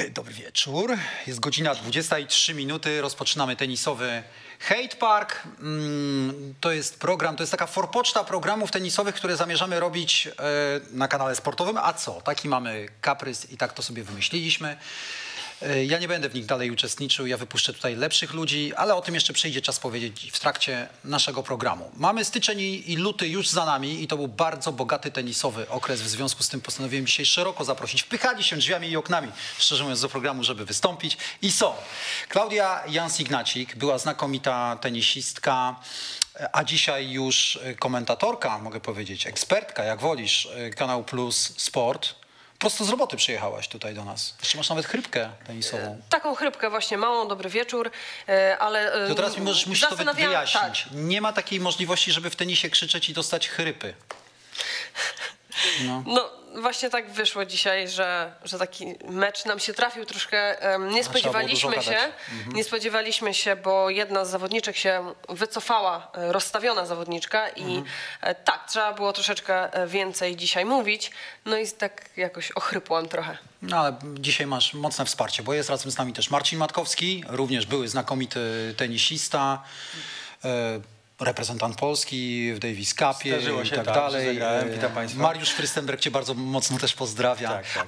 Dobry wieczór. Jest godzina 20:03 minuty. Rozpoczynamy tenisowy Hate Park. To jest program, to jest taka forpoczta programów tenisowych, które zamierzamy robić na kanale sportowym. A co? Taki mamy kaprys i tak to sobie wymyśliliśmy. Ja nie będę w nich dalej uczestniczył, ja wypuszczę tutaj lepszych ludzi, ale o tym jeszcze przyjdzie czas powiedzieć w trakcie naszego programu. Mamy styczeń i luty już za nami i to był bardzo bogaty tenisowy okres. W związku z tym postanowiłem dzisiaj szeroko zaprosić. Wpychali się drzwiami i oknami, szczerze mówiąc, do programu, żeby wystąpić. I są Klaudia Jans-Ignacik, była znakomita tenisistka, a dzisiaj już komentatorka, mogę powiedzieć, ekspertka, jak wolisz, Kanał Plus Sport. Prosto z roboty przyjechałaś tutaj do nas. Jeszcze masz nawet chrypkę tenisową. Taką chrypkę właśnie małą, dobry wieczór, ale To teraz musisz to wyjaśnić. Tak. Nie ma takiej możliwości, żeby w tenisie krzyczeć i dostać chrypy. No właśnie tak wyszło dzisiaj, że taki mecz nam się trafił troszkę. Nie spodziewaliśmy się, bo jedna z zawodniczek się wycofała, rozstawiona zawodniczka i tak, trzeba było troszeczkę więcej dzisiaj mówić. No i tak jakoś ochrypłam trochę. No ale dzisiaj masz mocne wsparcie, bo jest razem z nami też Marcin Matkowski, również były znakomity tenisista, reprezentant Polski w Davis Cupie i tak dalej. Witam Państwa. Mariusz Frystenberg cię bardzo mocno też pozdrawia. Tak.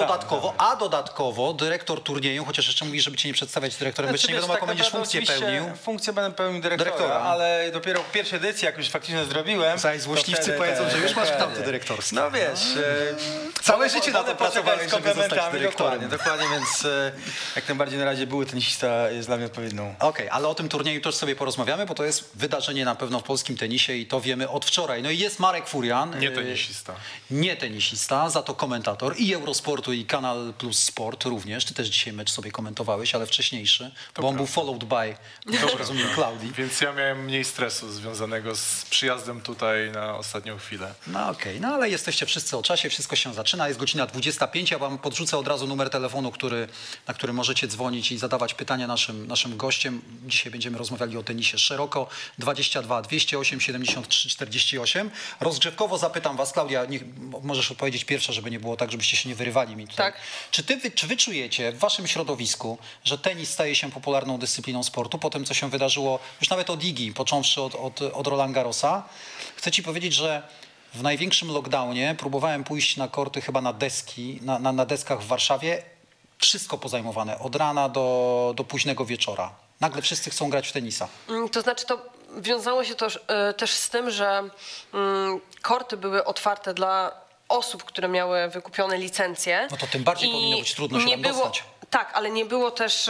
A dodatkowo dyrektor turnieju, chociaż jeszcze mówisz, żeby cię nie przedstawiać dyrektorem, bo jeszcze nie wiadomo, jaką będziesz funkcję pełnił. Funkcję będę pełnił dyrektora, ale dopiero w pierwszej edycji, jak już faktycznie zrobiłem. Zaś złośliwcy powiedzą, że już masz kształty dyrektorskie. No wiesz, całe życie na to pracowałeś, żeby zostać dyrektorem. Dokładnie, więc jak najbardziej na razie były tenisista jest dla mnie odpowiednią. Okej, ale o tym turnieju też sobie porozmawiamy, bo to jest wydarzenie na pewno w polskim tenisie i to wiemy od wczoraj. No i jest Marek Furian. Nie tenisista. Nie tenisista, za to komentator i Eurosportu i Kanal Plus Sport również. Ty też dzisiaj mecz sobie komentowałeś, ale wcześniejszy, bo on był followed by, rozumiem, Klaudii. Więc ja miałem mniej stresu związanego z przyjazdem tutaj na ostatnią chwilę. No okej, no ale jesteście wszyscy o czasie, wszystko się zaczyna, jest godzina 25, ja wam podrzucę od razu numer telefonu, na który możecie dzwonić i zadawać pytania naszym gościom. Dzisiaj będziemy rozmawiali o tenisie szeroko. 22 208 73 48. Rozgrzewkowo zapytam was, Klaudia, możesz odpowiedzieć pierwsza, żeby nie było tak, żebyście się nie wyrywali mi tutaj. Tak. Czy wy czujecie w waszym środowisku, że tenis staje się popularną dyscypliną sportu po tym, co się wydarzyło już nawet od Igi, począwszy od Roland Garrosa? Chcę ci powiedzieć, że w największym lockdownie próbowałem pójść na korty, chyba na deski, na deskach w Warszawie. Wszystko pozajmowane, od rana do późnego wieczora. Nagle wszyscy chcą grać w tenisa. To znaczy to wiązało się to też z tym, że korty były otwarte dla osób, które miały wykupione licencje. No to tym bardziej powinno być trudno się tam dostać. Tak, ale nie było też,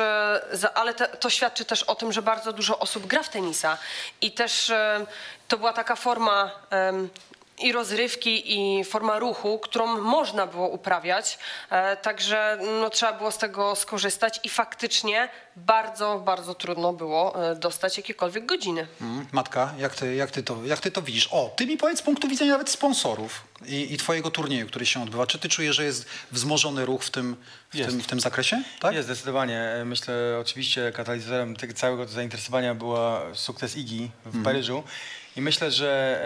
to świadczy też o tym, że bardzo dużo osób gra w tenisa i też to była taka forma i rozrywki, i forma ruchu, którą można było uprawiać, także no, trzeba było z tego skorzystać i faktycznie bardzo, bardzo trudno było dostać jakiekolwiek godziny. Matka, jak ty to widzisz? O, ty mi powiedz z punktu widzenia nawet sponsorów i twojego turnieju, który się odbywa. Czy ty czujesz, że jest wzmożony ruch w tym zakresie? Tak? Jest, zdecydowanie. Myślę, oczywiście katalizatorem tego całego zainteresowania była sukces Igi w Paryżu i myślę, że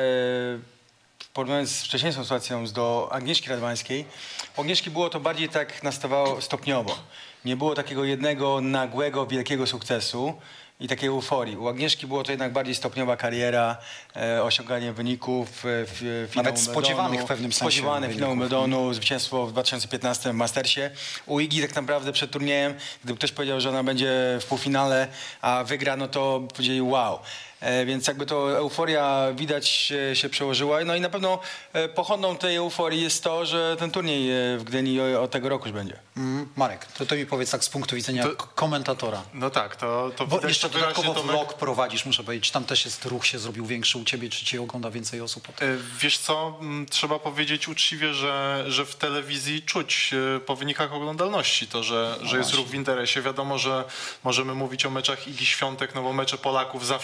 porównując z wcześniejszą sytuacją do Agnieszki Radwańskiej, u Agnieszki było to bardziej tak nastawało stopniowo. Nie było takiego jednego nagłego, wielkiego sukcesu i takiej euforii. U Agnieszki było to jednak bardziej stopniowa kariera, osiąganie wyników, nawet spodziewanych w pewnym sensie. Spodziewanych finału Wimbledonu, zwycięstwo w 2015 w Mastersie. U Igi tak naprawdę przed turniejem, gdyby ktoś powiedział, że ona będzie w półfinale, a wygra, no to powiedzieli wow. Więc jakby to euforia widać się przełożyła. No i na pewno pochodną tej euforii jest to, że ten turniej w Gdyni od tego roku już będzie. Marek, to mi powiedz tak z punktu widzenia komentatora. No tak, to Bo widać jeszcze wyraźnie, dodatkowo vlog prowadzisz, muszę powiedzieć. Tam też jest ruch się zrobił większy u ciebie, czy cię ogląda więcej osób? Wiesz co, trzeba powiedzieć uczciwie, że w telewizji czuć po wynikach oglądalności to, że jest ruch w interesie. Wiadomo, że możemy mówić o meczach Igi Świątek, no bo mecze Polaków zawsze będą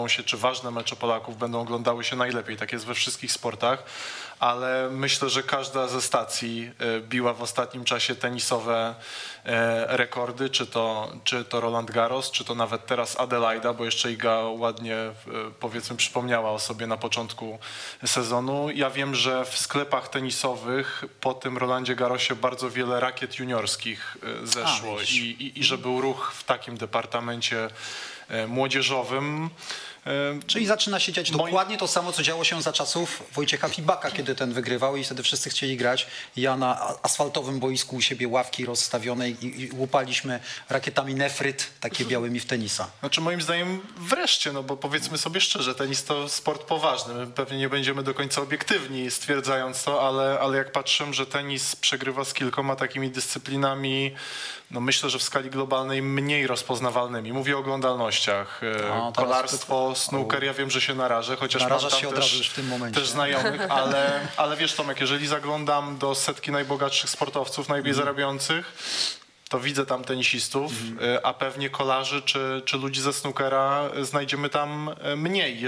będą się, czy ważne mecze Polaków będą oglądały się najlepiej. Tak jest we wszystkich sportach, ale myślę, że każda ze stacji biła w ostatnim czasie tenisowe rekordy, czy to Roland Garros, czy to nawet teraz Adelaida, bo jeszcze Iga ładnie, powiedzmy, przypomniała o sobie na początku sezonu. Ja wiem, że w sklepach tenisowych po tym Rolandzie Garrosie bardzo wiele rakiet juniorskich zeszło i że był ruch w takim departamencie młodzieżowym. Czyli zaczyna się dziać dokładnie to samo, co działo się za czasów Wojciecha Fibaka, kiedy ten wygrywał i wtedy wszyscy chcieli grać. Ja na asfaltowym boisku u siebie ławki rozstawione i łupaliśmy rakietami nefryt, takie białymi w tenisa. Znaczy moim zdaniem wreszcie, no bo powiedzmy sobie szczerze, tenis to sport poważny. My pewnie nie będziemy do końca obiektywni stwierdzając to, ale jak patrzę, że tenis przegrywa z kilkoma takimi dyscyplinami, no myślę, że w skali globalnej mniej rozpoznawalnymi. Mówię o oglądalnościach. Kolarstwo, snooker, ja wiem, że się narażę, chociaż mam tam się od razu już w tym momencie. też znajomych, ale wiesz Tomek, jeżeli zaglądam do setki najbogatszych sportowców, najlepiej zarabiających, to widzę tam tenisistów, a pewnie kolarzy czy ludzi ze snookera znajdziemy tam mniej,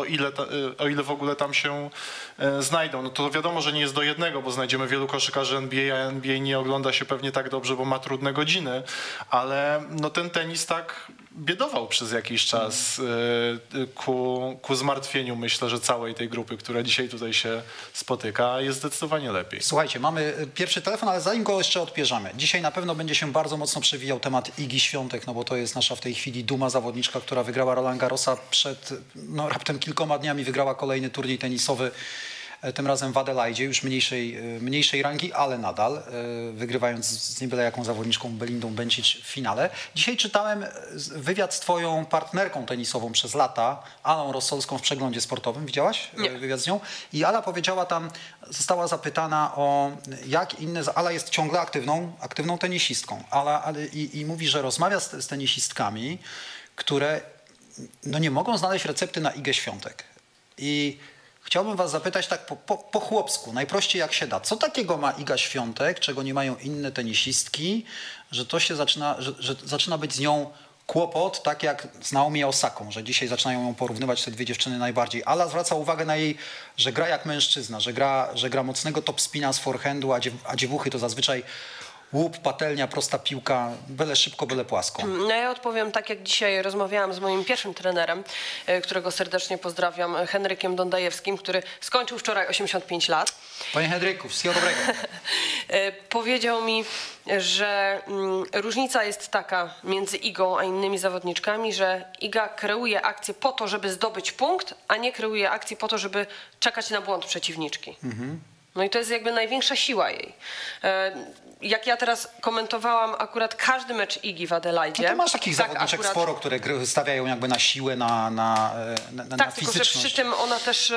o ile w ogóle tam się znajdą. No to wiadomo, że nie jest do jednego, bo znajdziemy wielu koszykarzy NBA, a NBA nie ogląda się pewnie tak dobrze, bo ma trudne godziny, ale no ten tenis tak biedował przez jakiś czas ku zmartwieniu, myślę, że całej tej grupy, która dzisiaj tutaj się spotyka, jest zdecydowanie lepiej. Słuchajcie, mamy pierwszy telefon, ale zanim go jeszcze odbierzemy. Dzisiaj na pewno będzie się bardzo mocno przewijał temat Igi Świątek, no bo to jest nasza w tej chwili duma zawodniczka, która wygrała Roland Garrosa przed raptem kilkoma dniami, wygrała kolejny turniej tenisowy, tym razem w Adelaidzie, już mniejszej rangi, ale nadal, wygrywając z nie byle jaką zawodniczką Belindą Bencic w finale. Dzisiaj czytałem wywiad z twoją partnerką tenisową przez lata, Alą Rossolską w Przeglądzie Sportowym. Widziałaś wywiad z nią? I Ala powiedziała tam, została zapytana o jak inne... Ala jest ciągle aktywną tenisistką. I mówi, że rozmawia z tenisistkami, które no nie mogą znaleźć recepty na Igę Świątek. I chciałbym was zapytać tak po chłopsku, najprościej jak się da. Co takiego ma Iga Świątek, czego nie mają inne tenisistki, że to się że zaczyna być z nią kłopot, tak jak z Naomi Osaką, że dzisiaj zaczynają ją porównywać te dwie dziewczyny najbardziej. Ala zwraca uwagę na jej, że gra jak mężczyzna, że gra mocnego top spina z forehandu, a dziewuchy to zazwyczaj łup, patelnia, prosta piłka, byle szybko, byle płasko. No ja odpowiem tak, jak dzisiaj rozmawiałam z moim pierwszym trenerem, którego serdecznie pozdrawiam, Henrykiem Dondajewskim, który skończył wczoraj 85 lat. Panie Henryku, wszystkiego dobrego. Powiedział mi, że różnica jest taka między Igą a innymi zawodniczkami, że Iga kreuje akcję po to, żeby zdobyć punkt, a nie kreuje akcji po to, żeby czekać na błąd przeciwniczki. No i to jest jakby największa siła jej. Jak ja teraz komentowałam akurat każdy mecz Igi w Adelaidzie. No ty masz takich zawodniczek sporo, które stawiają jakby na siłę, na tak, fizyczność. tylko że przy tym ona też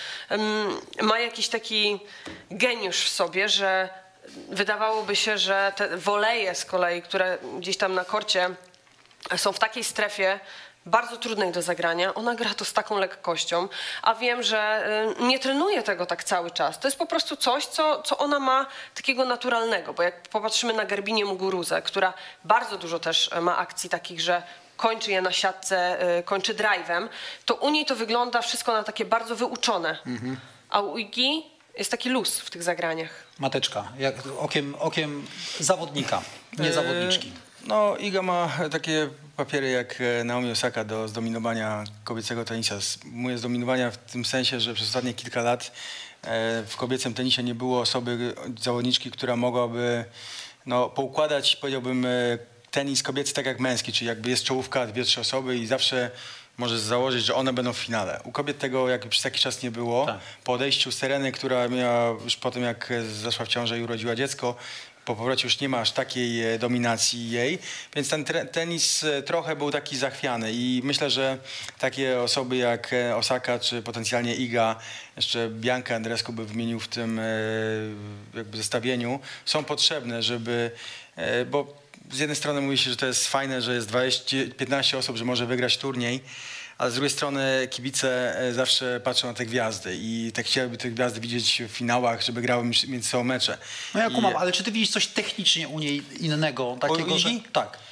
ma jakiś taki geniusz w sobie, że wydawałoby się, że te woleje z kolei, które gdzieś tam na korcie są w takiej strefie bardzo trudnej do zagrania, ona gra to z taką lekkością, a wiem, że nie trenuje tego tak cały czas. To jest po prostu coś, co ona ma takiego naturalnego, bo jak popatrzymy na Garbinię Muguruzę, która bardzo dużo też ma akcji takich, że kończy je na siatce, kończy drive'em, to u niej to wygląda wszystko na takie bardzo wyuczone, a u Igi jest taki luz w tych zagraniach. Mateczka, jak okiem zawodnika, nie zawodniczki. No, Iga ma takie papiery jak Naomi Osaka do zdominowania kobiecego tenisa. Mówię zdominowania w tym sensie, że przez ostatnie kilka lat w kobiecym tenisie nie było zawodniczki, która mogłaby poukładać, powiedziałbym, tenis kobiecy tak jak męski, czyli jakby jest czołówka, 2-3 osoby i zawsze możesz założyć, że one będą w finale. U kobiet tego przez jakiś czas nie było. Tak. Po odejściu Sereny, która miała już po tym, jak zaszła w ciążę i urodziła dziecko, po powrocie już nie ma aż takiej dominacji jej, więc ten tenis trochę był taki zachwiany i myślę, że takie osoby jak Osaka czy potencjalnie Iga, jeszcze Bianca Andreescu by wymienił w tym jakby zestawieniu, są potrzebne, żeby, bo z jednej strony mówi się, że to jest fajne, że jest 15 osób, że może wygrać turniej, ale z drugiej strony kibice zawsze patrzą na te gwiazdy i tak chcieliby te gwiazdy widzieć w finałach, żeby grały między sobą mecze. No ja kumam, ale czy ty widzisz coś technicznie u niej innego? Takiego, że... Tak.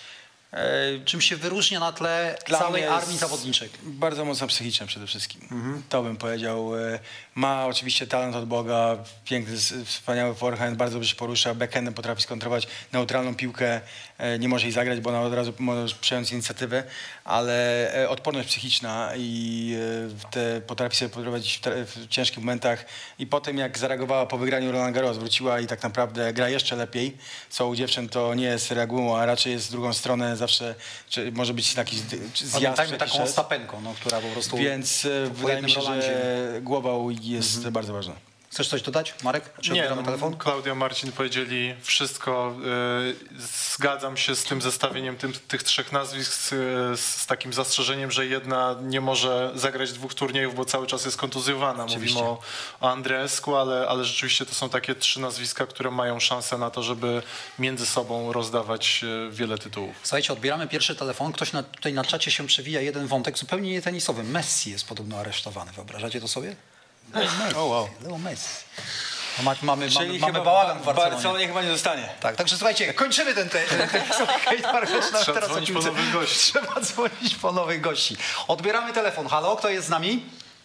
Czym się wyróżnia na tle Dla całej mnie armii jest zawodniczej? Bardzo mocno psychiczne przede wszystkim. To bym powiedział. Ma oczywiście talent od Boga, piękny, wspaniały forehand, bardzo dobrze się porusza, backhandem potrafi skontrować neutralną piłkę, nie może jej zagrać, bo ona od razu może przejąć inicjatywę, ale odporność psychiczna i potrafi sobie poprowadzić w ciężkich momentach i potem jak zareagowała po wygraniu Roland Garros, wróciła i tak naprawdę gra jeszcze lepiej, co u dziewczyn to nie jest regułą, a raczej jest z drugą stronę zawsze, może być jakiś zjazd. Pamiętajmy jakiś taką szef. Ostapenko, no, która po prostu... Więc wydaje mi się, że głowa u Igi jest bardzo ważna. Chcesz coś dodać, Marek? Czy Nie, odbieramy telefon? Klaudia, Marcin powiedzieli wszystko. Zgadzam się z tym zestawieniem tych trzech nazwisk z takim zastrzeżeniem, że jedna nie może zagrać 2 turniejów, bo cały czas jest kontuzjowana. Oczywiście. Mówimy o Andreescu, ale rzeczywiście to są takie 3 nazwiska, które mają szansę na to, żeby między sobą rozdawać wiele tytułów. Słuchajcie, odbieramy pierwszy telefon. Ktoś tutaj na czacie się przewija jeden wątek zupełnie nie tenisowy. Messi jest podobno aresztowany. Wyobrażacie to sobie? O wow. Leo Messi. No, mamy chyba bałagan w w Barcelonie. Barcelonie chyba nie zostanie. Tak, także słuchajcie, kończymy ten tenisowy hate park. Trzeba dzwonić po nowych gości. Trzeba dzwonić po nowych gości. Odbieramy telefon. Halo, kto jest z nami?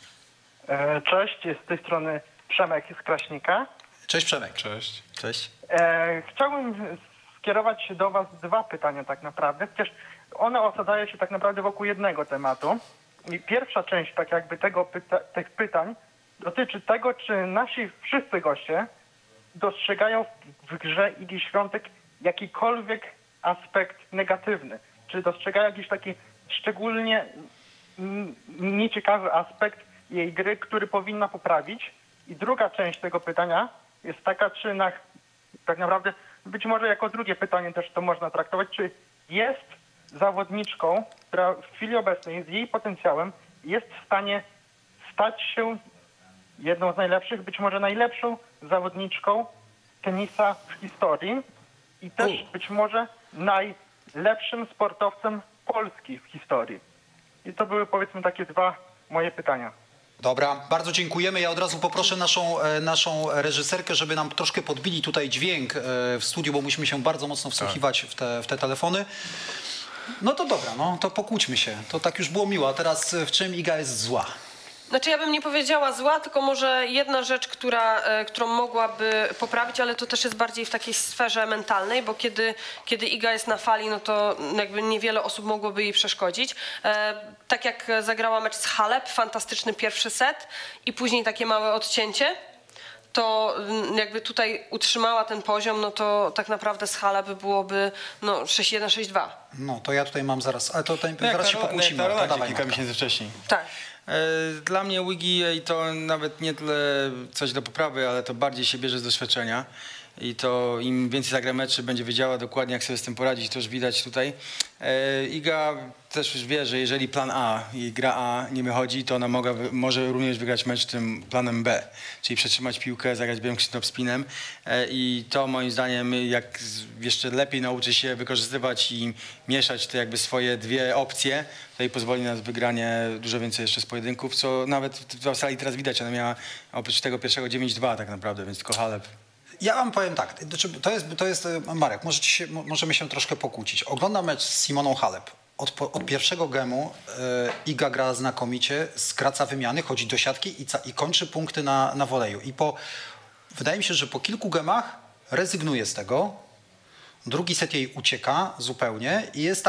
Cześć, z tej strony Przemek z Kraśnika. Cześć Przemek. Cześć. Cześć. Chciałbym skierować do Was 2 pytania tak naprawdę, chociaż one osadzają się tak naprawdę wokół jednego tematu. I pierwsza część tak jakby tych pytań dotyczy tego, czy nasi wszyscy goście dostrzegają w grze Igi Świątek jakikolwiek aspekt negatywny. Czy dostrzegają jakiś taki szczególnie nieciekawy aspekt jej gry, który powinna poprawić. I druga część tego pytania jest taka, czy tak naprawdę, być może jako drugie pytanie też to można traktować, czy jest zawodniczką, która w chwili obecnej z jej potencjałem jest w stanie stać się jedną z najlepszych, być może najlepszą zawodniczką tenisa w historii i też być może najlepszym sportowcem Polski w historii. I to były powiedzmy takie 2 moje pytania. Dobra, bardzo dziękujemy. Ja od razu poproszę naszą reżyserkę, żeby nam troszkę podbili tutaj dźwięk w studiu, bo musimy się bardzo mocno wsłuchiwać w te telefony. No to dobra, no to pokłóćmy się. To tak już było miło. A teraz w czym Iga jest zła? Znaczy ja bym nie powiedziała zła, tylko może jedna rzecz, którą mogłaby poprawić, ale to też jest bardziej w takiej sferze mentalnej, bo kiedy Iga jest na fali, no to jakby niewiele osób mogłoby jej przeszkodzić. Tak jak zagrała mecz z Halep, fantastyczny pierwszy set i później takie małe odcięcie, to jakby tutaj utrzymała ten poziom, no to tak naprawdę z Halep byłoby 6-1, 6-2. No to ja tutaj mam zaraz, ale to zaraz się pokłócimy. To dawaj, kilka Marka. miesięcy wcześniej. Tak. Dla mnie Wigi to nawet nie tyle coś do poprawy, ale to bardziej się bierze z doświadczenia. I to im więcej zagra meczy, będzie wiedziała dokładnie, jak sobie z tym poradzić, to już widać tutaj. Iga też już wie, że jeżeli plan A i gra A nie wychodzi, to ona może również wygrać mecz tym planem B, czyli przetrzymać piłkę, zagrać białym top-spinem. I to moim zdaniem, jak jeszcze lepiej nauczy się wykorzystywać i mieszać te jakby swoje 2 opcje, to jej pozwoli na wygranie dużo więcej jeszcze z pojedynków, co nawet w Australii teraz widać. Ona miała oprócz tego pierwszego 9-2 tak naprawdę, więc tylko Halep. Ja wam powiem tak, to jest Marek, możemy się troszkę pokłócić. Oglądam mecz z Simoną Halep. Od pierwszego gemu Iga gra znakomicie, skraca wymiany, chodzi do siatki i kończy punkty na woleju. Wydaje mi się, że po kilku gemach rezygnuje z tego. Drugi set jej ucieka zupełnie i jest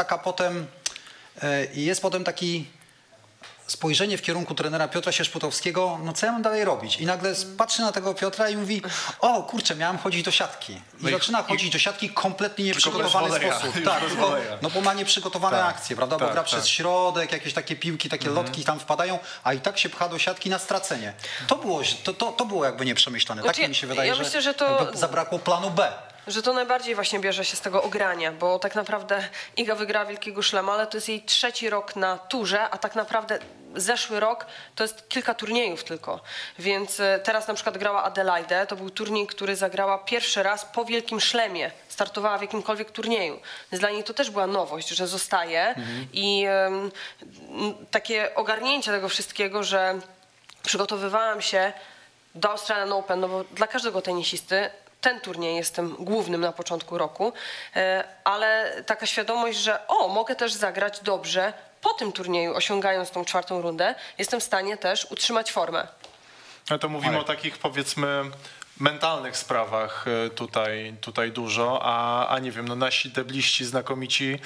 potem taki spojrzenie w kierunku trenera Piotra Sierzputowskiego, no co ja mam dalej robić? I nagle patrzy na tego Piotra i mówi, o kurczę, miałem chodzić do siatki. I zaczyna chodzić do siatki kompletnie nieprzygotowany sposób. Tak, no bo ma nieprzygotowane akcje, prawda? Bo gra przez środek, jakieś takie piłki, takie lotki tam wpadają, a i tak się pcha do siatki na stracenie. To było jakby nieprzemyślane. Znaczy, Tak mi się wydaje, ja myślę, że to jakby zabrakło planu B. Że to najbardziej właśnie bierze się z tego ogrania, bo tak naprawdę Iga wygrała Wielkiego Szlema, ale to jest jej 3. rok na turze, a tak naprawdę zeszły rok to jest kilka turniejów tylko. Więc teraz na przykład grała Adelaide, to był turniej, który zagrała pierwszy raz po Wielkim Szlemie. Startowała w jakimkolwiek turnieju. Więc dla niej to też była nowość, że zostaje i takie ogarnięcie tego wszystkiego, że przygotowywałam się do Australian Open, no bo dla każdego tenisisty ten turniej jest tym głównym na początku roku, ale taka świadomość, że mogę też zagrać dobrze po tym turnieju, osiągając tą 4. rundę, jestem w stanie też utrzymać formę. No to mówimy o takich, powiedzmy, mentalnych sprawach tutaj dużo, a nie wiem, no nasi debliści znakomici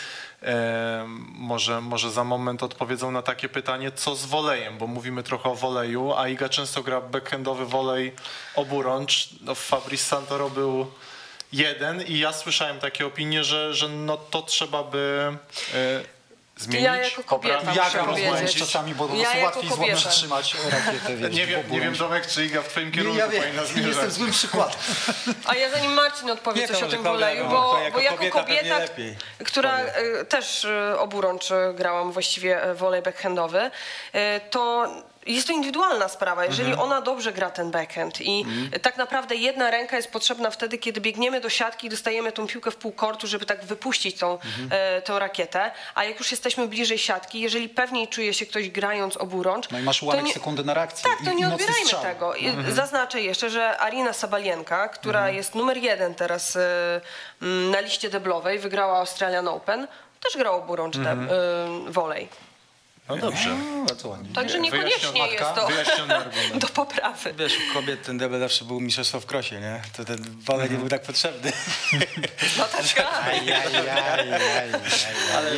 może za moment odpowiedzą na takie pytanie, co z wolejem, bo mówimy trochę o woleju, a Iga często gra backhandowy wolej oburącz. No, Fabrice Santoro był 1 i ja słyszałem takie opinie, że no to trzeba by zmienić. Ja jako kobieta poprawić, Ja gram powiedzieć. rozmawiać czasami, bo Ja jako łatwiej kobieta. przytrzymać rakietę. wiesz, Nie wiem, oburącz. Tomek, czy Iga w twoim kierunku Ja wiem, powinna zmierzać. jestem złym przykładem. A ja zanim Marcin odpowie Nie, to coś o może tym Klaudia, woleju, no, bo to jako jako kobieta pewnie kobieta, lepiej która też oburącz grałam właściwie wolej backhandowy, to jest to indywidualna sprawa. Jeżeli ona dobrze gra ten backhand i tak naprawdę jedna ręka jest potrzebna wtedy, kiedy biegniemy do siatki i dostajemy tą piłkę w pół kortu, żeby tak wypuścić tą rakietę, a jak już jesteśmy bliżej siatki, jeżeli pewniej czuje się ktoś grając oburącz, No i masz to ułamek nie- sekundy na reakcję. tak, to i nie mocny odbierajmy strzał. tego. I zaznaczę jeszcze, że Arina Sabalienka, która jest numer 1 teraz na liście deblowej, wygrała Australian Open, też grała oburącz wolej. No dobrze. Bardzo ładnie. Także niekoniecznie jest to Wyjaśniony argument. do poprawy. Wiesz, u kobiet ten debel zawsze był mistrzostwo w krosie, nie? To ten wolej nie był tak potrzebny. No tak, Ale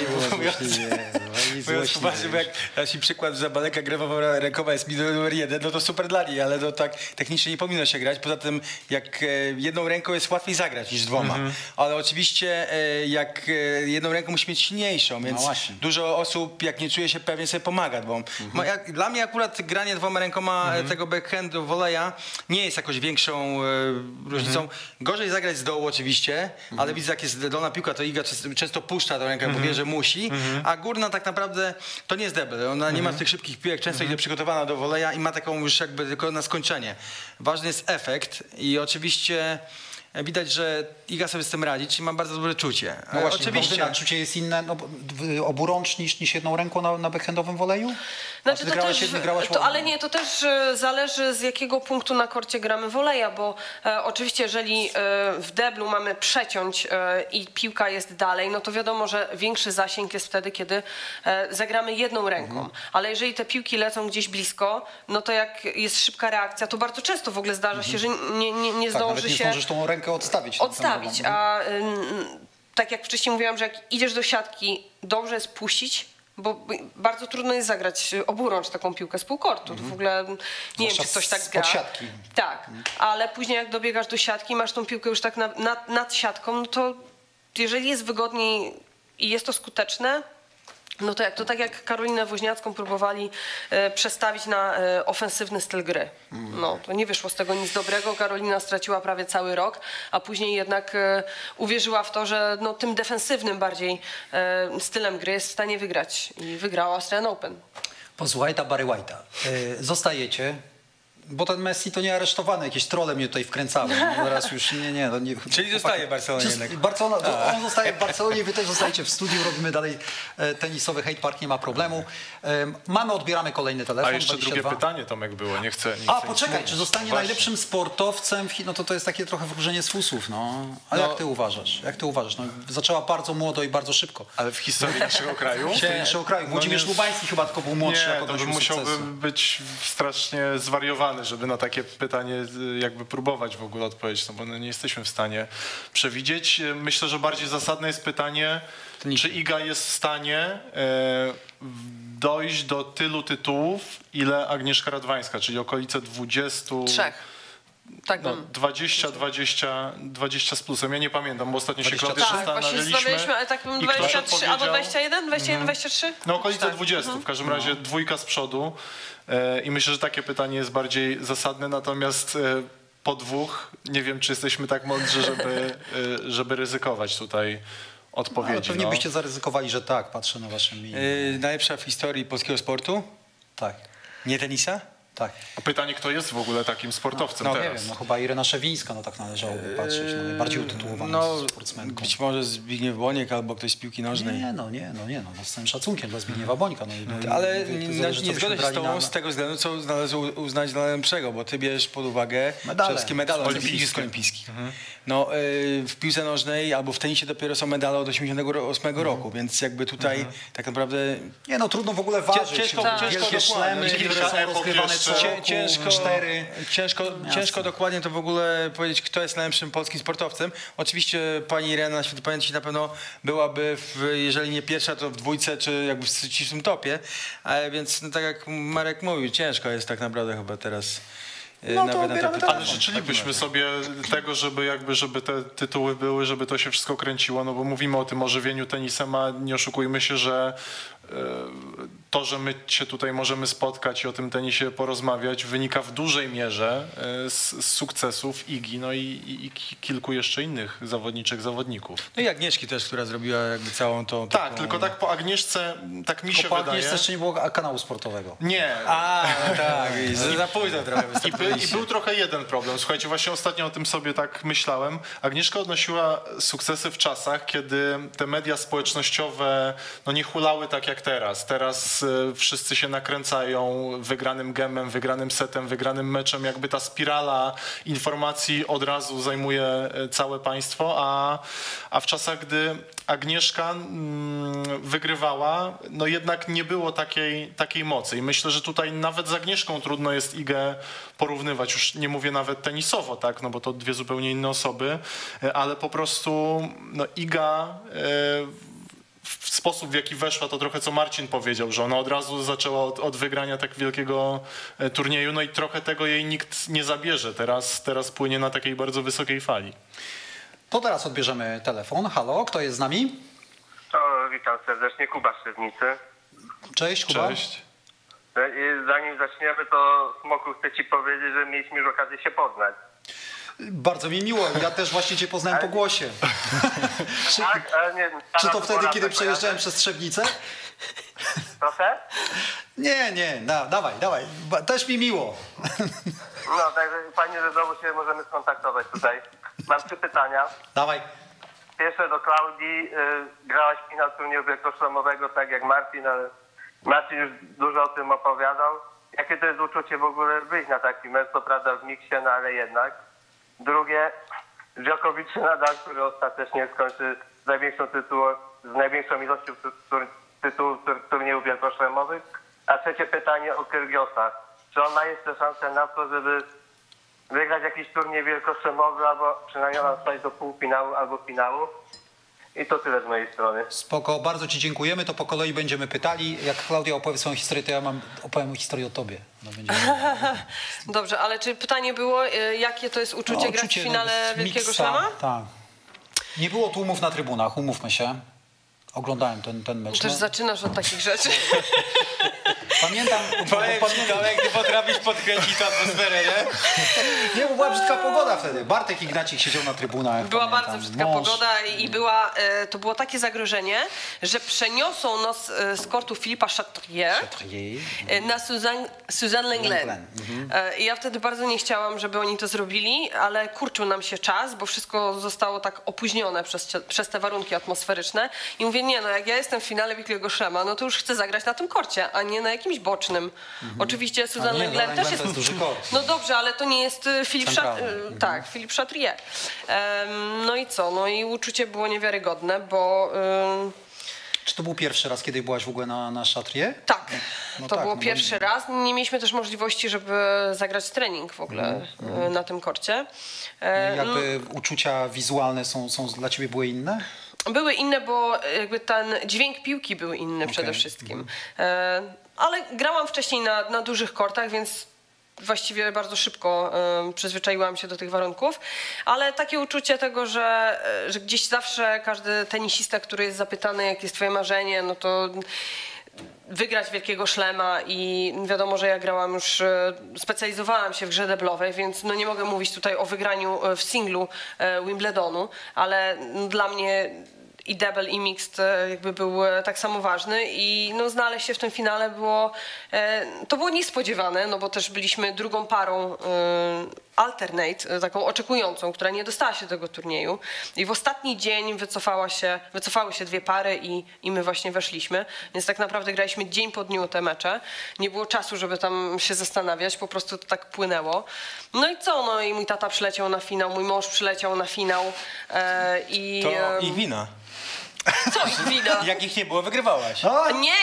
mówiąc poważnie, bo jak nasi przykład, że baleka grewowa rękowa jest numer 1, no to super dla niej, ale to tak technicznie nie powinno się grać. Poza tym jak jedną ręką jest łatwiej zagrać niż dwoma. Ale oczywiście jak jedną ręką musi mieć silniejszą, więc właśnie. dużo osób jak nie czuje się pewnie sobie pomaga, bo dla mnie akurat granie dwoma rękoma tego backhandu voleja nie jest jakoś większą różnicą. Gorzej zagrać z dołu oczywiście, ale widzę jak jest dolna piłka, to Iga często puszcza tę rękę, bo wie, że musi, a górna tak naprawdę to nie jest debel. Ona nie ma tych szybkich piłek, często idzie przygotowana do voleja i ma taką już jakby tylko na skończenie. Ważny jest efekt i oczywiście widać, że Iga sobie z tym radzi, czyli ma bardzo dobre czucie. No właśnie, Oczywiście. czucie jest inne, no, oburącz niż jedną ręką na backhandowym woleju? Znaczy, Ty grałaś jednym, grałaś ale nie, to też zależy z jakiego punktu na korcie gramy woleja, bo oczywiście jeżeli w deblu mamy przeciąć i piłka jest dalej, no to wiadomo, że większy zasięg jest wtedy, kiedy zagramy jedną ręką. Ale jeżeli te piłki lecą gdzieś blisko, no to jak jest szybka reakcja, to bardzo często w ogóle zdarza się, że nie tak, nawet zdąży nie się zdążysz tą rękę odstawić. odstawić. A tak jak wcześniej mówiłam, że jak idziesz do siatki, dobrze jest puścić, bo bardzo trudno jest zagrać oburącz taką piłkę z półkortu. To w ogóle nie wiem, czy ktoś tak gra. Spod siatki. Tak, ale później jak dobiegasz do siatki, masz tą piłkę już tak nad siatką, no to jeżeli jest wygodniej i jest to skuteczne, no to tak jak Karolinę Woźniacką próbowali przestawić na ofensywny styl gry. No, to nie wyszło z tego nic dobrego. Karolina straciła prawie cały rok, a później jednak uwierzyła w to, że no, tym defensywnym bardziej stylem gry jest w stanie wygrać. I wygrała Australian Open. Posłuchaj, Barry White'a. Zostajecie, bo ten Messi to nie aresztowany, jakieś trolle mnie tutaj wkręcały. No, teraz już nie. Czyli zostaje w Barcelonie jednak. On zostaje w Barcelonie, wy też zostajecie w studiu, robimy dalej tenisowy Hate Park, nie ma problemu. Odbieramy kolejny telefon. A jeszcze 22. drugie pytanie, Tomek, było. Nie chcę Poczekaj, nic czy zostanie Właśnie. najlepszym sportowcem? No to jest takie trochę wróżenie z fusów, no. A jak ty uważasz? No, zaczęła bardzo młodo i bardzo szybko. Ale w historii naszego kraju? W naszego kraju. Włodzimierz Lubański chyba tylko był młodszy, jak Nie, to odnosił musiałby sukcesy. być strasznie zwariowany, żeby na takie pytanie jakby próbować w ogóle odpowiedzieć, no bo nie jesteśmy w stanie przewidzieć. Myślę, że bardziej zasadne jest pytanie, czy Iga jest w stanie dojść do tylu tytułów, ile Agnieszka Radwańska, czyli okolice 20... 3. Tak, No, 20 z plusem. Ja nie pamiętam, bo ostatnio się Klaudia tak, właśnie zastanawialiśmy. zastanawialiśmy, ale tak bym i ktoś 23 albo odpowiedział- 21, 21, 23? No okolice Tak. 20, w każdym razie dwójka z przodu i myślę, że takie pytanie jest bardziej zasadne, natomiast po dwóch nie wiem, czy jesteśmy tak mądrzy, żeby ryzykować tutaj odpowiedzi. Ale pewnie byście zaryzykowali, że tak, patrzę na wasze miny. Najlepsza w historii polskiego sportu? Tak. Nie tenisa? Tak. A pytanie, kto jest w ogóle takim sportowcem Nie teraz? wiem, no chyba Irena Szewińska, no tak należałoby patrzeć, no najbardziej utytułowaną sportsmenką. Być może Zbigniew Boniek albo ktoś z piłki nożnej. Nie, no z całym szacunkiem dla Zbigniewa Bońka. No, Ale zależy, co nie byśmy zgodzę się brali z tobą z tego względu, co należy uznać za najlepszego, bo ty bierzesz pod uwagę Medale. wszystkie medale Olimpijskie. olimpijskich. No, w piłce nożnej albo w tenisie dopiero są medale od 88 roku, więc jakby tutaj tak naprawdę Nie no, trudno w ogóle ważyć. ciężko wielkie dokładnie. szlemy, które Kilka są epok rozgrywane jeszcze. co roku, ciężko dokładnie to w ogóle powiedzieć, kto jest najlepszym polskim sportowcem. Oczywiście pani Irena na świętej pamięci na pewno byłaby, jeżeli nie pierwsza, to w dwójce, czy jakby w ścisłym topie. Więc no, tak jak Marek mówił, ciężko jest tak naprawdę chyba teraz No to nawet na to odbieramy pytanie. Ale życzylibyśmy sobie tego, żeby te tytuły były, żeby to się wszystko kręciło, no bo mówimy o tym ożywieniu tenisem, a nie oszukujmy się, że to, że my się tutaj możemy spotkać i o tym tenisie porozmawiać, wynika w dużej mierze z sukcesów Igi, no i kilku jeszcze innych zawodników. No i Agnieszki też, która zrobiła jakby całą tą... Tak, taką- tylko tak po Agnieszce, tak mi się Po wydaje. Agnieszce jeszcze nie było kanału sportowego. Nie. No tak, i za późno trochę I wystąpiliście. był trochę jeden problem. Słuchajcie, właśnie ostatnio o tym sobie tak myślałem. Agnieszka odnosiła sukcesy w czasach, kiedy te media społecznościowe no nie hulały tak jak teraz. Teraz wszyscy się nakręcają wygranym gemem, wygranym setem, wygranym meczem. Jakby ta spirala informacji od razu zajmuje całe państwo, a w czasach, gdy Agnieszka wygrywała, no jednak nie było takiej mocy. I myślę, że tutaj nawet z Agnieszką trudno jest Igę porównywać. Już nie mówię nawet tenisowo, tak, no bo to dwie zupełnie inne osoby, ale po prostu no Iga w sposób, w jaki weszła, to trochę co Marcin powiedział, że ona od razu zaczęła od wygrania tak wielkiego turnieju, no i trochę tego jej nikt nie zabierze. Teraz płynie na takiej bardzo wysokiej fali. To teraz odbierzemy telefon. Halo, kto jest z nami? To witam serdecznie, Kuba z Szewnicy. Cześć, Kuba. Cześć. Zanim zaczniemy, to Smoku chcę ci powiedzieć, że mieliśmy już okazję się poznać. Bardzo mi miło. Ja też właśnie cię poznałem po głosie. Tak, ale nie, Czy to wtedy, kiedy tak przejeżdżałem przez Trzebnicę? Proszę? Nie, dawaj. Też mi miło. No, także fajnie, że znowu się możemy skontaktować tutaj. Mam 3 pytania. Dawaj. Pierwsze do Klaudii. Grałaś finał turnieju wielkoszlemowego, tak jak Marcin, ale Marcin już dużo o tym opowiadał. Jakie to jest uczucie w ogóle wyjść na taki mecz, co prawda w miksie, no ale jednak. Drugie, Djokovic czy Nadal, który ostatecznie skończy z największą ilością tytułów turniejów wielkoszlemowych. A trzecie pytanie o Kyrgiosa. Czy on ma jeszcze szansę na to, żeby wygrać jakiś turniej wielkoszlemowy, albo przynajmniej dostać do półfinału albo finału? I to tyle z mojej strony. Spoko, bardzo ci dziękujemy. To po kolei będziemy pytali. Jak Klaudia opowie swoją historię, to ja opowiem historię o tobie. No, Dobrze, ale czy pytanie było, jakie to jest uczucie grać w finale Wielkiego Szlema? Tak. Nie było tłumów na trybunach, umówmy się. Oglądałem ten mecz. Też zaczynasz od takich rzeczy. Pamiętam, Jak ty potrafisz podkręcić tę atmosferę, nie? nie, bo była brzydka pogoda wtedy. Bartek Ignacik siedział na trybunach. Była pamiętam. bardzo brzydka Mąż. pogoda i to było takie zagrożenie, że przeniosą nas z kortu Filipa Chatrier na Suzanne Lenglen. I ja wtedy bardzo nie chciałam, żeby oni to zrobili, ale kurczył nam się czas, bo wszystko zostało tak opóźnione przez te warunki atmosferyczne. I mówię, nie, no jak ja jestem w finale Wielkiego Szlema, no to już chcę zagrać na tym korcie, a nie na jakimś bocznym. Oczywiście Suzanne Lenglen też jest... To jest duży kort. No dobrze, ale to nie jest Philippe Chatrier. No i co? No i uczucie było niewiarygodne, bo... Czy to był pierwszy raz, kiedy byłaś w ogóle na Chatrier? Tak, No to tak, było no bo- pierwszy raz. Nie mieliśmy też możliwości, żeby zagrać trening w ogóle na tym korcie. Jakby uczucia wizualne są dla ciebie były inne? Były inne, bo jakby ten dźwięk piłki był inny przede wszystkim. Ale grałam wcześniej na dużych kortach, więc właściwie bardzo szybko przyzwyczaiłam się do tych warunków. Ale takie uczucie tego, że gdzieś zawsze każdy tenisista, który jest zapytany, jakie jest twoje marzenie, no to wygrać Wielkiego Szlema i wiadomo, że ja grałam już, specjalizowałam się w grze deblowej, więc no nie mogę mówić tutaj o wygraniu w singlu Wimbledonu, ale dla mnie i double i mixed jakby był tak samo ważny i no znaleźć się w tym finale to było niespodziewane, no bo też byliśmy drugą parą alternate, taką oczekującą, która nie dostała się do tego turnieju i w ostatni dzień wycofały się dwie pary i my właśnie weszliśmy, więc tak naprawdę graliśmy dzień po dniu te mecze, nie było czasu, żeby tam się zastanawiać, po prostu to tak płynęło. No i co, no i mój tata przyleciał na finał, mój mąż przyleciał na finał i... To ich wina. Co ich wina? Jak ich nie było, wygrywałaś. Nie.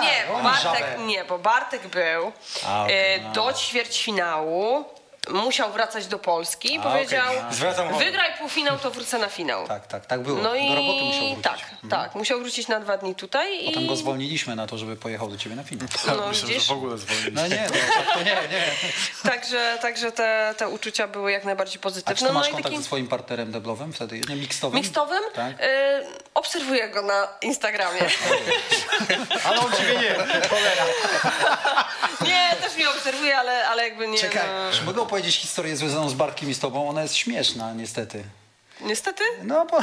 Bo Bartek był do ćwierćfinału, musiał wracać do Polski i powiedział, Zwracam uwagę. wygraj półfinał, to wrócę na finał. Tak było. No do i roboty musiał wrócić. tak, musiał wrócić na 2 dni tutaj. Potem i... go zwolniliśmy na to, żeby pojechał do ciebie na finał. No, Myślę, widzisz? że w ogóle zwolniliśmy. No nie. Także te uczucia były jak najbardziej A pozytywne. czy ty masz no i kontakt takim ze swoim partnerem deblowym wtedy? Nie, mixtowym? mixtowym? Tak. Obserwuję go na Instagramie. Ale on ciebie nie. Cholera. Nie, też mnie obserwuje, ale jakby nie... Czekaj, no. czy mogę opowiedzieć historię związaną z Bartkiem i z tobą? Ona jest śmieszna, niestety. Niestety? No bo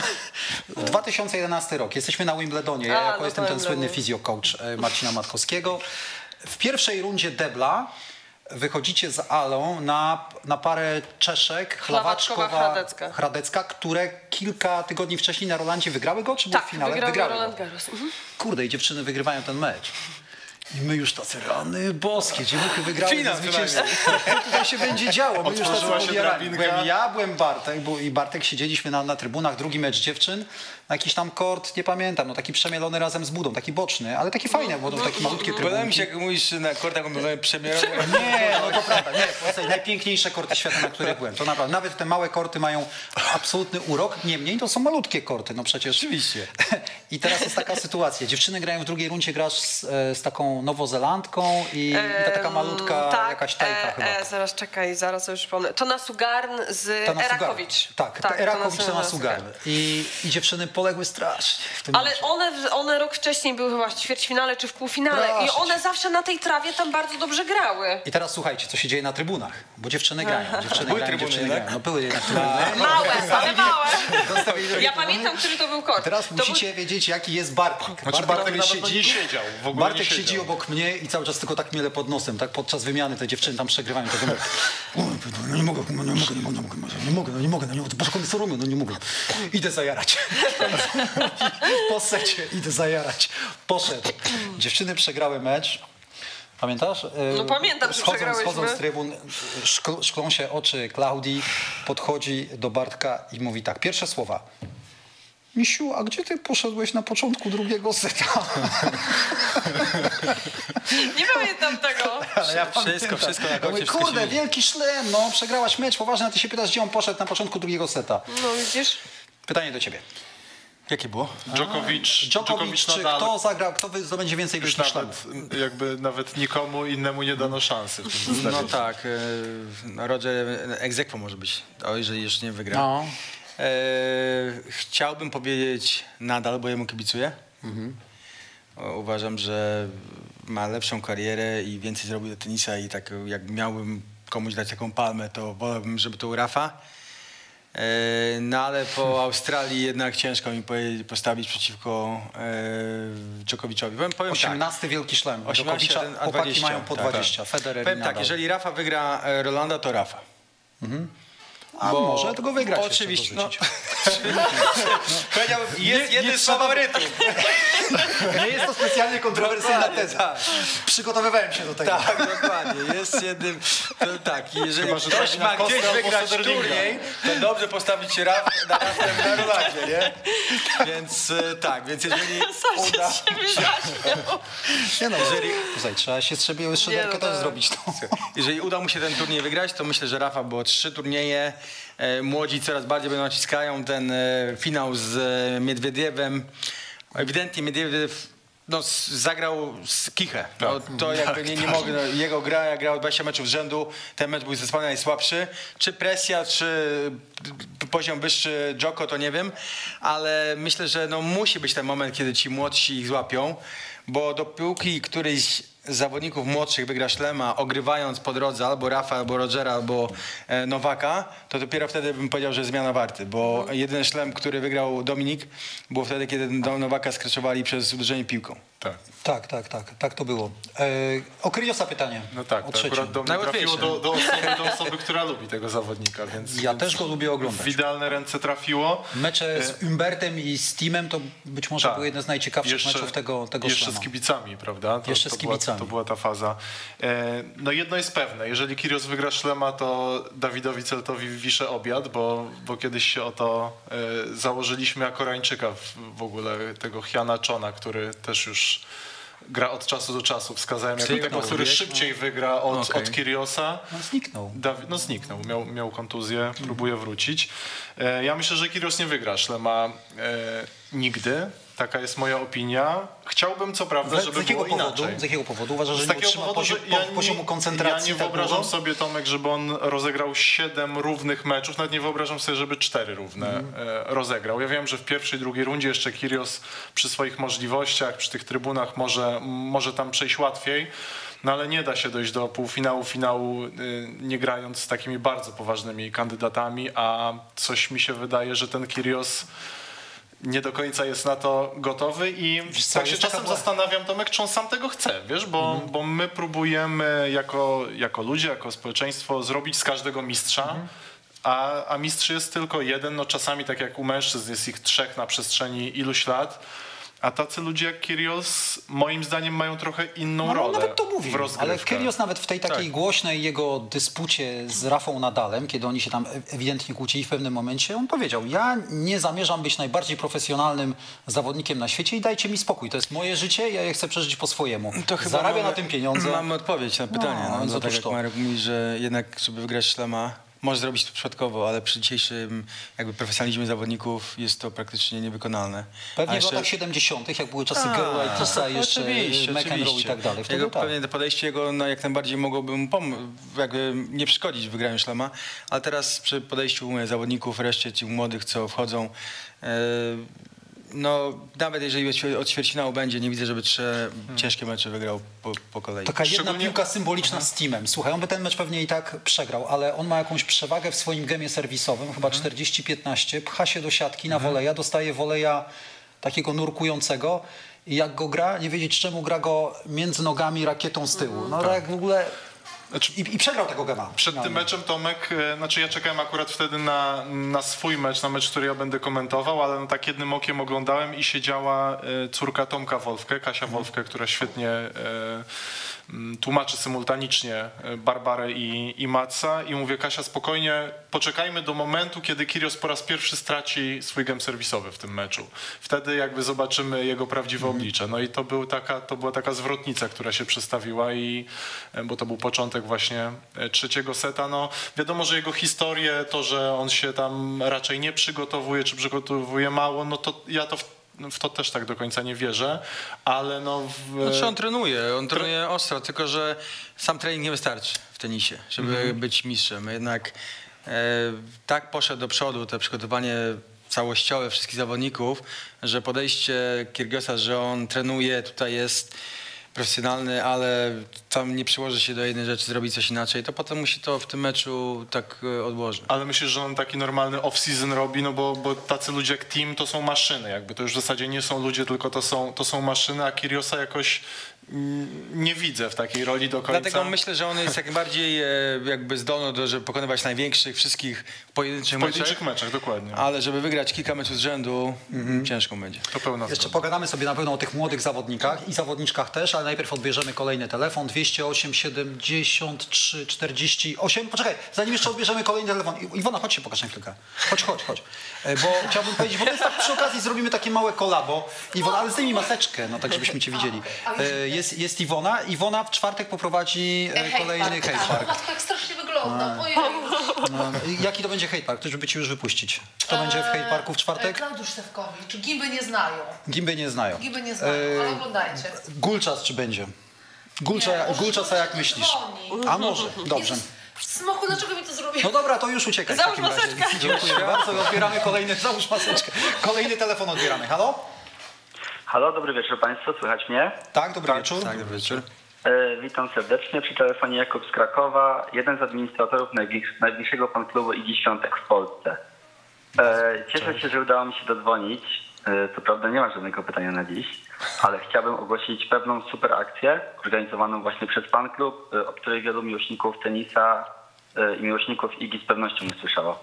2011 rok, jesteśmy na Wimbledonie, ja jako no jestem to ten słynny Wimbledon. fizjocoach Marcina Matkowskiego. W pierwszej rundzie debla wychodzicie z Alą na parę Czeszek, Hlawaczkowa-Hradecka. Hradecka, które kilka tygodni wcześniej na Rolandzie wygrały go, czy był Tak, w finale? wygrał Wygrały Roland go. Garros. Kurde, i dziewczyny wygrywają ten mecz. I my już tacy rany boskie, dziewuchy wygrały Finał zwycięstwo. Co tutaj się będzie działo? My już tacy Otworzyła się pobierani. drabinka. Byłem Bartek i Bartek siedzieliśmy na trybunach, drugi mecz dziewczyn, na jakiś tam kort, nie pamiętam, no taki przemielony razem z budą, taki boczny, ale taki fajny, bo to takie malutkie Podoba mi trybunki. się, jak mówisz na kortach przemierowych. Nie, no to prawda, nie, słuchaj, najpiękniejsze korty świata, na których byłem, to naprawdę, nawet te małe korty mają absolutny urok, niemniej to są malutkie korty, no przecież. Oczywiście. I teraz jest taka sytuacja, dziewczyny grają w drugiej rundzie, grasz z taką nowozelandką i ta taka malutka jakaś tajka chyba. Zaraz czekaj, zaraz już przypomnę. Tona Sugarn z Tana Sugar. Erakowicz. Tak, Erakowicz, Tana Sugar. I dziewczyny poległy strasznie w tym Ale meczu. one rok wcześniej były chyba w ćwierćfinale czy w półfinale Proszę i one cię. zawsze na tej trawie tam bardzo dobrze grały. I teraz słuchajcie, co się dzieje na trybunach, bo dziewczyny grają, Były trybuny, tak? No były jednak trybuny. Małe, ale małe. Dostawili drugie Ja trybuny. pamiętam, który to był kort. Teraz To musicie wiedzieć, jaki jest Bartek. Bartek który nawet nie siedział, w ogóle Bartek nie siedział. siedzi obok mnie i cały czas tylko tak miele pod nosem, tak podczas wymiany te dziewczyny tam przegrywają. Tak mówię, no nie mogę, Boże, one co robią, no nie mogę. Idę zajarać. Po secie, idę zajarać. Poszedł. Dziewczyny przegrały mecz. Pamiętasz? No pamiętam, że przegrałyśmy. Schodzą z trybun, szklą się oczy Klaudii, podchodzi do Bartka i mówi tak, pierwsze słowa. Misiu, a gdzie ty poszedłeś na początku drugiego seta? Nie pamiętam tego. Ale ja Wszystko na ja kocie, mówię, wszystko kurde, się dzieje. wielki szlem, no, przegrałaś mecz, poważnie, a ty się pytasz, gdzie on poszedł na początku drugiego seta. No widzisz? Pytanie do ciebie. Jakie było? Djokovic, czy Nadal. kto zagra, kto zdobędzie więcej Już wielkich szlemów? nawet nikomu innemu nie dano szansy w tym zestawie. No tak, Roger ex aequo może być, jeżeli jeszcze nie wygra. No. Chciałbym powiedzieć Nadal, bo jemu kibicuję. Uważam, że ma lepszą karierę i więcej zrobił do tenisa i tak jak miałbym komuś dać taką palmę, to wolałbym, żeby to był Rafa. No ale po Australii jednak ciężko mi postawić przeciwko Djokoviczowi. Powiem tak. 18 wielki szlem. 18, Djokovicza, a chłopaki 20. mają po Tak, 20. tak. Federer i Powiem tak, Nadal. jeżeli Rafa wygra Rolanda, to Rafa. A bo- może tego wygrać oczywiście, jeszcze Powiedziałbym, jest jeden z faworytów. Nie jest to specjalnie kontrowersyjna Dokładnie, teza. tak. Przygotowywałem się do tego. Tak, dokładnie. Jest jednym. To tak, jeżeli Chyba, że ktoś trafi ma na gdzieś kostkę albo wygrać Soderlinga. turniej, to dobrze postawić na Rafę na Rolandzie, nie? Więc tak, więc jeżeli uda. Nie no, Słuchaj, trzeba się strzebie szyderkę też zrobić. To. Jeżeli uda mu się ten turniej wygrać, to myślę, że Rafa, bo 3 turnieje, młodzi coraz bardziej będą naciskają ten finał z Miedwiediewem. Ewidentnie Miedwiediew zagrał z kichę. No, to jakby nie mogę, no, jego gra, jak grał 20 meczów z rzędu, ten mecz był zdecydowanie najsłabszy. Czy presja, czy poziom wyższy Djoko, to nie wiem, ale myślę, że no, musi być ten moment, kiedy ci młodsi ich złapią, bo dopóki któryś z zawodników młodszych wygra szlema, ogrywając po drodze albo Rafa, albo Rogera, albo Nowaka, to dopiero wtedy bym powiedział, że zmiana warty, bo jedyny szlem, który wygrał Dominik, było wtedy, kiedy do Nowaka skraczowali przez uderzenie piłką. Tak to było. O Kyriosa pytanie. No tak, o to akurat do mnie trafiło do osoby, która lubi tego zawodnika, więc... Ja też go lubię oglądać. W idealne ręce trafiło. Mecze z Umbertem i z Teamem to być może były jedne z najciekawszych meczów tego Jeszcze szlema. z kibicami, prawda? Jeszcze z kibicami. To była ta faza. No jedno jest pewne, jeżeli Kyrgios wygra szlema, to Dawidowi Celtowi wiszę obiad, bo kiedyś się o to założyliśmy jako Koreańczyka w ogóle, tego Hyana Chona, który też już gra od czasu do czasu. Wskazałem jako tego, który szybciej wygra od Kyrgiosa. No, zniknął. Zniknął. Miał kontuzję, próbuje wrócić. Ja myślę, że Kyrgios nie wygra szlema nigdy. Taka jest moja opinia. Chciałbym co prawda, żeby było inaczej. Z jakiego powodu? Uważasz, że nie utrzyma poziomu koncentracji? Ja nie wyobrażam sobie, Tomek, żeby on rozegrał 7 równych meczów. Nawet nie wyobrażam sobie, żeby 4 równe rozegrał. Ja wiem, że w pierwszej, drugiej rundzie jeszcze Kyrgios przy swoich możliwościach, przy tych trybunach może tam przejść łatwiej. No ale nie da się dojść do półfinału, finału nie grając z takimi bardzo poważnymi kandydatami, a coś mi się wydaje, że ten Kyrgios nie do końca jest na to gotowy i tak się czasem zastanawiam, Tomek, czy on sam tego chce, wiesz, bo my próbujemy jako ludzie, jako społeczeństwo zrobić z każdego mistrza, a mistrz jest tylko jeden, no czasami tak jak u mężczyzn jest ich 3 na przestrzeni iluś lat, a tacy ludzie jak Kyrgios moim zdaniem mają trochę inną rolę. Nawet to mówi, w rozgrywkach. ale Kyrgios nawet w tej takiej głośnej jego dyspucie z Rafą Nadalem, kiedy oni się tam ewidentnie kłócili w pewnym momencie, on powiedział: ja nie zamierzam być najbardziej profesjonalnym zawodnikiem na świecie i dajcie mi spokój, to jest moje życie, ja je chcę przeżyć po swojemu. Zarabia na tym pieniądze. Mamy odpowiedź na pytanie. No, tak jak Marek mówi, że jednak żeby wygrać szlema, może zrobić to przypadkowo, ale przy dzisiejszym jakby profesjonalizmie zawodników jest to praktycznie niewykonalne. Pewnie w latach 70., jak były czasy Gerlaitisa, jeszcze McEnroe i tak dalej. Wtedy pewnie podejście jego jak najbardziej mogłoby mu jakby nie przeszkodzić w wygraniu szlema, ale teraz przy podejściu zawodników, reszcie ci młodych, co wchodzą, no nawet jeżeli od ćwierćfinału będzie, nie widzę, żeby 3 ciężkie mecze wygrał po kolei. Taka jedna piłka symboliczna z Teamem. Słuchaj, on by ten mecz pewnie i tak przegrał, ale on ma jakąś przewagę w swoim gemie serwisowym, chyba 40-15, pcha się do siatki na woleja, dostaje woleja takiego nurkującego i jak go gra, nie wiedzieć czemu, gra go między nogami rakietą z tyłu. No tak w ogóle... I przegrał tego gema. Przed tym meczem, Tomek, ja czekałem akurat wtedy na swój mecz, na mecz, który ja będę komentował, ale tak jednym okiem oglądałem i siedziała córka Tomka Wolfke, Kasia Wolfke, która świetnie tłumaczy symultanicznie Barbarę i Matsa i mówię: Kasia, spokojnie, poczekajmy do momentu, kiedy Kyrgios po raz pierwszy straci swój gem serwisowy w tym meczu. Wtedy jakby zobaczymy jego prawdziwe oblicze. No i to była taka zwrotnica, która się przestawiła, bo to był początek właśnie 3. seta. No wiadomo, że jego historię, to, że on się tam raczej nie przygotowuje, czy przygotowuje mało, no to ja w to też tak do końca nie wierzę, ale Znaczy on trenuje ostro, tylko że sam trening nie wystarczy w tenisie, żeby być mistrzem. Jednak tak poszedł do przodu, to przygotowanie całościowe wszystkich zawodników, że podejście Kyrgiosa, że on trenuje, tutaj jest profesjonalny, ale tam nie przyłoży się do jednej rzeczy, zrobi coś inaczej, to potem musi to w tym meczu tak odłożyć. Ale myślisz, że on taki normalny off-season robi, no bo tacy ludzie jak Team to są maszyny, jakby to już w zasadzie nie są ludzie, tylko to są maszyny, a Kyrgiosa jakoś nie widzę w takiej roli do końca. Dlatego myślę, że on jest jak bardziej jakby zdolny, żeby pokonywać największych wszystkich pojedynczych meczach, dokładnie. Ale żeby wygrać kilka meczów z rzędu, ciężko będzie. To pełna Jeszcze pogadamy sobie na pewno o tych młodych zawodnikach i zawodniczkach też, ale najpierw odbierzemy kolejny telefon 208 73 48. Poczekaj, zanim jeszcze odbierzemy kolejny telefon. Iwona, chodź się pokaż na chwilkę. Chodź. Bo chciałbym powiedzieć, bo to jest tak, przy okazji zrobimy takie małe kolabo. Iwona, ale zdejmij maseczkę, no tak żebyśmy cię widzieli. Jest Iwona. Iwona w czwartek poprowadzi kolejny hate park. To tak strasznie wygląda. Jaki to będzie hate park? To żeby ci już wypuścić. Kto będzie w hate parku w czwartek? Klaudiusz Stefkowicz. Gimby nie znają. Gimby nie znają. Ale oglądajcie. Gulczas czy będzie? Gulczas, a jak myślisz? A może, dobrze. Smoku, dlaczego mi to zrobiłeś? No dobra, to już uciekaj. Załóż maseczkę. Dziękuję bardzo. Odbieramy kolejny, załóż maseczkę. Kolejny telefon odbieramy. Halo? Halo, dobry wieczór Państwu, słychać mnie? Tak, dobry wieczór. Tak, dobry wieczór. Witam serdecznie. Przy telefonie Jakub z Krakowa, jeden z administratorów najbliższego fanklubu Igi Świątek w Polsce. Cieszę się, że udało mi się dodzwonić. Co prawda nie ma żadnego pytania na dziś, ale chciałbym ogłosić pewną super akcję organizowaną właśnie przez fanklub, o której wielu miłośników tenisa i miłośników Igi z pewnością nie słyszało.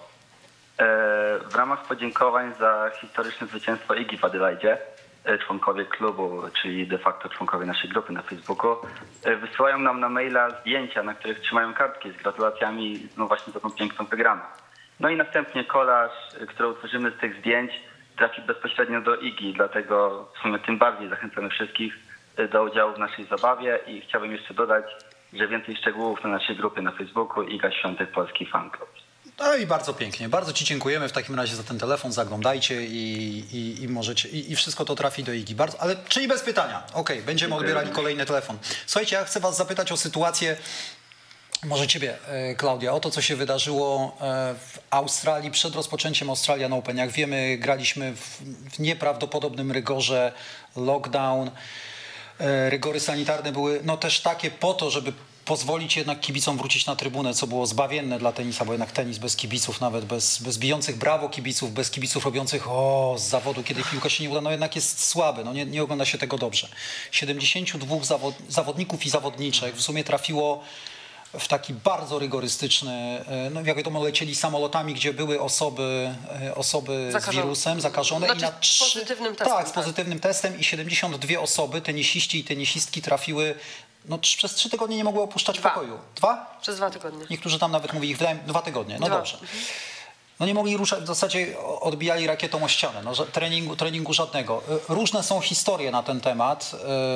W ramach podziękowań za historyczne zwycięstwo Igi w Adelaidzie członkowie klubu, czyli de facto członkowie naszej grupy na Facebooku, wysyłają nam na maila zdjęcia, na których trzymają kartki z gratulacjami no właśnie za tą piękną wygraną. No i następnie kolaż, który utworzymy z tych zdjęć, trafi bezpośrednio do Igi, dlatego w sumie tym bardziej zachęcamy wszystkich do udziału w naszej zabawie i chciałbym jeszcze dodać, że więcej szczegółów na naszej grupie na Facebooku Iga Świątek Polski Fan Club. No i bardzo pięknie. Bardzo Ci dziękujemy w takim razie za ten telefon. Zaglądajcie i możecie. I wszystko to trafi do Igi. Bardzo, ale czyli bez pytania. Okej, będziemy odbierali kolejny telefon. Słuchajcie, ja chcę Was zapytać o sytuację, może Ciebie, Klaudia, o to, co się wydarzyło w Australii przed rozpoczęciem Australian Open. Jak wiemy, graliśmy w nieprawdopodobnym rygorze, lockdown. Rygory sanitarne były no też takie po to, żeby pozwolić jednak kibicom wrócić na trybunę, co było zbawienne dla tenisa, bo jednak tenis bez kibiców, nawet bez bijących brawo kibiców, bez kibiców robiących z zawodu, kiedy piłka się nie uda, no jednak jest słaby, no nie ogląda się tego dobrze. 72 zawodników i zawodniczek w sumie trafiło w taki bardzo rygorystyczny, no jak wiadomo, lecieli samolotami, gdzie były osoby z wirusem zakażone. Znaczy, i na z pozytywnym testem. Tak, z pozytywnym testem i 72 osoby, tenisiści i tenisistki trafiły, no przez 3 tygodnie nie mogły opuszczać pokoju. 2? Przez 2 tygodnie. Niektórzy tam nawet mówili, 2 tygodnie, no 2. dobrze. No nie mogli ruszać, w zasadzie odbijali rakietą o ścianę, no, treningu żadnego. Różne są historie na ten temat.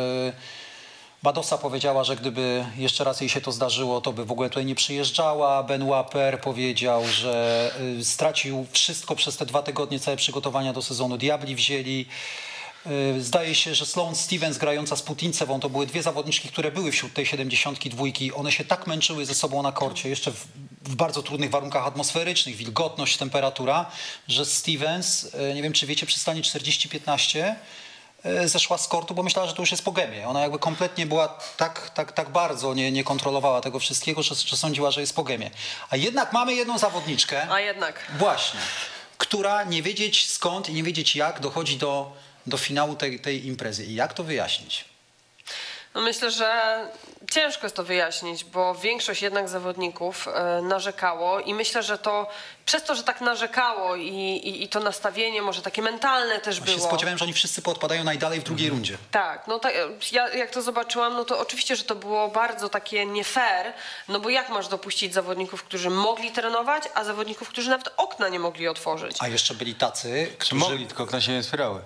Badosa powiedziała, że gdyby jeszcze raz jej się to zdarzyło, to by w ogóle tutaj nie przyjeżdżała. Benoit Paire powiedział, że stracił wszystko przez te 2 tygodnie, całe przygotowania do sezonu. Diabli wzięli. Zdaje się, że Sloane Stevens grająca z Putincewą to były 2 zawodniczki, które były wśród tej 72. One się tak męczyły ze sobą na korcie, jeszcze w bardzo trudnych warunkach atmosferycznych, wilgotność, temperatura, że Stevens, nie wiem czy wiecie, przy stanie 40-15 zeszła z kortu, bo myślała, że to już jest po gemie. Ona jakby kompletnie była tak bardzo nie kontrolowała tego wszystkiego, że sądziła, że jest po gemie. A jednak mamy jedną zawodniczkę. A jednak. Właśnie. Która nie wiedzieć skąd i nie wiedzieć jak dochodzi do finału tej imprezy. I jak to wyjaśnić? No myślę, że ciężko jest to wyjaśnić, bo większość jednak zawodników narzekało i myślę, że to przez to, że tak narzekało i to nastawienie może takie mentalne też było. Ja się spodziewałem, że oni wszyscy poodpadają najdalej w drugiej rundzie. Tak, no ja jak to zobaczyłam, no to oczywiście, że to było bardzo takie nie fair, no bo jak masz dopuścić zawodników, którzy mogli trenować, a zawodników, którzy nawet okna nie mogli otworzyć. A jeszcze byli tacy, którzy... Mogli, tylko okna się nie otwierały.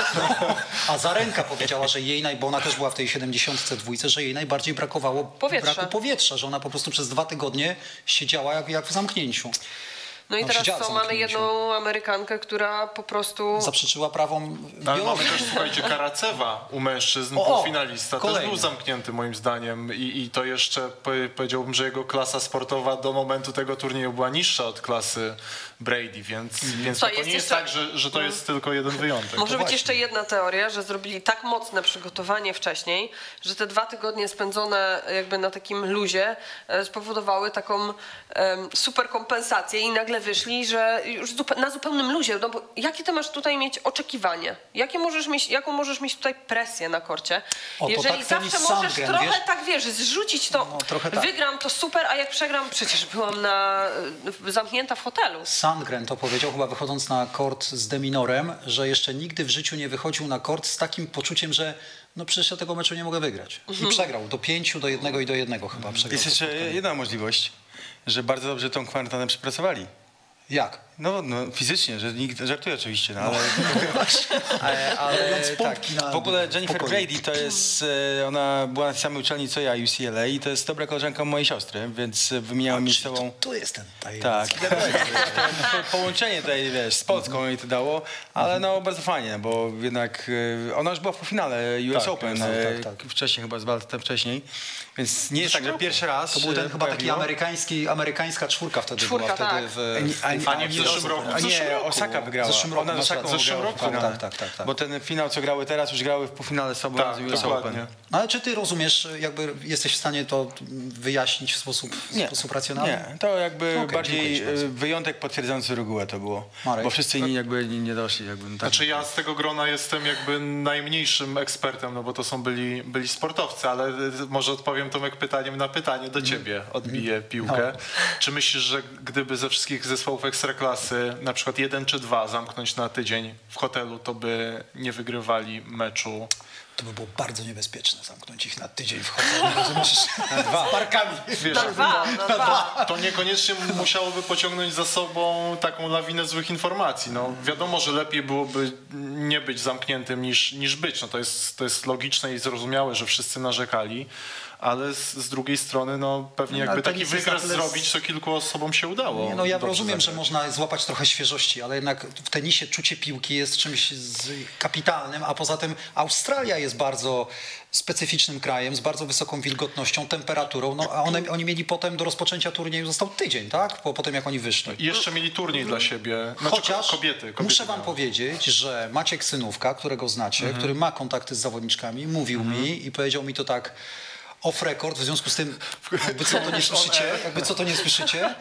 A Zarenka powiedziała, że jej, bo ona też była w tej 72, że jej najbardziej brakowało braku powietrza, że ona po prostu przez 2 tygodnie siedziała jak w zamknięciu. No i teraz co, mamy jedną Amerykankę, która po prostu... zaprzeczyła prawom Ale biologii. mamy też, słuchajcie, Karacewa u mężczyzn, półfinalista, też był zamknięty moim zdaniem i to jeszcze powiedziałbym, że jego klasa sportowa do momentu tego turnieju była niższa od klasy Brady, więc to nie jest tak, że to jest tylko jeden wyjątek. Może być jeszcze jedna teoria, że zrobili tak mocne przygotowanie wcześniej, że te 2 tygodnie spędzone jakby na takim luzie spowodowały taką super kompensację i nagle wyszli, że już na zupełnym luzie, no bo jakie ty masz tutaj mieć oczekiwanie? Jaką możesz mieć tutaj presję na korcie? Jeżeli tak zawsze możesz trochę zrzucić to, wygram to super, a jak przegram, przecież byłam zamknięta w hotelu. Sandgren to powiedział chyba wychodząc na kort z Deminorem, że jeszcze nigdy w życiu nie wychodził na kort z takim poczuciem, że no przecież ja tego meczu nie mogę wygrać. I przegrał do 5, do 1 i do 1 chyba. Jest jeszcze jedna możliwość, że bardzo dobrze tą kwarantannę przepracowali. Jak? No fizycznie, że nikt żartuje oczywiście, no, ale tak. W ogóle Jennifer Brady to jest, ona była na tej samej uczelni co ja, UCLA i to jest dobra koleżanka mojej siostry, więc wymieniałem między sobą... Tu jest ten tak, połączenie tutaj, wiesz, z Polską jej to dało, ale no bardzo fajnie, bo jednak ona już była w półfinale US Open, wcześniej chyba, 2 lata wcześniej, więc nie jest tak, że pierwszy raz... To był ten chyba taki amerykańska czwórka wtedy była wtedy tak. w A nie w zeszłym roku. A nie, Osaka wygrała. W zeszłym roku, Ona z masz Osaką rację. W zeszłym wygrała w roku, finale. tak. Bo ten finał, co grały teraz, już grały w półfinale z sobą Tak, z US dokładnie. Open. No ale czy ty rozumiesz, jakby jesteś w stanie to wyjaśnić w sposób racjonalny? Nie, to jakby Okej, bardziej dziękuję ci bardzo. wyjątek potwierdzający regułę to było. Marek? Bo wszyscy inni jakby nie doszli. Jakby, no tak. Znaczy ja z tego grona jestem jakby najmniejszym ekspertem, no bo to są byli sportowcy, ale może odpowiem Tomek pytaniem na pytanie do ciebie, odbiję piłkę. Czy myślisz, że gdyby ze wszystkich zespołów Ekstraklasy na przykład 1 czy 2 zamknąć na tydzień w hotelu, to by nie wygrywali meczu? To by było bardzo niebezpieczne zamknąć ich na tydzień w hotelu, rozumiesz? Z parkami. Wiesz, Na dwa. to niekoniecznie musiałoby pociągnąć za sobą taką lawinę złych informacji. No, wiadomo, że lepiej byłoby nie być zamkniętym niż być. No, to jest logiczne i zrozumiałe, że wszyscy narzekali, ale z drugiej strony no, pewnie ale jakby to taki nic jest wykres na tyle zrobić, to kilku osobom się udało. Nie, no ja dobrze rozumiem, że zagrać. można złapać trochę świeżości, ale jednak w tenisie czucie piłki jest czymś kapitalnym, a poza tym Australia jest bardzo specyficznym krajem, z bardzo wysoką wilgotnością, temperaturą, no a oni mieli potem do rozpoczęcia turnieju, został tydzień, tak? Po tym jak oni wyszli. I jeszcze mieli turniej dla siebie. Znaczy, Chociaż kobiety muszę wam miały. powiedzieć, że Maciek Synówka, którego znacie, który ma kontakty z zawodniczkami, mówił mi i powiedział mi to tak off record, w związku z tym, jakby co to nie słyszycie,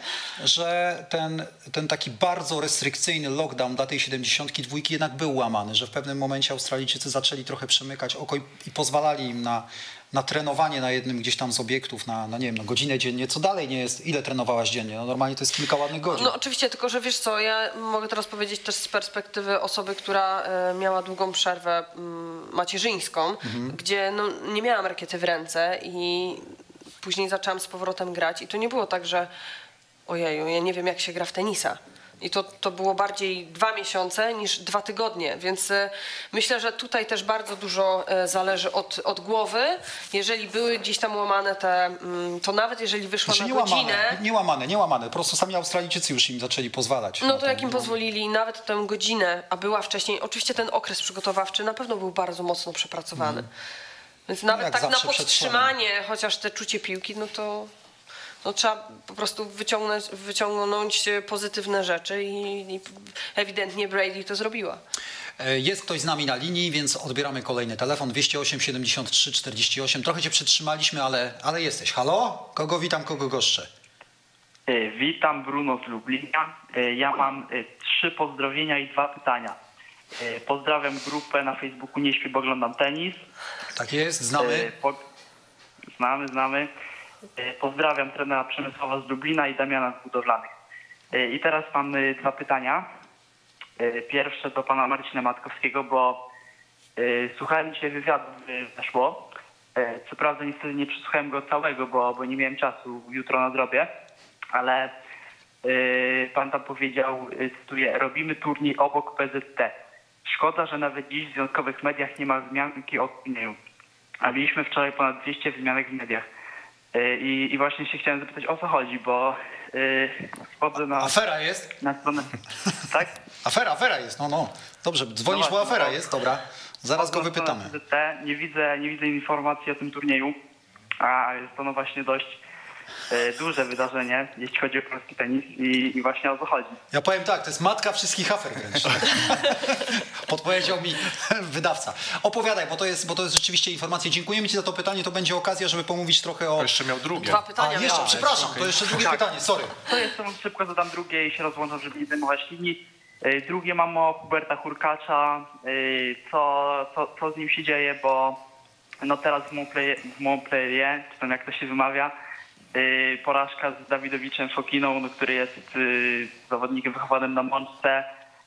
że ten taki bardzo restrykcyjny lockdown dla tej 72 jednak był łamany, że w pewnym momencie Australijczycy zaczęli trochę przemykać oko i pozwalali im na trenowanie na jednym gdzieś tam z obiektów, nie wiem, godzinę dziennie, co dalej nie jest, ile trenowałaś dziennie? No normalnie to jest kilka ładnych godzin. No oczywiście, tylko że wiesz co, ja mogę teraz powiedzieć też z perspektywy osoby, która miała długą przerwę macierzyńską, gdzie no, nie miałam rakiety w ręce i później zaczęłam z powrotem grać i to nie było tak, że ojeju, ja nie wiem jak się gra w tenisa. I to było bardziej 2 miesiące niż 2 tygodnie, więc myślę, że tutaj też bardzo dużo zależy od głowy. Jeżeli były gdzieś tam łamane to nawet jeżeli wyszła Znaczy, na godzinę... nie łamane. Po prostu sami Australijczycy już im zaczęli pozwalać. No to jak im pozwolili nawet tę godzinę, a była wcześniej... Oczywiście ten okres przygotowawczy na pewno był bardzo mocno przepracowany. Więc nawet jak tak na zawsze przed podtrzymanie, chociaż te czucie piłki, no to trzeba po prostu wyciągnąć pozytywne rzeczy i ewidentnie Brady to zrobiła. Jest ktoś z nami na linii, więc odbieramy kolejny telefon 208 73 48. Trochę cię przytrzymaliśmy, ale jesteś. Halo? Kogo witam, kogo goszczę? Witam, Bruno z Lublina. Ja mam 3 pozdrowienia i 2 pytania. Pozdrawiam grupę na Facebooku Nie śpię, bo oglądam tenis. Tak jest, znamy. Znamy. Pozdrawiam trenera Przemysława z Lublina i Damiana z Budowlanych. I teraz mam 2 pytania. Pierwsze do pana Marcina Matkowskiego, bo słuchałem dzisiaj wywiadu, weszło. Co prawda niestety nie przesłuchałem go całego, bo nie miałem czasu, jutro nadrobię, ale pan tam powiedział, cytuję, robimy turniej obok PZT. Szkoda, że nawet dziś w związkowych mediach nie ma wzmianki o turnieju. A mieliśmy wczoraj ponad 200 wzmianek w mediach. I właśnie się chciałem zapytać, o co chodzi, bo wchodzę na... Afera jest? Na stronę... Tak? Afera jest, no. Dobrze, dzwonisz, bo afera jest, dobra. Zaraz go wypytamy. Nie widzę informacji o tym turnieju, a jest to no właśnie dość duże wydarzenie, jeśli chodzi o polski tenis i właśnie o co chodzi. Ja powiem tak, to jest matka wszystkich afer wręcz. Podpowiedział mi wydawca. Opowiadaj, bo to jest rzeczywiście informacja. Dziękujemy ci za to pytanie, to będzie okazja, żeby pomówić trochę o... Jeszcze miał drugie. 2 pytania jeszcze, miałam. przepraszam, to jeszcze drugie pytanie, sorry. To jest, szybko zadam drugie i się rozłączam, żeby nie zajmować linii. Drugie mam o Huberta Hurkacza, co z nim się dzieje, bo no teraz w Montpellier, czy tam jak to się wymawia, porażka z Dawidowiczem Fokiną, no, który jest zawodnikiem wychowanym na mączce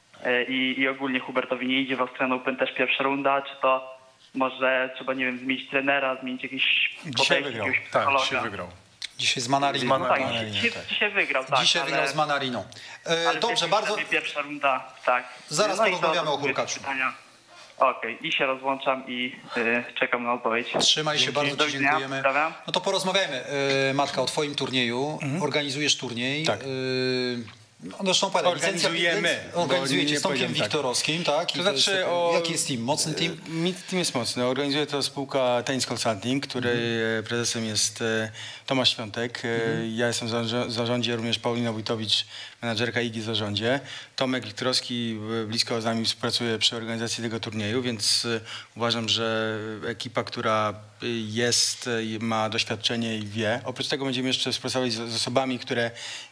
i ogólnie Hubertowi nie idzie w Australian Open też pierwsza runda, czy to może trzeba, nie wiem, zmienić trenera, zmienić jakieś podejście, jakiegoś psychologa. Tak, dzisiaj wygrał. Dzisiaj z Manariną. No tak, dzisiaj wygrał, tak. Dzisiaj wygrał z Manariną. Dobrze, bardzo... Pierwsza runda, tak. Zaraz porozmawiamy o Hurkaczu. Okej, i się rozłączam i czekam na odpowiedź. Trzymaj się, bardzo Do ci widzenia, dziękujemy. pozdrawiam. No to porozmawiajmy, Matka, o twoim turnieju. Organizujesz turniej. Tak. No zresztą opowiadaj, Organizujemy, Organizujecie bo z Tomkiem nie powiedziałem tak. Wiktorowskim, tak? To znaczy Jaki jest team? Mocny team? Team jest mocny. Organizuje to spółka Tennis Consulting, której prezesem jest Tomasz Świątek. Ja jestem w zarządzie, również Paulina Wójtowicz menadżerka Igi w zarządzie. Tomek Lichtrowski blisko z nami współpracuje przy organizacji tego turnieju, więc uważam, że ekipa, która jest, ma doświadczenie i wie. Oprócz tego będziemy jeszcze współpracować z osobami, które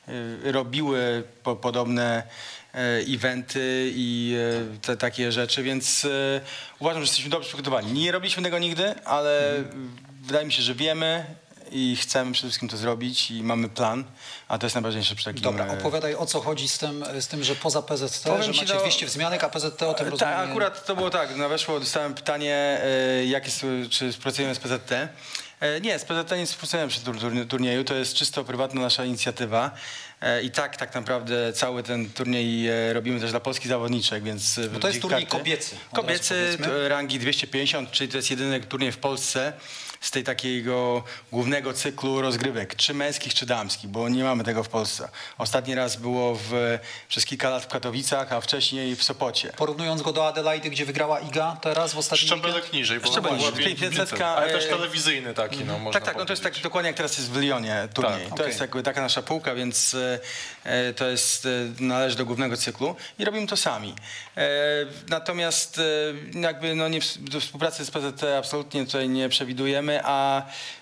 robiły podobne eventy i takie rzeczy, więc uważam, że jesteśmy dobrze przygotowani. Nie robiliśmy tego nigdy, ale wydaje mi się, że wiemy i chcemy przede wszystkim to zrobić i mamy plan, a to jest najważniejsze przy takim... Dobra, opowiadaj, o co chodzi z tym, że poza PZT, że macie 200 wzmianek, a PZT o tym rozumie. Tak, akurat to było tak, na weszło dostałem pytanie, czy współpracujemy z PZT. Nie, z PZT nie współpracujemy przy turnieju, to jest czysto prywatna nasza inicjatywa. I tak naprawdę cały ten turniej robimy też dla polskich zawodniczek, więc... Bo to jest turniej kobiecy. Kobiecy rangi 250, czyli to jest jedyny turniej w Polsce z tej takiego głównego cyklu rozgrywek, czy męskich, czy damskich, bo nie mamy tego w Polsce. Ostatni raz było przez kilka lat w Katowicach, a wcześniej w Sopocie. Porównując go do Adelaidy, gdzie wygrała Iga teraz w ostatnim Szczebelek niżej, bo Szczebelek była niżej. 500, ale też telewizyjny taki, no można Tak, no to jest tak dokładnie jak teraz jest w Lyonie turniej. To jest taka nasza półka, więc to jest, należy do głównego cyklu i robimy to sami. Natomiast jakby do współpracy z PZT absolutnie tutaj nie przewidujemy, a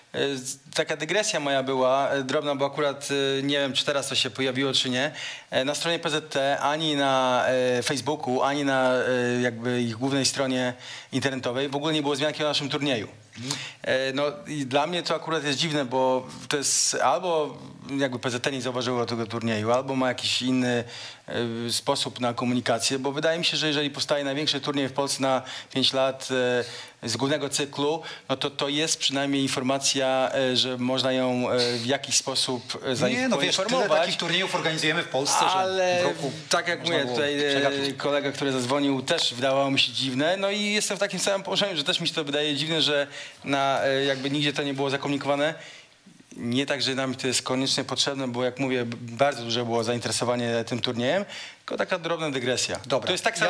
taka dygresja moja była drobna, bo akurat nie wiem, czy teraz to się pojawiło, czy nie. Na stronie PZT, ani na Facebooku, ani na jakby ich głównej stronie internetowej w ogóle nie było wzmianki o naszym turnieju. No i dla mnie to akurat jest dziwne, bo to jest albo jakby PZT nie zauważyło tego turnieju, albo ma jakiś inny sposób na komunikację, bo wydaje mi się, że jeżeli powstaje największy turniej w Polsce na 5 lat z głównego cyklu, no to jest przynajmniej informacja, że można ją w jakiś sposób Nie, no wiesz, tyle takich turniejów organizujemy w Polsce, ale że w roku tak jak mówię, tutaj kolega, który zadzwonił, też wydawało mi się dziwne, no i jestem w takim samym położeniu, że też mi się to wydaje dziwne, że jakby nigdzie to nie było zakomunikowane. Nie tak, że nam to jest koniecznie potrzebne, bo jak mówię, bardzo duże było zainteresowanie tym turniejem, tylko taka drobna dygresja. Dobra. To jest tak samo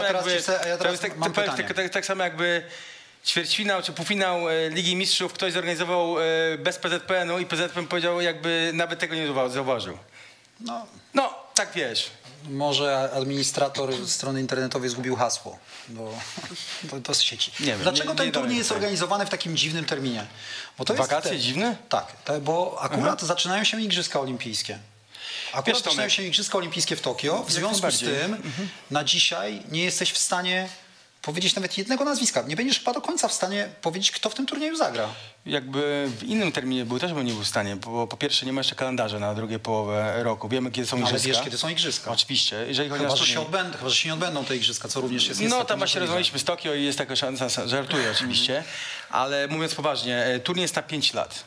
tak samo jakby ćwierćfinał czy półfinał Ligi Mistrzów ktoś zorganizował bez PZPN-u i PZPN powiedział, jakby nawet tego nie zauważył. No, tak wiesz. Może administrator strony internetowej zgubił hasło do sieci. Nie wiem, Dlaczego ten turniej jest organizowany w takim dziwnym terminie? Bo to wakacje dziwne? Tak, bo akurat zaczynają się Igrzyska Olimpijskie. Akurat zaczynają się Igrzyska Olimpijskie w Tokio. W związku z tym na dzisiaj nie jesteś w stanie powiedzieć nawet jednego nazwiska. Nie będziesz chyba do końca w stanie powiedzieć, kto w tym turnieju zagra. Jakby w innym terminie też bym nie był w stanie, bo po pierwsze nie ma jeszcze kalendarza na drugią połowę roku. Wiemy, kiedy są igrzyska. Ale wiesz, kiedy są igrzyska. Oczywiście. Jeżeli chodzi chyba, że się nie odbędą te igrzyska, co również jest No tam właśnie rozmawialiśmy z Tokio i jest taka szansa, żartuję oczywiście, ale mówiąc poważnie, turniej jest na 5 lat.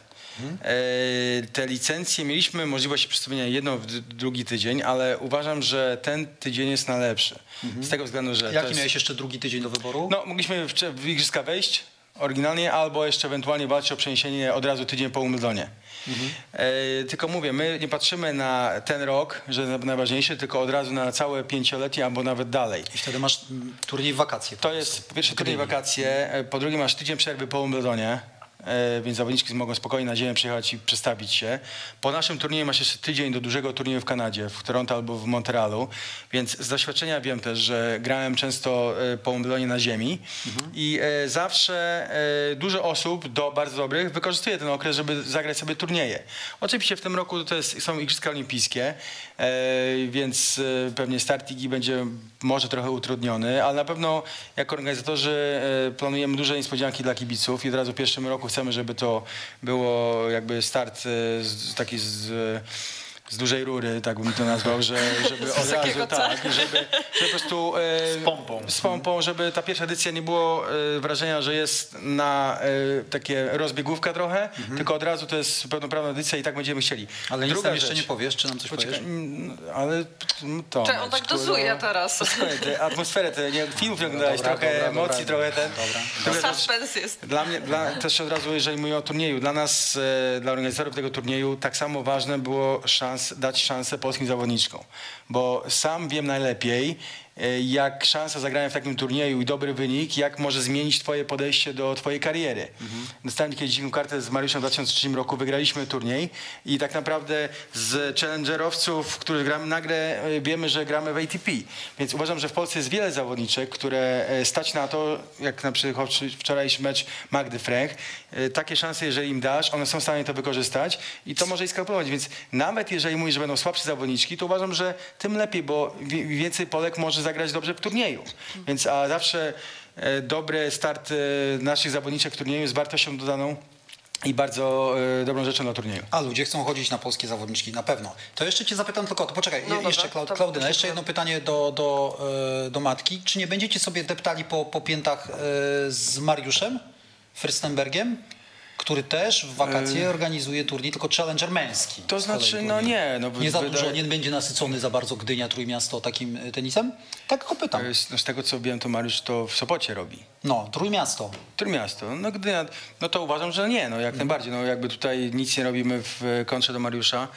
Te licencje mieliśmy możliwość przedstawienia jedną w drugi tydzień, ale uważam, że ten tydzień jest najlepszy. Z tego względu, że... Jaki miałeś jeszcze drugi tydzień do wyboru? No, mogliśmy w igrzyska wejść oryginalnie, albo jeszcze ewentualnie walczyć o przeniesienie od razu tydzień po Wimbledonie. Tylko mówię, my nie patrzymy na ten rok, że najważniejszy, tylko od razu na całe 5-lecie albo nawet dalej. I wtedy masz turniej w wakacje. To jest po pierwsze turniej w wakacje, po drugie masz tydzień przerwy po Wimbledonie. Więc zawodniczki mogą spokojnie na ziemię przyjechać i przestawić się. Po naszym turnieju masz jeszcze tydzień do dużego turnieju w Kanadzie, w Toronto albo w Montrealu, więc z doświadczenia wiem też, że grałem często po Wimbledonie na ziemi i zawsze dużo osób, bardzo dobrych, wykorzystuje ten okres, żeby zagrać sobie turnieje. Oczywiście w tym roku są Igrzyska Olimpijskie, więc pewnie start ligi będzie może trochę utrudniony, ale na pewno jako organizatorzy planujemy duże niespodzianki dla kibiców i od razu w pierwszym roku chcemy, żeby to było jakby start taki z dużej rury, tak bym to nazwał, żeby od razu żeby po prostu z pompą, żeby ta pierwsza edycja nie było wrażenia, że jest na takie rozbiegówka trochę, tylko od razu to jest pełnoprawna edycja i tak będziemy chcieli. Ale nic nam jeszcze nie powiesz, czy nam coś powiesz? Ale to... on tak dozuje teraz. Atmosferę, filmów nie oglądałeś, trochę emocji, trochę ten... Suspense jest. Dla mnie, też od razu, jeżeli mówimy o turnieju, dla nas, dla organizatorów tego turnieju, tak samo ważne było dać szansę polskim zawodniczkom, bo sam wiem najlepiej, jak szansa zagrania w takim turnieju i dobry wynik, jak może zmienić twoje podejście do twojej kariery. Dostałem kiedyś dziwną kartę z Mariuszem w 2003 roku, wygraliśmy turniej i tak naprawdę z challengerowców, których gramy, nagle wiemy, że gramy w ATP. Więc uważam, że w Polsce jest wiele zawodniczek, które stać na to, jak na przykład wczorajszy mecz Magdy Frech, takie szanse, jeżeli im dasz, one są w stanie to wykorzystać i to może ich skalkulować. Więc nawet jeżeli mówisz, że będą słabsze zawodniczki, to uważam, że tym lepiej, bo więcej Polek może zagrać dobrze w turnieju. Więc a zawsze dobry start naszych zawodniczek w turnieju jest wartością dodaną i bardzo dobrą rzeczą na turnieju. A ludzie chcą chodzić na polskie zawodniczki, na pewno. To jeszcze cię zapytam tylko, to poczekaj, jeszcze Klaudyna, jeszcze jedno pytanie do Matki. Czy nie będziecie sobie deptali po piętach z Mariuszem Fürstenbergiem, który też w wakacje organizuje turniej, tylko challenger męski? To znaczy, no nie. No, nie za dużo, nie będzie nasycony za bardzo Gdynia, Trójmiasto takim tenisem? Tak go pytam. No z tego co wiem, to Mariusz to w Sopocie robi. No, Trójmiasto. Trójmiasto. No Gdynia, no to uważam, że nie, no jak najbardziej. No jakby tutaj nic nie robimy w kontrze do Mariusza.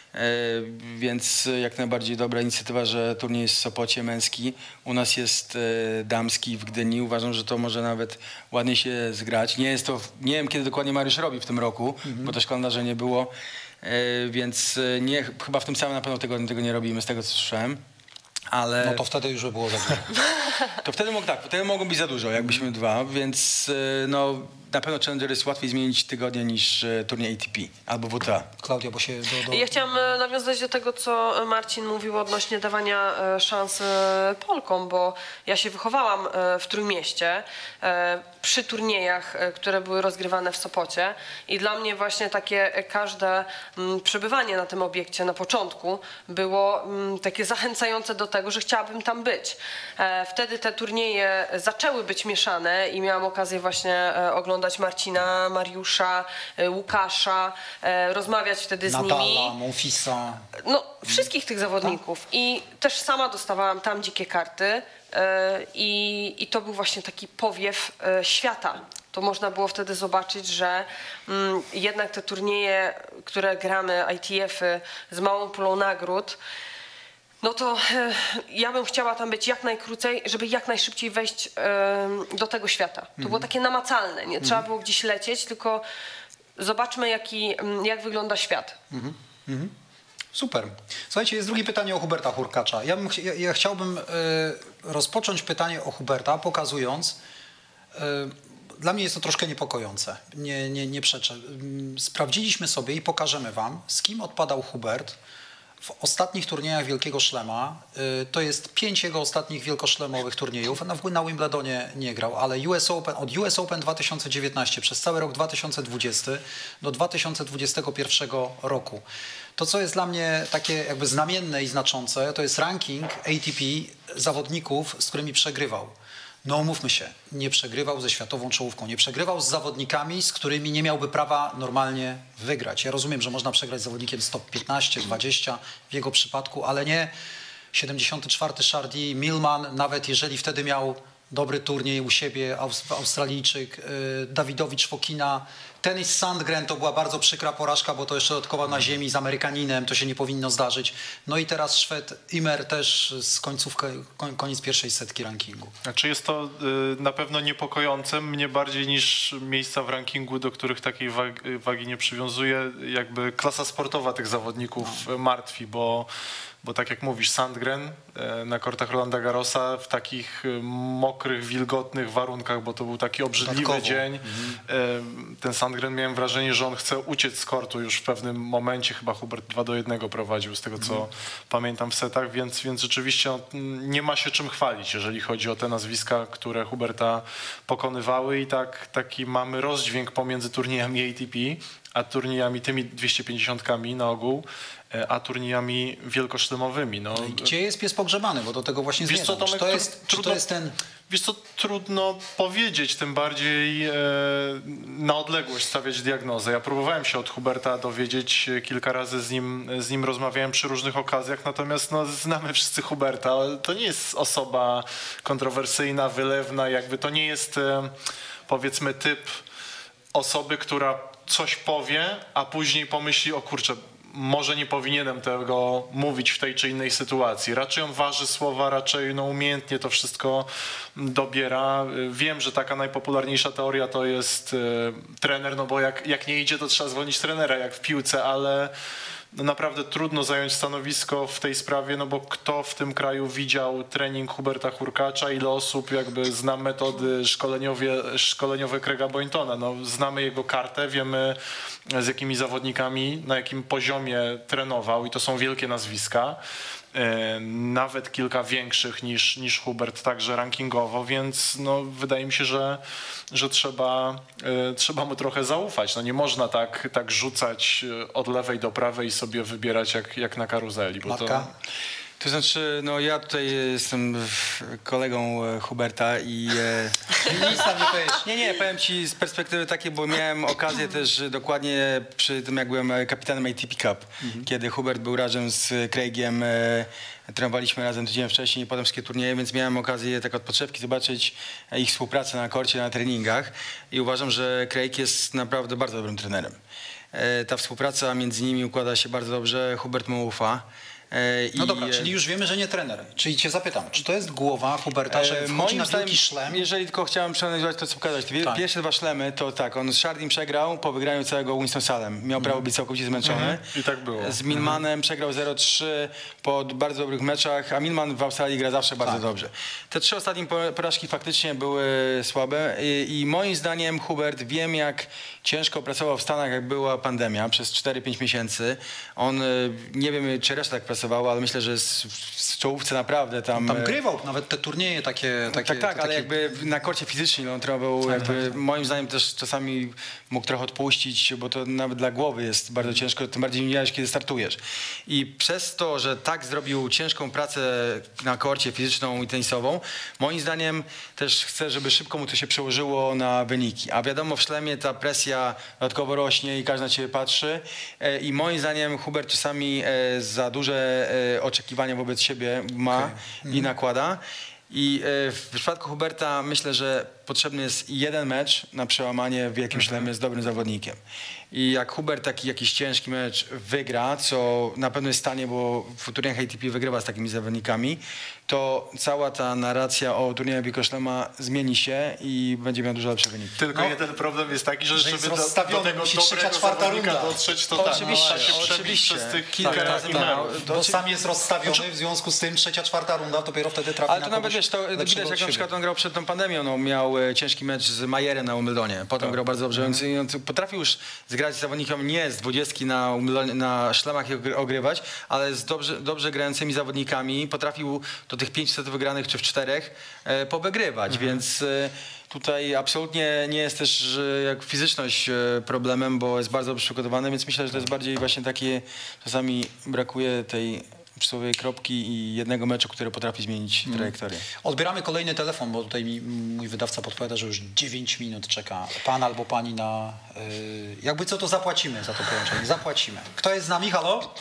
Więc jak najbardziej dobra inicjatywa, że turniej jest w Sopocie męski. U nas jest damski w Gdyni. Uważam, że to może nawet ładnie się zgrać. Nie wiem, kiedy dokładnie Mariusz robi w tym roku, bo też kalendarza nie było. Więc chyba w tym samym na pewno tygodniu tego nie robimy, z tego co słyszałem. Ale no to wtedy już by było za dużo. To wtedy mogą być za dużo, jakbyśmy dwa, więc no na pewno Challenger jest łatwiej zmienić tygodnie niż turniej ATP albo WTA. Klaudia, bo się... Ja chciałam nawiązać do tego, co Marcin mówił odnośnie dawania szans Polkom, bo ja się wychowałam w Trójmieście przy turniejach, które były rozgrywane w Sopocie i dla mnie właśnie takie każde przebywanie na tym obiekcie na początku było takie zachęcające do tego, że chciałabym tam być. Wtedy te turnieje zaczęły być mieszane i miałam okazję właśnie oglądać Marcina, Mariusza, Łukasza, rozmawiać wtedy z nimi. Natala, Monfisa. No, wszystkich tych zawodników. I też sama dostawałam tam dzikie karty i to był właśnie taki powiew świata. To można było wtedy zobaczyć, że jednak te turnieje, które gramy, ITF-y z małą pulą nagród, no to ja bym chciała tam być jak najkrócej, żeby jak najszybciej wejść do tego świata. To było takie namacalne, nie trzeba było gdzieś lecieć, tylko zobaczmy jak wygląda świat. Super. Słuchajcie, jest drugie pytanie o Huberta Hurkacza. Ja chciałbym rozpocząć pytanie o Huberta, pokazując, dla mnie jest to troszkę niepokojące, nie przeczę. Sprawdziliśmy sobie i pokażemy wam, z kim odpadał Hubert w ostatnich turniejach Wielkiego Szlema. To jest 5 jego ostatnich wielkoszlemowych turniejów. Na Wimbledonie nie grał, ale od US Open 2019 przez cały rok 2020 do 2021 roku. To, co jest dla mnie takie jakby znamienne i znaczące, to jest ranking ATP zawodników, z którymi przegrywał. No umówmy się, nie przegrywał ze światową czołówką, nie przegrywał z zawodnikami, z którymi nie miałby prawa normalnie wygrać. Ja rozumiem, że można przegrać z zawodnikiem z top 15, 20 w jego przypadku, ale nie 74. Chardy, Millman, nawet jeżeli wtedy miał dobry turniej u siebie, Australijczyk, Dawidowicz Fokina. Tenis Sandgren to była bardzo przykra porażka, bo to jeszcze dodatkowo na ziemi z Amerykaninem, to się nie powinno zdarzyć. No i teraz Szwed Ymer też z koniec pierwszej setki rankingu. Znaczy jest to na pewno niepokojące, mnie bardziej niż miejsca w rankingu, do których takiej wagi nie przywiązuje. Jakby klasa sportowa tych zawodników martwi, bo tak jak mówisz, Sandgren na kortach Rolanda Garrosa w takich mokrych, wilgotnych warunkach, bo to był taki obrzydliwy dzień. Ten Sandgren, miałem wrażenie, że on chce uciec z kortu już w pewnym momencie. Chyba Hubert 2-1 prowadził, z tego co pamiętam w setach, więc rzeczywiście nie ma się czym chwalić, jeżeli chodzi o te nazwiska, które Huberta pokonywały i taki mamy rozdźwięk pomiędzy turniejami ATP, a turniejami tymi 250-kami na ogół, a turniejami wielkoszlemowymi. No i gdzie jest pies pogrzebany? Bo do tego właśnie zmierzam. Czy to jest ten... Wiesz co, trudno powiedzieć, tym bardziej na odległość stawiać diagnozę. Ja próbowałem się od Huberta dowiedzieć, kilka razy z nim rozmawiałem przy różnych okazjach, natomiast no, znamy wszyscy Huberta. To nie jest osoba kontrowersyjna, wylewna, jakby to nie jest powiedzmy typ osoby, która coś powie, a później pomyśli, o kurczę, może nie powinienem tego mówić w tej czy innej sytuacji. Raczej on waży słowa, raczej no, umiejętnie to wszystko dobiera. Wiem, że taka najpopularniejsza teoria to jest trener, no bo jak nie idzie, to trzeba zwolnić trenera, jak w piłce, ale no naprawdę trudno zająć stanowisko w tej sprawie, no bo kto w tym kraju widział trening Huberta Hurkacza, ile osób jakby zna metody szkoleniowe Craiga Boyntona. No, znamy jego kartę, wiemy z jakimi zawodnikami, na jakim poziomie trenował i to są wielkie nazwiska. Nawet kilka większych niż Hubert, także rankingowo, więc no, wydaje mi się, że trzeba mu trochę zaufać. No, nie można tak rzucać od lewej do prawej i sobie wybierać jak na karuzeli. Bo to znaczy, no ja tutaj jestem kolegą Huberta i... Nic tam nie powiesz. Nie, powiem ci z perspektywy takiej, bo miałem okazję też dokładnie przy tym, jak byłem kapitanem ATP Cup, kiedy Hubert był razem z Craigiem, trenowaliśmy razem tydzień wcześniej, potem wszystkie turnieje, więc miałem okazję tak od podszewki zobaczyć ich współpracę na korcie, na treningach i uważam, że Craig jest naprawdę bardzo dobrym trenerem. Ta współpraca między nimi układa się bardzo dobrze, Hubert mu ufa. No dobra, czyli już wiemy, że nie trener. Czyli cię zapytam, czy to jest głowa Huberta, że wchodzi na wielki szlem? Jeżeli tylko chciałem przeanalizować to, co pokazać. Pierwsze dwa szlemy, to tak, on z Shardim przegrał po wygraniu całego Winston-Salem. Miał prawo być całkowicie zmęczony. I tak było. Z Millmanem przegrał 0-3 po bardzo dobrych meczach, a Millman w Australii gra zawsze bardzo dobrze. Te trzy ostatnie porażki faktycznie były słabe i moim zdaniem Hubert, wiem jak ciężko pracował w Stanach, jak była pandemia przez 4-5 miesięcy. On, nie wiem czy reszta tak pracowała, ale myślę, że w czołówce naprawdę tam grywał nawet te turnieje takie... Tak, ale jakby na korcie fizycznie on trenował, moim zdaniem też czasami mógł trochę odpuścić, bo to nawet dla głowy jest bardzo ciężko, tym bardziej nie wiesz, kiedy startujesz. I przez to, że tak zrobił ciężką pracę na korcie fizyczną i tenisową, moim zdaniem też chcę, żeby szybko mu to się przełożyło na wyniki. A wiadomo, w szlemie ta presja dodatkowo rośnie i każdy na ciebie patrzy. I moim zdaniem Hubert czasami za duże oczekiwania wobec siebie ma i nakłada. I w przypadku Huberta myślę, że potrzebny jest jeden mecz na przełamanie w wielkim szlemie z dobrym zawodnikiem. I jak Hubert taki jakiś ciężki mecz wygra, co na pewno jest w stanie, bo w turniejach ATP wygrywa z takimi zawodnikami, to cała ta narracja o turnieju Wielkiego Szlema zmieni się i będzie miał dużo lepsze wyniki. Tylko jeden problem jest taki, że jest żeby do rozstawiony, tego musi dobrego czwarta zawodnika runda dotrzeć, to Oczywiście, tak, no, oczywiście. przez tych Kilka razy Bo sam jest rozstawiony, w związku z tym trzecia, czwarta runda, dopiero wtedy trafi Ale na to nawet kogoś wiesz, to lepszego widać od jak na siebie. przykład on grał przed tą pandemią, no, miał ciężki mecz z Majerem na Wimbledonie, potem grał bardzo dobrze, więc on potrafił już zgrać z zawodnikom nie z 20 na szlemach i ogrywać, ale z dobrze grającymi zawodnikami potrafił do tych 5 setów wygranych czy w 4 powygrywać, więc tutaj absolutnie nie jest też jak fizyczność problemem, bo jest bardzo dobrze przygotowany, więc myślę, że to jest bardziej właśnie takie, czasami brakuje tej przysłowiowej kropki i jednego meczu, który potrafi zmienić trajektorię. Odbieramy kolejny telefon, bo tutaj mój wydawca podpowiada, że już 9 minut czeka pan albo pani na... jakby co, to zapłacimy za to połączenie. Zapłacimy. Kto jest z nami? Halo?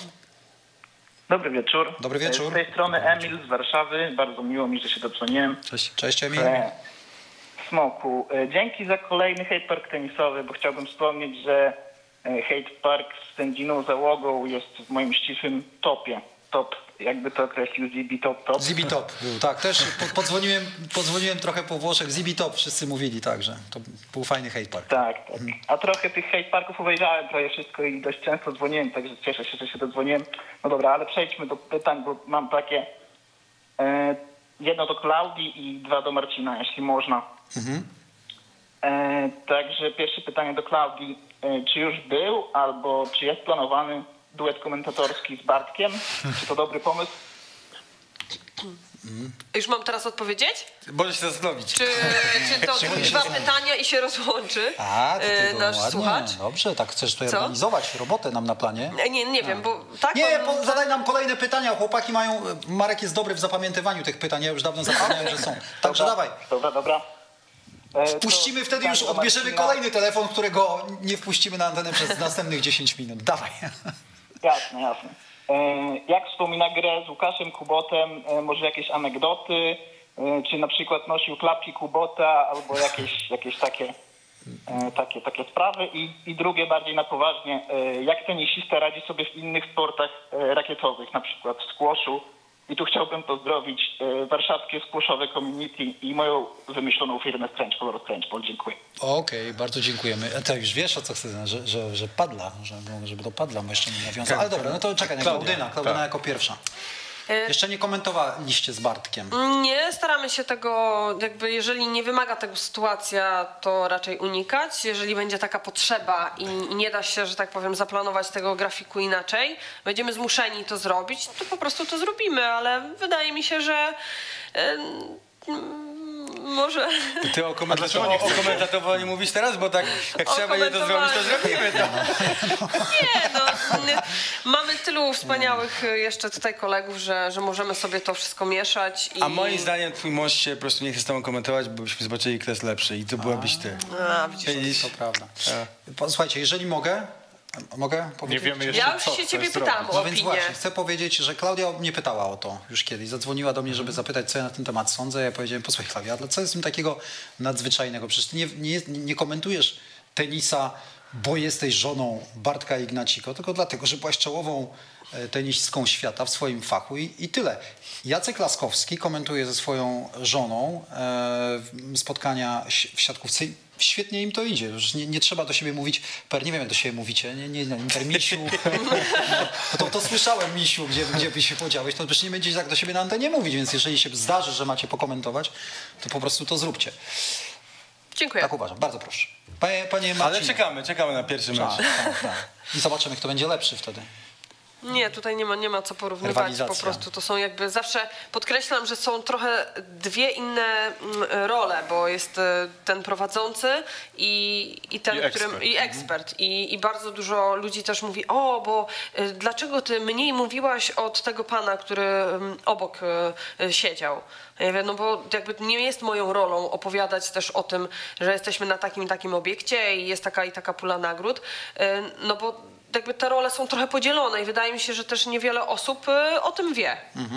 Dobry wieczór. Dobry wieczór. Z tej strony Emil z Warszawy. Bardzo miło mi, że się dodzwoniłem. Cześć Emil. Smoku, dzięki za kolejny hate park tenisowy, bo chciałbym wspomnieć, że hate park z sędziną załogą jest w moim ścisłym topie. Top, jakby to określił Zibi Top. Zibi Top był, tak. Też podzwoniłem trochę po Włoszech. Zibi Top wszyscy mówili tak, że to był fajny hate park. Tak. A trochę tych hate parków obejrzałem, prawie wszystko i dość często dzwoniłem, także cieszę się, że się dodzwoniłem. No dobra, ale przejdźmy do pytań, bo mam takie jedno do Klaudii i dwa do Marcina, jeśli można. Także pierwsze pytanie do Klaudii. Czy już był albo czy jest planowany duet komentatorski z Bartkiem? Czy to dobry pomysł? Już mam teraz odpowiedzieć? Możesz się zastanowić. Czy to dwa pytania i się rozłączy nasz słuchacz? Dobrze, tak chcesz tutaj organizować robotę nam na planie? Nie wiem, bo tak... Zadaj nam kolejne pytania. Chłopaki mają... Marek jest dobry w zapamiętywaniu tych pytań. Ja już dawno zapomniałem, że są. Także dawaj. Dobra. Wpuścimy wtedy już, odbierzemy kolejny telefon, którego nie wpuścimy na antenę przez następnych 10 minut. Dawaj. Jasne. Jak wspomina grę z Łukaszem Kubotem, może jakieś anegdoty, czy na przykład nosił klapki Kubota albo jakieś takie takie sprawy. I drugie, bardziej na poważnie, jak tenisista radzi sobie w innych sportach rakietowych, na przykład w squashu. I tu chciałbym pozdrowić warszawskie squashowe community i moją wymyśloną firmę Strangepool. Dziękuję. Okej, bardzo dziękujemy. To już wiesz, o co chcę, że padla, żeby to padla, bo jeszcze nie nawiązał. Ale dobra, no to czekaj, Klaudyna jako pierwsza. Jeszcze nie komentowaliście z Bartkiem. Nie, staramy się tego, jakby jeżeli nie wymaga tego sytuacja, to raczej unikać. Jeżeli będzie taka potrzeba i nie da się, że tak powiem, zaplanować tego grafiku inaczej, będziemy zmuszeni to zrobić, to po prostu to zrobimy, ale wydaje mi się, że może... Ty o komentatowaniu mówisz teraz, bo tak jak trzeba będzie to zrobić, to zrobimy to. Nie, no, mamy tylu wspaniałych jeszcze tutaj kolegów, że możemy sobie to wszystko mieszać. A moim zdaniem twój mąż się po prostu nie chce z tobą komentować, bo byśmy zobaczyli, kto jest lepszy i to byłabyś ty. Widzisz, to prawda. Słuchajcie, jeżeli mogę powiedzieć? Nie wiemy jeszcze, ja już się ciebie pytałam o No opinię. więc właśnie, chcę powiedzieć, że Klaudia mnie pytała o to już kiedyś. Zadzwoniła do mnie, żeby zapytać, co ja na ten temat sądzę. Ja powiedziałem, posłuchaj Klaudia, ale co jest w tym takiego nadzwyczajnego? Przecież ty nie komentujesz tenisa, bo jesteś żoną Bartka Ignaciko, tylko dlatego, że byłaś czołową tenisistką świata w swoim fachu i tyle. Jacek Laskowski komentuje ze swoją żoną spotkania w siatkówce. Świetnie im to idzie. Już nie trzeba do siebie mówić, nie wiem jak do siebie mówicie, Misiu. To słyszałem, Misiu, gdzie by się podziałeś, to przecież nie będziecie tak do siebie na antenie mówić, więc jeżeli się zdarzy, że macie pokomentować, to po prostu to zróbcie. Dziękuję. Tak uważam, bardzo proszę. Panie Marcinie. Ale czekamy na pierwszy mecz. Tak. I zobaczymy, kto będzie lepszy wtedy. Nie, tutaj nie ma co porównywać, Rywalizacja. po prostu to są jakby zawsze, podkreślam, że są trochę dwie inne role, bo jest ten prowadzący i ten, i ekspert. I bardzo dużo ludzi też mówi, bo dlaczego ty mniej mówiłaś od tego pana, który obok siedział? Ja mówię, no bo jakby nie jest moją rolą opowiadać też o tym, że jesteśmy na takim i takim obiekcie i jest taka i taka pula nagród, no bo jakby te role są trochę podzielone i wydaje mi się, że też niewiele osób o tym wie.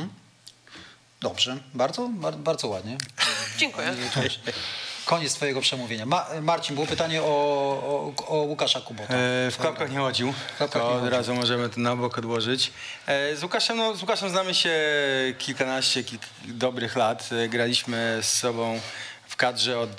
Dobrze, bardzo ładnie. Dziękuję. Koniec twojego przemówienia. Marcin, było pytanie o Łukasza Kubota. W klapkach nie chodził. To od razu możemy to na bok odłożyć. Z Łukaszem znamy się kilkanaście dobrych lat. Graliśmy z sobą w kadrze od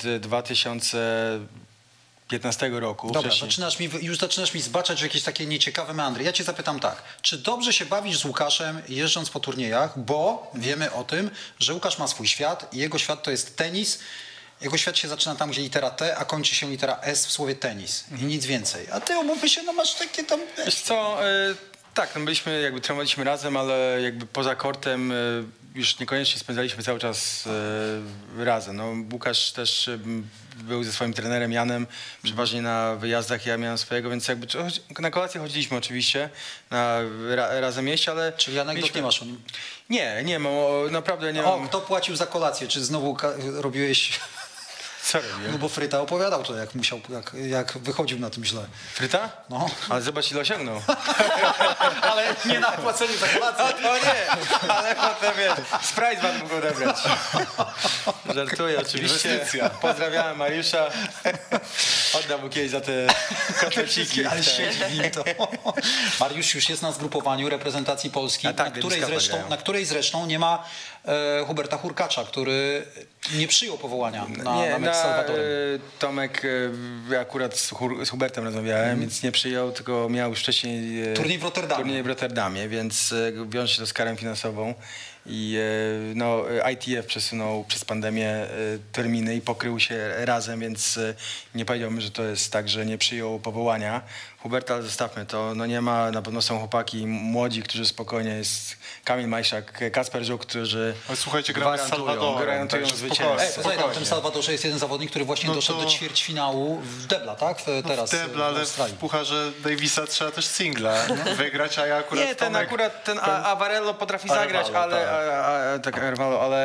2015 roku. Dobra, już zaczynasz mi zbaczać jakieś takie nieciekawe meandry. Ja cię zapytam tak, czy dobrze się bawisz z Łukaszem jeżdżąc po turniejach, bo wiemy o tym, że Łukasz ma swój świat i jego świat to jest tenis. Jego świat się zaczyna tam, gdzie litera T, a kończy się litera S w słowie tenis. I nic więcej. A ty, umówmy się, masz takie tam... Wiesz co, tak, trenowaliśmy razem, ale jakby poza kortem już niekoniecznie spędzaliśmy cały czas razem. No, Łukasz też był ze swoim trenerem Janem przeważnie na wyjazdach, ja miałem swojego, więc jakby na kolację chodziliśmy oczywiście, razem jeść, ale... Czyli anegdot nie masz o nim? Nie mam, naprawdę nie mam. Kto płacił za kolację? Czy znowu robiłeś... Co robię? No bo Fryta opowiadał to, jak wychodził na tym źle. Fryta? No. Ale zobacz, ile osiągnął. Ale nie na płaceniu za kolację. To nie, ale potem Sprite wam mógł odebrać. Żartuję oczywiście. Inwestycja. Pozdrawiamy Mariusza. Oddam mu kiedyś za te kotleciki. Ale siedzi w nim to. Mariusz już jest na zgrupowaniu reprezentacji Polski, na której zresztą nie ma Huberta Hurkacza, który nie przyjął powołania na mecz z Salwadorem. Tomek, akurat z Hubertem rozmawiałem, więc nie przyjął, tylko miał już wcześniej turniej w Rotterdamie, więc wiąże się to z karą finansową. I ITF przesunął przez pandemię terminy i pokrył się razem, więc nie powiedziałbym, że to jest tak, że nie przyjął powołania. Huberta, zostawmy to, nie ma, na pewno są chłopaki młodzi, którzy spokojnie, jest Kamil Majszak, Kacper Żuk, którzy gwarantują zwycięstwo. W tym Salwadorze jest jeden zawodnik, który właśnie doszedł do ćwierćfinału w Debla, tak? Teraz w Debla, ale w Pucharze Davisa trzeba też singla wygrać, a ja akurat... Nie, ten Avarello potrafi zagrać, ale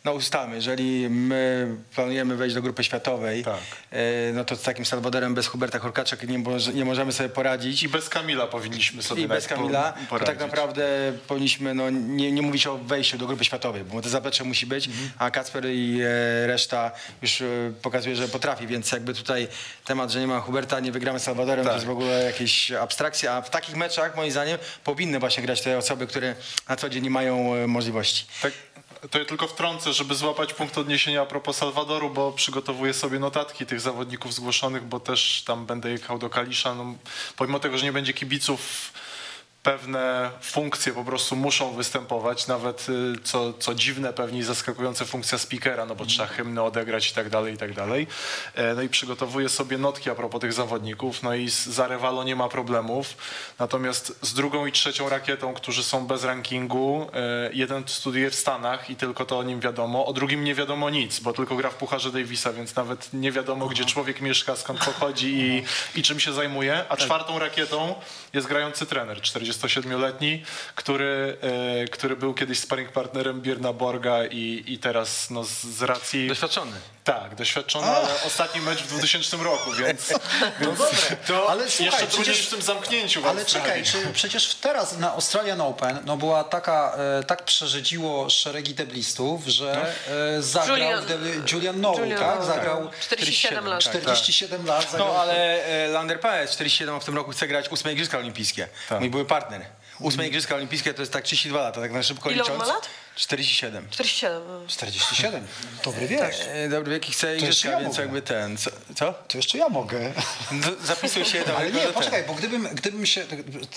no ustalmy, jeżeli my planujemy wejść do grupy światowej, no to z takim Salwadorem bez Huberta Hurkacza nie możemy sobie poradzić. I bez Kamila powinniśmy sobie I bez Kamila, to poradzić. tak naprawdę powinniśmy no, nie mówić o wejściu do grupy światowej, bo to zaplecze musi być, a Kacper i reszta już pokazuje, że potrafi, więc jakby tutaj temat, że nie ma Huberta, nie wygramy z Salwadorem, to jest w ogóle jakieś abstrakcja, a w takich meczach moim zdaniem powinny właśnie grać te osoby, które na co dzień nie mają możliwości. Tak, to ja tylko wtrącę, żeby złapać punkt odniesienia a propos Salwadoru, bo przygotowuję sobie notatki tych zawodników zgłoszonych, bo też tam będę jechał do Kalisza. No, pomimo tego, że nie będzie kibiców, pewne funkcje po prostu muszą występować, nawet co dziwne, pewnie i zaskakujące funkcja speakera, no bo trzeba hymny odegrać i tak dalej, i tak dalej. No i przygotowuję sobie notki a propos tych zawodników, no i z Arevalo nie ma problemów, natomiast z drugą i trzecią rakietą, którzy są bez rankingu, jeden studiuje w Stanach i tylko to o nim wiadomo, o drugim nie wiadomo nic, bo tylko gra w Pucharze Davisa, więc nawet nie wiadomo, gdzie człowiek mieszka, skąd pochodzi i czym się zajmuje, a czwartą rakietą jest grający trener, 47-letni, który był kiedyś sparring partnerem Björna Borga i teraz no, z racji... Doświadczony. Tak, doświadczony, ale ostatni mecz w 2000 roku, więc to ale słuchaj, jeszcze trudniej w tym zamknięciu. Ale czekaj, przecież teraz na Australian Open no była tak przerzedziło szeregi deblistów, że zagrał Julian Noble, tak? Zagrał 47 lat. 47 lat. No ale Lander Paes 47 w tym roku chce grać 8 Igrzyska Olimpijskie. Mój były partner. 8 Igrzyska Olimpijskie to jest tak 32 lata, tak na szybko Ile licząc. on ma lat? 47. 47. 47. Dobry wiek. Dobry wiek i chce Igrzyska, ja więc mogę. jakby ten... Co? To jeszcze ja mogę. Zapisuj się. Ale nie, poczekaj, bo gdybym się...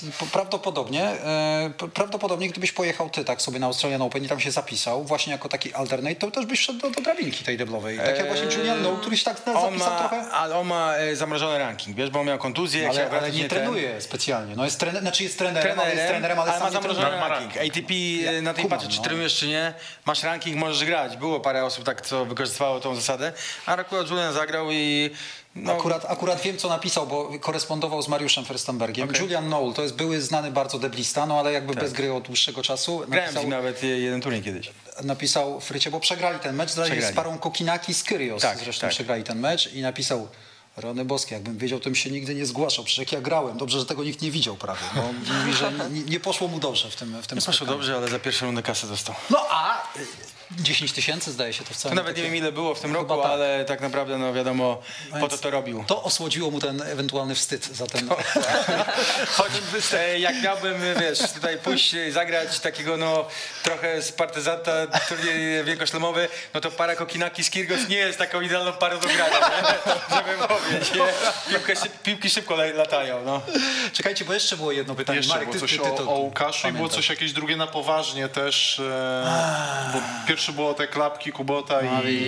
Prawdopodobnie gdybyś pojechał ty tak sobie na Australian Open i tam się zapisał, właśnie jako taki alternate, to też byś wszedł do drabinki tej deblowej. Tak jak właśnie Julian Noble, który się tak zapisał trochę. Ale on ma zamrożony ranking, wiesz, bo on miał kontuzję. Ale nie trenuje specjalnie. No jest trenerem, ale ma zamrożony trenuje. ranking. ATP na tej patrze, czy trenujesz, czy nie. Masz ranking, możesz grać. Było parę osób tak, co wykorzystywało tą zasadę, a akurat Julian zagrał i... No. Akurat wiem, co napisał, bo korespondował z Mariuszem Verstenbergiem. Okay. Julian Noble to jest były znany bardzo deblista, no ale jakby bez gry od dłuższego czasu. Grałem z nim nawet jeden turniej kiedyś. Napisał Frycie, bo przegrali ten mecz z parą Kokinaki z Kyrios. Zresztą przegrali ten mecz i napisał: Rany boskie, jakbym wiedział, to bym się nigdy nie zgłaszał. Przecież jak ja grałem, dobrze, że tego nikt nie widział prawie. Bo mówi, że nie poszło mu dobrze w tym spotkaniu. Poszło dobrze, ale za pierwszą rundę kasę dostał. No a 10 000 zdaje się to wcale. To nawet nie wiem, ile było w tym roku, ale tak naprawdę no wiadomo, po to robił. To osłodziło mu ten ewentualny wstyd za ten... Choć jak miałbym, wiesz, tutaj pójść zagrać takiego no trochę z partyzanta turniej wielkoszlemowy, no to para Kokinaki z Kyrgios nie jest taką idealną parą do grania, żeby powiedzieć. Piłki szybko latają. No. Czekajcie, bo jeszcze było jedno pytanie. Jeszcze Marek, było coś o Łukaszu i było coś jakieś drugie na poważnie też. Bo pierwsze było te klapki Kubota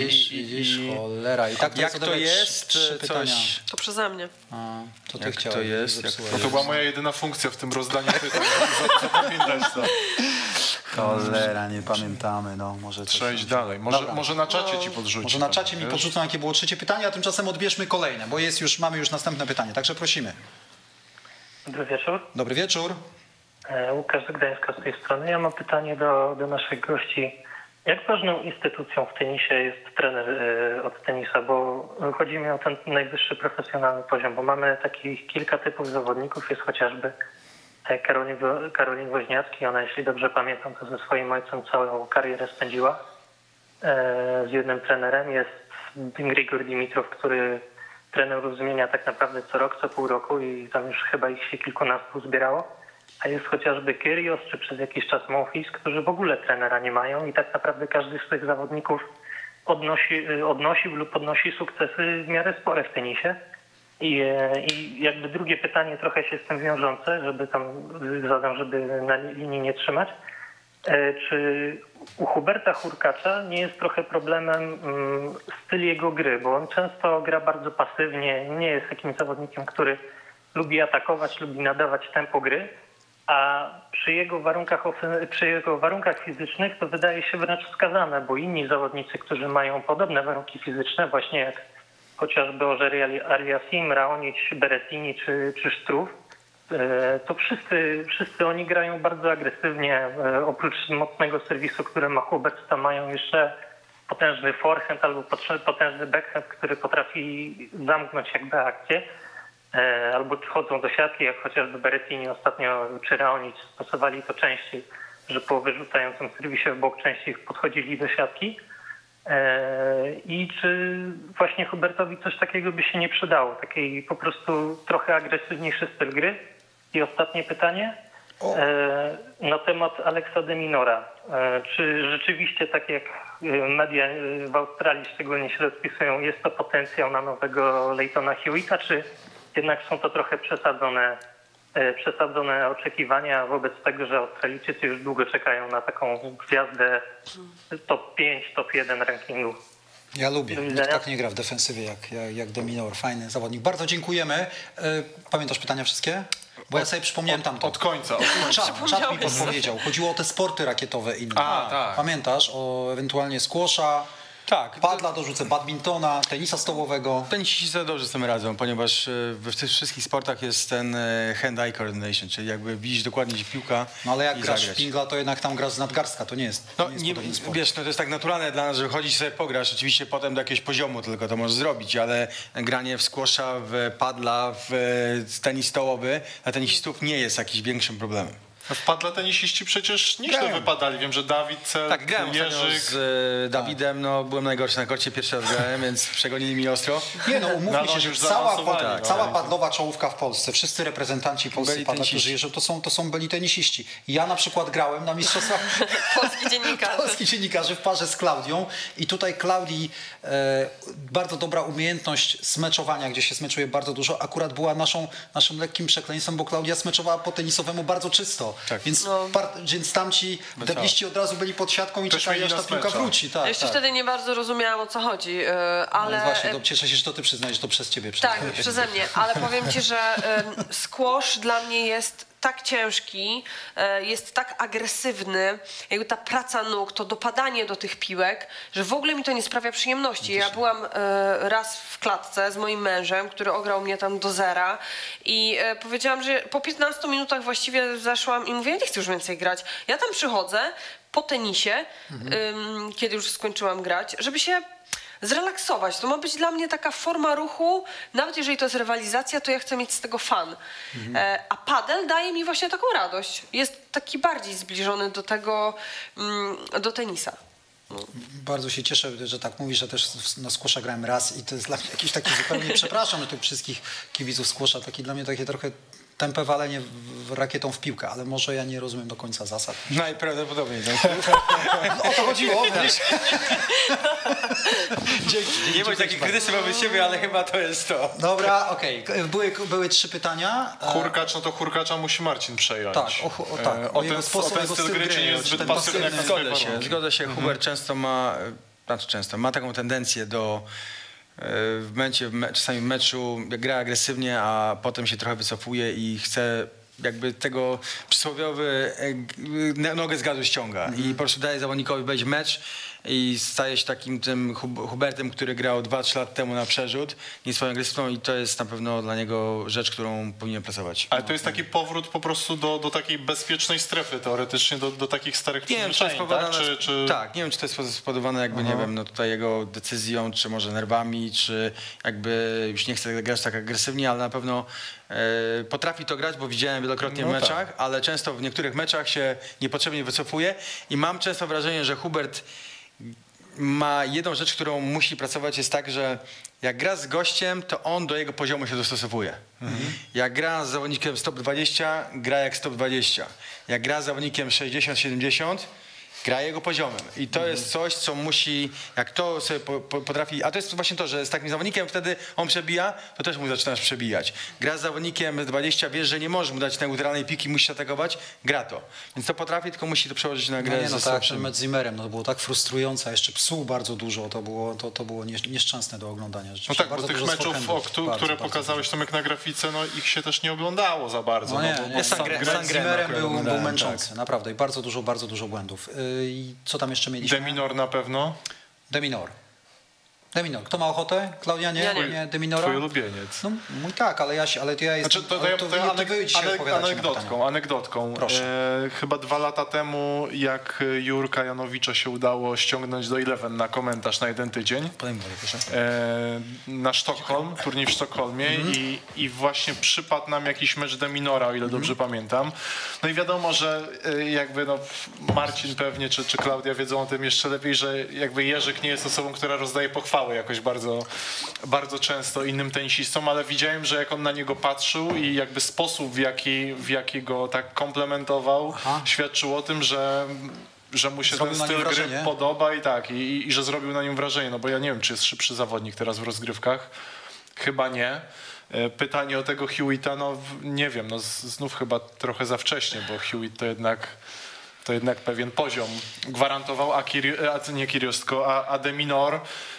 i cholera. I tak jak to jest? Coś... To przeze mnie. To ty chciałeś. To jest? No to była moja jedyna funkcja w tym rozdaniu pytań. Zapamiętać to. Cholera, nie pamiętamy. No, może trzeba iść dalej. Może na czacie ci podrzucić. Może na czacie mi podrzucą, jakie było trzecie pytanie, a tymczasem odbierzmy kolejne, bo mamy już następne pytanie. Także prosimy. Dobry wieczór. Dobry wieczór. Łukasz z Gdańska z tej strony. Ja mam pytanie do naszych gości. Jak ważną instytucją w tenisie jest trener od tenisa? Bo chodzi mi o ten najwyższy profesjonalny poziom, bo mamy takich kilka typów zawodników. Jest chociażby Karolin Woźniacki. Ona, jeśli dobrze pamiętam, to ze swoim ojcem całą karierę spędziła z jednym trenerem. Jest Grigor Dimitrow, który trenerów zmienia tak naprawdę co rok, co pół roku i tam już chyba ich się kilkunastu zbierało. A jest chociażby Kyrgios, czy przez jakiś czas Monfils, którzy w ogóle trenera nie mają i tak naprawdę każdy z tych zawodników odnosił lub podnosi sukcesy w miarę spore w tenisie. I jakby drugie pytanie trochę się z tym wiążące, zadam, żeby na linii nie trzymać. Czy u Huberta Hurkacza nie jest trochę problemem styl jego gry, bo on często gra bardzo pasywnie, nie jest takim zawodnikiem, który lubi atakować, lubi nadawać tempo gry, a przy jego warunkach fizycznych to wydaje się wręcz wskazane, bo inni zawodnicy, którzy mają podobne warunki fizyczne, właśnie jak chociażby Ożery Aliasim, Raonic, Berrettini czy Struff, to wszyscy oni grają bardzo agresywnie. Oprócz mocnego serwisu, który ma Hubert, tam mają jeszcze potężny forehand albo potężny backhand, który potrafi zamknąć jakby akcję, albo chodzą do siatki, jak chociażby Berrettini ostatnio czy Raonic stosowali to częściej, że po wyrzucającym serwisie w bok częściej podchodzili do siatki. I czy właśnie Hubertowi coś takiego by się nie przydało? Takiej po prostu trochę agresywniejszy styl gry? I ostatnie pytanie na temat Alexa de Minora. Czy rzeczywiście, tak jak media w Australii szczególnie się rozpisują, jest to potencjał na nowego Leightona Hewitta, czy jednak są to trochę przesadzone oczekiwania wobec tego, że Australijczycy już długo czekają na taką gwiazdę top 5, top 1 rankingu? Ja lubię. Nikt tak nie gra w defensywie jak de Minor. Fajny zawodnik. Bardzo dziękujemy. Pamiętasz pytania wszystkie? Bo ja sobie przypomniałem tamto. Od końca. Czat mi podpowiedział. Chodziło o te sporty rakietowe inne. Tak. Pamiętasz? O ewentualnie squasha, Tak. padla, dorzucę badmintona, tenisa stołowego. Tenisiści sobie dobrze z tym radzą, ponieważ w tych wszystkich sportach jest ten hand-eye coordination, czyli jakby widzisz dokładnie gdzie piłka. No ale jak i grasz zagrać. w pingla, to jednak tam grasz z nadgarstka, to nie jest. Wiesz, no to jest tak naturalne dla nas, że chodzisz sobie pograsz, oczywiście potem do jakiegoś poziomu tylko to możesz zrobić, ale granie w squasha, w padla, w tenis stołowy dla tenisistów nie jest jakimś większym problemem. W padle tenisiści przecież nieźle wypadali. Wiem, że Dawid, Tak, grałem Jerzyk. z Dawidem, no byłem najgorszy na korcie, pierwszy raz grałem, więc przegonili mi ostro. Nie no, umówmy się, że już cała zaawansowali, padlowa czołówka w Polsce, wszyscy reprezentanci Polski Byli padla, tenisiści. którzy jeżdżą, to są byli tenisiści. Ja na przykład grałem na mistrzostwach polskich dziennikarzy w parze z Klaudią i tutaj Klaudii bardzo dobra umiejętność smeczowania, gdzie się smeczuje bardzo dużo, akurat była naszym lekkim przekleństwem, bo Klaudia smeczowała po tenisowemu bardzo czysto. Tak. Więc tamci debliści od razu byli pod siatką i czekali, aż ta piłka wróci. Tak, Jeszcze wtedy nie bardzo rozumiałam, o co chodzi, ale... No właśnie, cieszę się, że to ty przyznajesz, że to przez ciebie. Tak, przeze mnie, ale powiem ci, że squash dla mnie jest tak ciężki, jest tak agresywny, jakby ta praca nóg, to dopadanie do tych piłek, że w ogóle mi to nie sprawia przyjemności. Ja byłam raz w klatce z moim mężem, który ograł mnie tam do zera i powiedziałam, że po 15 minutach właściwie zeszłam i mówię, ja nie chcę już więcej grać. Ja tam przychodzę po tenisie, kiedy już skończyłam grać, żeby się zrelaksować. To ma być dla mnie taka forma ruchu, nawet jeżeli to jest rywalizacja, to ja chcę mieć z tego fan. A padel daje mi właśnie taką radość. Jest taki bardziej zbliżony do tego, do tenisa. Bardzo się cieszę, że tak mówisz, że też na squasha grałem raz i to jest dla mnie jakiś taki zupełnie, przepraszam tych wszystkich kibiców squasha, taki dla mnie takie trochę tępe walenie rakietą w piłkę, ale może ja nie rozumiem do końca zasad. Najprawdopodobniej. O to chodziło, wiesz? Dzięki. Nie bądź taki krytyczny wobec siebie, ale chyba to jest to. Dobra, okej. Były 3 pytania. Hurkacz, no to hurkacza musi Marcin przejąć. Tak, o ten styl gry, czy nie jest zbyt pasywny jak na swoje warunki? Zgodzę się. Hubert często ma taką tendencję do czasami w meczu gra agresywnie, a potem się trochę wycofuje i chce jakby tego przysłowiowy nogę z gazu ściąga i po prostu daje zawodnikowi wejść w mecz i staje się takim tym Hubertem, który grał 2-3 lata temu na przerzut, nie swoją agresywną i to jest na pewno dla niego rzecz, którą powinien pracować. Ale to jest taki powrót po prostu do takiej bezpiecznej strefy teoretycznie, do takich starych przyzwyczajeń, tak? Tak, nie wiem, czy to jest spowodowane jakby, nie wiem, no tutaj jego decyzją, czy może nerwami, czy jakby już nie chce grać tak agresywnie, ale na pewno potrafi to grać, bo widziałem wielokrotnie w meczach, ale często w niektórych meczach się niepotrzebnie wycofuje i mam często wrażenie, że Hubert ma jedną rzecz, którą musi pracować, jest tak, że jak gra z gościem, to on do jego poziomu się dostosowuje. Jak gra z zawodnikiem z top 20, gra jak z top 20. Jak gra z zawodnikiem 60-70, gra jego poziomem. I to jest coś, co musi, jak to sobie potrafi, a to jest właśnie to, że z takim zawodnikiem wtedy on przebija, to też mu zaczynasz przebijać. Gra z zawodnikiem 20, wiesz, że nie możesz mu dać neutralnej piłki, musisz atakować, gra to. Więc to potrafi, tylko musi to przełożyć na grę. No tak, mecz z Zimmerem, to było tak frustrujące, a jeszcze psuł bardzo dużo, to było nieszczęsne do oglądania. No tak, bo tych meczów, które pokazałeś Tomek na grafice, no ich się też nie oglądało za bardzo. No nie, sam grę z Zimmerem był męczący, tak. Naprawdę i bardzo dużo błędów. I co tam jeszcze mieliśmy? De Minor na pewno? De Minor. Deminor. Kto ma ochotę? Klaudia, nie? Ja nie. Nie, Deminora? Twój ulubieniec. No, mój tak, ale ja jestem... Znaczy, wy dzisiaj odpowiadacie na pytania. Anegdotką. Proszę. Chyba 2 lata temu, jak Jurka Janowicza się udało ściągnąć do Eleven na komentarz na 1 tydzień, na Sztokholm, turniej w Sztokholmie i właśnie przypadł nam jakiś mecz Deminora, o ile dobrze pamiętam. No i wiadomo, że jakby Marcin pewnie, czy Klaudia wiedzą o tym jeszcze lepiej, że jakby Jerzyk nie jest osobą, która rozdaje pochwały jakoś bardzo, bardzo często innym tenisistom, ale widziałem, że jak on na niego patrzył i jakby sposób, w jaki go tak komplementował, świadczył o tym, że mu się Zrobił ten styl gry wrażenie. podoba i że zrobił na nim wrażenie, no bo ja nie wiem, czy jest szybszy zawodnik teraz w rozgrywkach. Chyba nie. Pytanie o tego Hewitta, no nie wiem, no znów chyba trochę za wcześnie, bo Hewitt to jednak pewien poziom gwarantował, nie Kyrgios, tylko a Deminor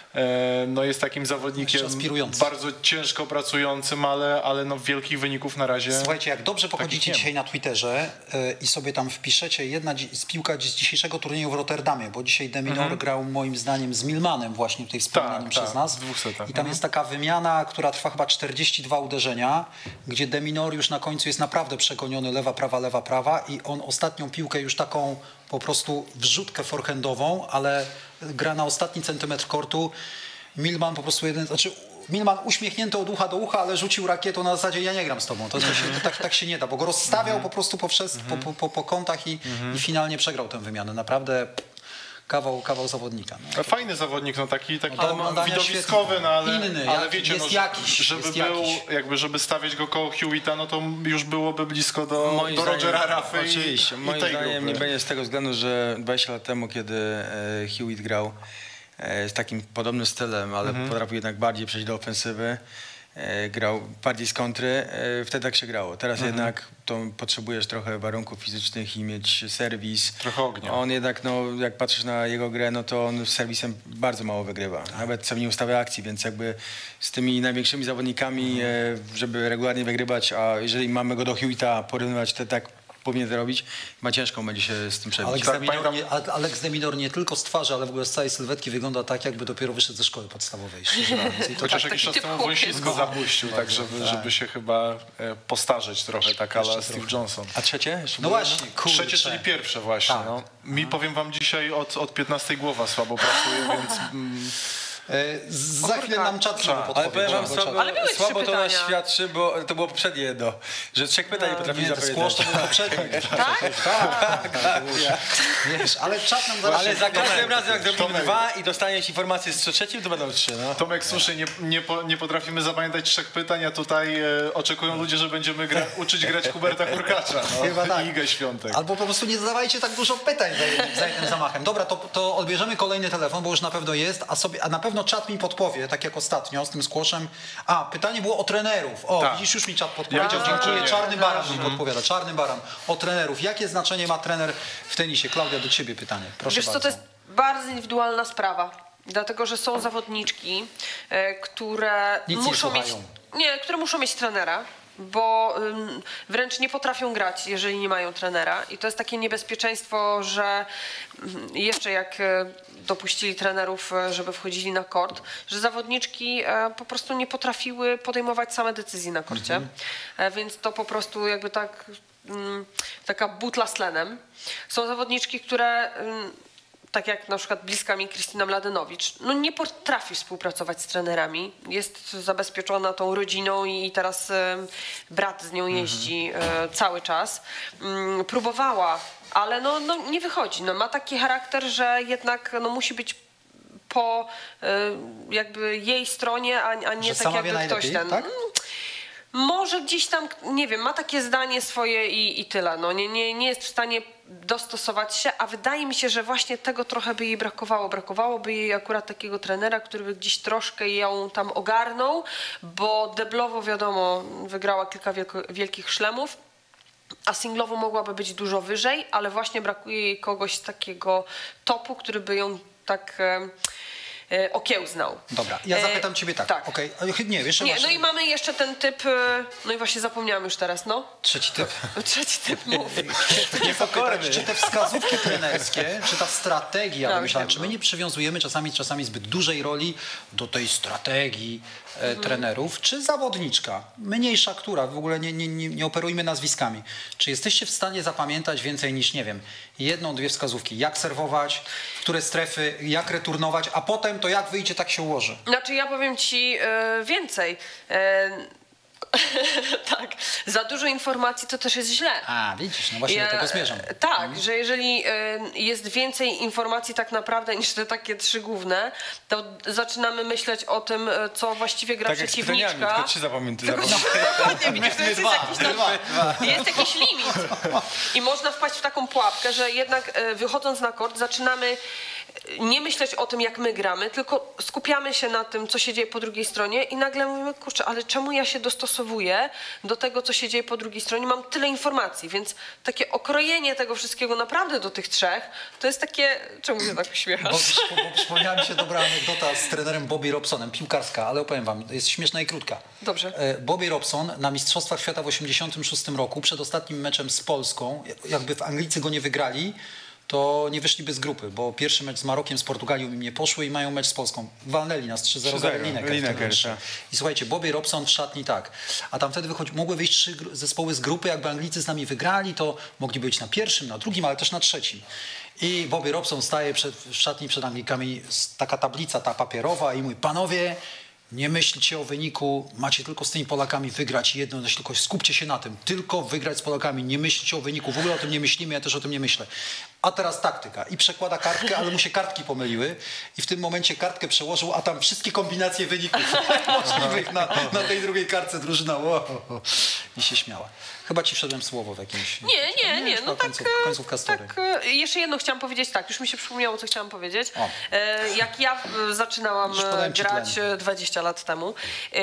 no jest takim zawodnikiem bardzo ciężko pracującym, ale no wielkich wyników na razie. Słuchajcie, jak dobrze pochodzicie dzisiaj na Twitterze i sobie tam wpiszecie jedna piłka z dzisiejszego turnieju w Rotterdamie, bo dzisiaj Deminor grał moim zdaniem z Milmanem właśnie tutaj wspomnianym przez nas. I tam jest taka wymiana, która trwa chyba 42 uderzenia, gdzie Deminor już na końcu jest naprawdę przegoniony lewa, prawa i on ostatnią piłkę już taką po prostu wrzutkę forehandową, ale gra na ostatni centymetr kortu. Milman po prostu Milman uśmiechnięty od ucha do ucha, ale rzucił rakietą na zasadzie ja nie gram z tobą. Tak się nie da, bo go rozstawiał po prostu po kątach i finalnie przegrał tę wymianę. Naprawdę kawał zawodnika. No. Fajny zawodnik, no taki widowiskowy, no, ale wiecie, jest jakiś. żeby stawiać go koło Hewitta, no to już byłoby blisko do Rogera Raffy. Oczywiście, moim zdaniem nie będzie z tego względu, że 20 lat temu, kiedy Hewitt grał z takim podobnym stylem, ale potrafił jednak bardziej przejść do ofensywy, grał bardziej z kontry, wtedy tak się grało. Teraz jednak to potrzebujesz trochę warunków fizycznych i mieć serwis. Trochę ognia. On jednak, no, jak patrzysz na jego grę, no to on z serwisem bardzo mało wygrywa. Nawet sobie nie ustawia akcji, więc jakby z tymi największymi zawodnikami, żeby regularnie wygrywać, a jeżeli mamy go do Hewitta porównywać, to tak powinien to robić, ma ciężką będzie się z tym przebić. Alex Deminor nie tylko z twarzy, ale w ogóle z całej sylwetki wygląda tak, jakby dopiero wyszedł ze szkoły podstawowej. Chociaż jakiś czas temu wąsisko zapuścił, tak żeby się chyba postarzeć trochę, tak ala Steve Johnson. A trzecie? No właśnie, trzecie, czyli pierwsze właśnie. Tak. No. Mi powiem wam dzisiaj od 15 głowa słabo pracuje, więc... Za chwilę nam czat podpowie. Ale powiem wam, słabo to nas pytania. świadczy, bo to było poprzednie jedno, że 3 pytań nie potrafili zapamiętać. To było poprzednie. Tak? Wiesz, ale czat nam zaraz... Ale za każdym razem, jak zrobimy 2 i dostaniesz informację z trzecim, to będą 3. No. Tomek, słusznie, nie potrafimy zapamiętać 3 pytań, a tutaj oczekują ludzie, że będziemy uczyć grać Huberta Hurkacza. No, chyba tak. Igę Świątek. Albo po prostu nie zadawajcie tak dużo pytań za jednym zamachem. Dobra, to odbierzemy kolejny telefon, bo już na pewno jest, a na pewno czat mi podpowie, tak jak ostatnio z tym squashem. Pytanie było o trenerów. Widzisz, już mi czat podpowiedział. Dziękuję. Czarny Baran mi podpowiada. Czarny Baran. O trenerów. Jakie znaczenie ma trener w tenisie? Klaudia, do ciebie pytanie. Proszę Wiesz bardzo. co, to jest bardzo indywidualna sprawa. Dlatego, że są zawodniczki, które muszą mieć trenera, bo wręcz nie potrafią grać, jeżeli nie mają trenera. I to jest takie niebezpieczeństwo, że jeszcze jak dopuścili trenerów, żeby wchodzili na kort, że zawodniczki po prostu nie potrafiły podejmować same decyzji na korcie. Więc to po prostu jakby taka butla z tlenem. Są zawodniczki, które... tak jak na przykład bliska mi Krystyna Mladenowicz, no nie potrafi współpracować z trenerami. Jest zabezpieczona tą rodziną i teraz brat z nią jeździ cały czas. Próbowała, ale no nie wychodzi. No, ma taki charakter, że jednak musi być po jakby jej stronie, a nie tak jakby ktoś ten... Tak? Może gdzieś tam, nie wiem, ma takie zdanie swoje i tyle. No, nie jest w stanie dostosować się, a wydaje mi się, że właśnie tego trochę by jej brakowało. Brakowałoby jej akurat takiego trenera, który by gdzieś troszkę ją tam ogarnął, bo deblowo, wiadomo, wygrała kilka wielkich szlemów, a singlowo mogłaby być dużo wyżej, ale właśnie brakuje jej kogoś z takiego topu, który by ją tak... okiełznał. Dobra, ja zapytam ciebie tak. Tak. Okej. Nie, jeszcze Nie, masz... no i mamy jeszcze ten typ, no i właśnie zapomniałam już teraz, no. Trzeci typ. Trzeci typ, mów. Niepokorny. Czy te wskazówki trenerskie, czy ta strategia, Tak, myślałem, wiem, czy my nie przywiązujemy czasami zbyt dużej roli do tej strategii trenerów, czy zawodniczka, mniejsza która, w ogóle nie operujmy nazwiskami. Czy jesteście w stanie zapamiętać więcej niż, nie wiem, jedną, dwie wskazówki, jak serwować, w które strefy, jak returnować, a potem to jak wyjdzie, tak się ułoży? Znaczy ja powiem ci więcej. Tak, za dużo informacji to też jest źle. A, widzisz, no właśnie do tego zmierzam. Tak, że jeżeli jest więcej informacji tak naprawdę niż te takie 3 główne, to zaczynamy myśleć o tym, co właściwie gra Tak jak z przeciwniczka. pytaniami, tylko 3 zapamiętaj. Dokładnie, widzisz, to jest jakiś limit. I można wpaść w taką pułapkę, że jednak wychodząc na kort zaczynamy nie myśleć o tym, jak my gramy, tylko skupiamy się na tym, co się dzieje po drugiej stronie i nagle mówimy, kurczę, ale czemu ja się dostosowuję do tego, co się dzieje po drugiej stronie? Mam tyle informacji, więc takie okrojenie tego wszystkiego naprawdę do tych 3, to jest takie... Czemu się tak uśmiechasz? Bo przypomniała mi się dobra anegdota z trenerem Bobby Robsonem, piłkarska, ale opowiem wam, jest śmieszna i krótka. Dobrze. Bobby Robson na Mistrzostwach Świata w 1986 roku, przed ostatnim meczem z Polską, jakby w Anglicy go nie wygrali, to nie wyszliby z grupy, bo pierwszy mecz z Marokiem, z Portugalią im nie poszły i mają mecz z Polską. Walnęli nas 3-0 Lineker. I słuchajcie, Bobby Robson w szatni tak, a tam wtedy mogły wyjść 3 zespoły z grupy, jakby Anglicy z nami wygrali, to mogli być na pierwszym, na drugim, ale też na trzecim. I Bobby Robson staje w szatni przed Anglikami, taka tablica ta papierowa i mówi, panowie, nie myślcie o wyniku, macie tylko z tymi Polakami wygrać jedno, tylko skupcie się na tym, tylko wygrać z Polakami, nie myślcie o wyniku, w ogóle o tym nie myślimy, ja też o tym nie myślę. A teraz taktyka. I przekłada kartkę, ale mu się kartki pomyliły i w tym momencie kartkę przełożył, a tam wszystkie kombinacje wyników możliwych na tej drugiej kartce drużyna. I się śmiała. Chyba ci wszedłem w słowo w jakimś... Nie, no tak, końcówka story. tak. Jeszcze jedno chciałam powiedzieć, tak, już mi się przypomniało, co chciałam powiedzieć. Jak ja zaczynałam grać 20 lat temu,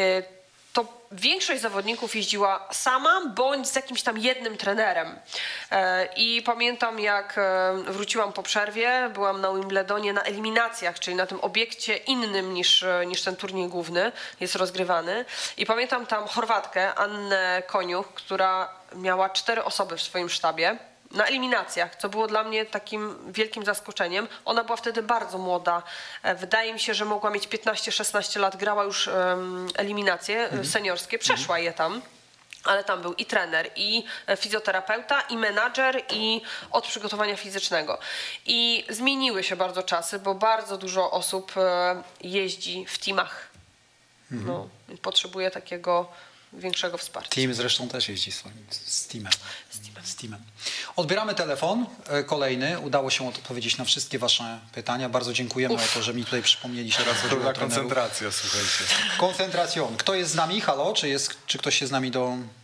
to większość zawodników jeździła sama bądź z jakimś tam jednym trenerem. I pamiętam, jak wróciłam po przerwie, byłam na Wimbledonie na eliminacjach, czyli na tym obiekcie innym niż ten turniej główny jest rozgrywany. I pamiętam tam Chorwatkę, Annę Koniuch, która miała 4 osoby w swoim sztabie na eliminacjach, co było dla mnie takim wielkim zaskoczeniem. Ona była wtedy bardzo młoda. Wydaje mi się, że mogła mieć 15-16 lat, grała już eliminacje seniorskie, przeszła je tam. Ale tam był i trener, i fizjoterapeuta, i menadżer, i od przygotowania fizycznego. I zmieniły się bardzo czasy, bo bardzo dużo osób jeździ w teamach. No, potrzebuje takiego większego wsparcia. Team zresztą też jeździ z teamem. Odbieramy telefon kolejny. Udało się odpowiedzieć na wszystkie wasze pytania. Bardzo dziękujemy o to, że mi tutaj przypomnieliście. Pełna koncentracja, słuchajcie. Koncentracjon. Kto jest z nami? Halo? Czy ktoś się z nami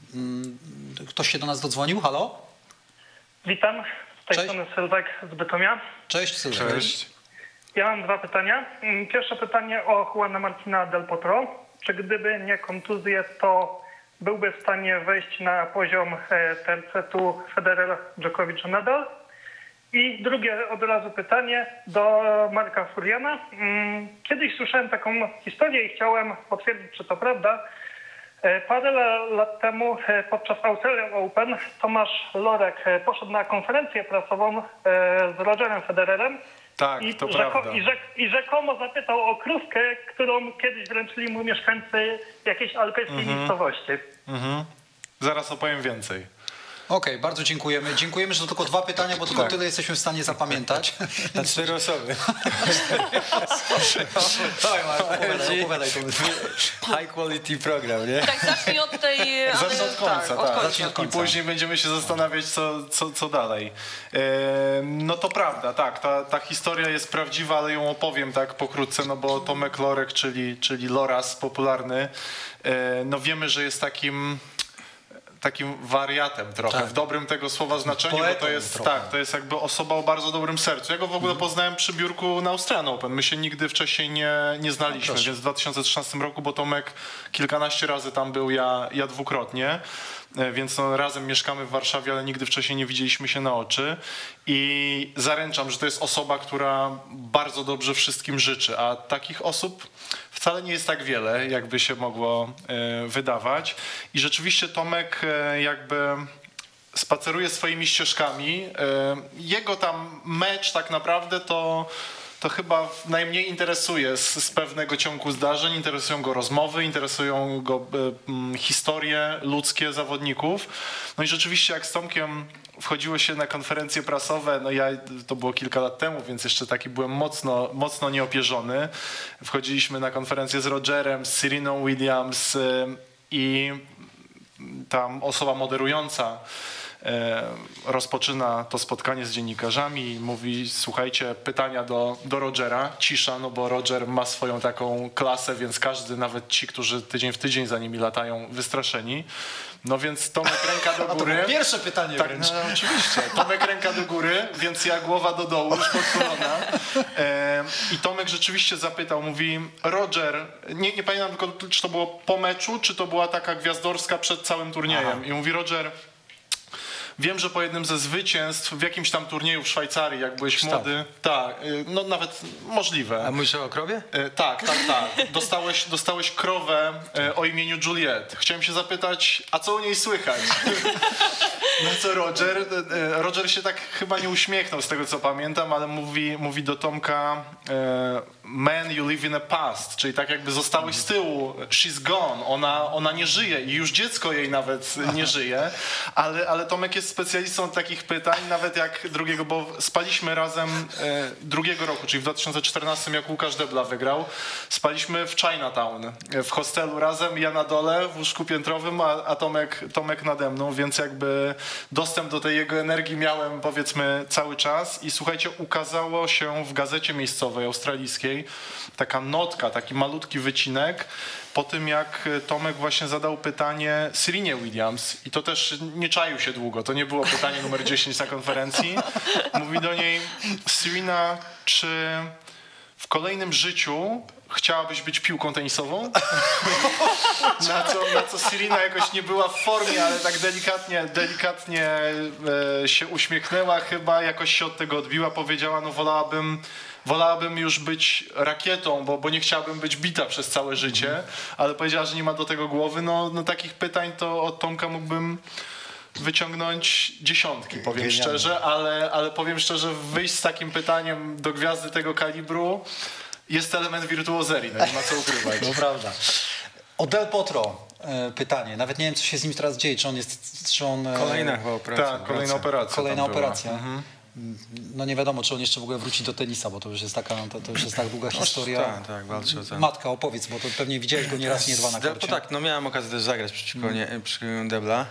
ktoś się do nas dodzwonił? Halo? Witam. Z tej strony Sylwek z Bytomia. Cześć Sylwek. Cześć. Ja mam 2 pytania. Pierwsze pytanie o Juana Martina del Potro. Czy gdyby nie kontuzje, to byłby w stanie wejść na poziom tercetu Federer, Djokovic, Nadal? I drugie od razu pytanie do Marka Furiana. Kiedyś słyszałem taką historię i chciałem potwierdzić, czy to prawda. Parę lat temu podczas Australian Open Tomasz Lorek poszedł na konferencję prasową z Rogerem Federerem. Tak, to prawda. I rzekomo zapytał o krówkę, którą kiedyś wręczyli mu mieszkańcy jakiejś alpejskiej miejscowości. Zaraz opowiem więcej. Okej, bardzo dziękujemy. Dziękujemy, że to tylko 2 pytania, bo tylko tyle jesteśmy w stanie zapamiętać. Na 4 osoby. Opowiadaj to. High quality program, nie? Tak, zacznij od tej... Zacznij od końca, tak. Zacznij od końca. I później będziemy się zastanawiać, co dalej. No to prawda, tak. Ta historia jest prawdziwa, ale ją opowiem tak pokrótce, no bo Tomek Lorek, czyli Loras popularny, no wiemy, że jest takim takim wariatem trochę, w dobrym tego słowa znaczeniu, bo to jest to jest jakby osoba o bardzo dobrym sercu. Ja go w ogóle poznałem przy biurku na Australian Open. My się nigdy wcześniej nie znaliśmy, więc w 2013 roku, bo Tomek kilkanaście razy tam był, ja dwukrotnie. Więc no, razem mieszkamy w Warszawie, ale nigdy wcześniej nie widzieliśmy się na oczy i zaręczam, że to jest osoba, która bardzo dobrze wszystkim życzy, a takich osób wcale nie jest tak wiele, jakby się mogło wydawać. I rzeczywiście Tomek jakby spaceruje swoimi ścieżkami. Jego tam mecz tak naprawdę to chyba najmniej interesuje z pewnego ciągu zdarzeń. Interesują go rozmowy, interesują go historie ludzkie zawodników. No i rzeczywiście jak z Tomkiem wchodziło się na konferencje prasowe, no to było kilka lat temu, więc jeszcze taki byłem mocno nieopierzony. Wchodziliśmy na konferencję z Rogerem, z Sereną Williams i tam osoba moderująca rozpoczyna to spotkanie z dziennikarzami i mówi: słuchajcie, pytania do Rogera, cisza, no bo Roger ma swoją taką klasę, więc każdy, nawet ci, którzy tydzień w tydzień za nimi latają, wystraszeni. No więc Tomek ręka do góry. A to było pierwsze pytanie tak, wręcz. No, oczywiście. Tomek ręka do góry, więc ja głowa do dołu, już podchylona. I Tomek rzeczywiście zapytał, mówi: Roger, nie pamiętam tylko, czy to było po meczu, czy to była taka gwiazdorska przed całym turniejem. I mówi: Roger, wiem, że po jednym ze zwycięstw w jakimś tam turnieju w Szwajcarii, jak byłeś młody, tak, no nawet możliwe. A mówisz o krowie? Tak. Dostałeś krowę o imieniu Juliet. Chciałem się zapytać, a co u niej słychać? No co Roger się tak chyba nie uśmiechnął z tego, co pamiętam, ale mówi do Tomka: man, you live in a past, czyli tak jakby zostałeś z tyłu, she's gone, ona nie żyje i już dziecko jej nawet nie żyje, ale Tomek jest specjalistą od takich pytań, nawet jak bo spaliśmy razem drugiego roku, czyli w 2014, jak Łukasz Debla wygrał, spaliśmy w Chinatown, w hostelu razem, ja na dole w łóżku piętrowym, a Tomek nade mną, więc jakby dostęp do tej jego energii miałem, powiedzmy, cały czas. I słuchajcie, ukazało się w gazecie miejscowej australijskiej taka notka, taki malutki wycinek po tym, jak Tomek właśnie zadał pytanie Serenie Williams i to też nie czaił się długo, to nie było pytanie numer 10 na konferencji. Mówi do niej: Serena, czy w kolejnym życiu chciałabyś być piłką tenisową? Na co Serena jakoś nie była w formie, ale tak delikatnie się uśmiechnęła chyba, jakoś się od tego odbiła, powiedziała: no wolałabym już być rakietą, bo nie chciałabym być bita przez całe życie, ale powiedziała, że nie ma do tego głowy. No takich pytań to od Tomka mógłbym wyciągnąć dziesiątki, powiem szczerze, ale powiem szczerze, wyjść z takim pytaniem do gwiazdy tego kalibru jest element wirtuozerii, no nie ma co ukrywać. To prawda. O Del Potro pytanie. Nawet nie wiem, co się z nim teraz dzieje. Czy on Kolejna chyba operacja. Tak, kolejna operacja. Kolejna operacja. No nie wiadomo, czy on jeszcze w ogóle wróci do tenisa, bo to już jest tak długa historia. Tak, walczy o ten. Matka, opowiedz, bo to pewnie widziałeś go nie raz, nie dwa na korcie. Tak, no miałem okazję też zagrać przeciwko Debla.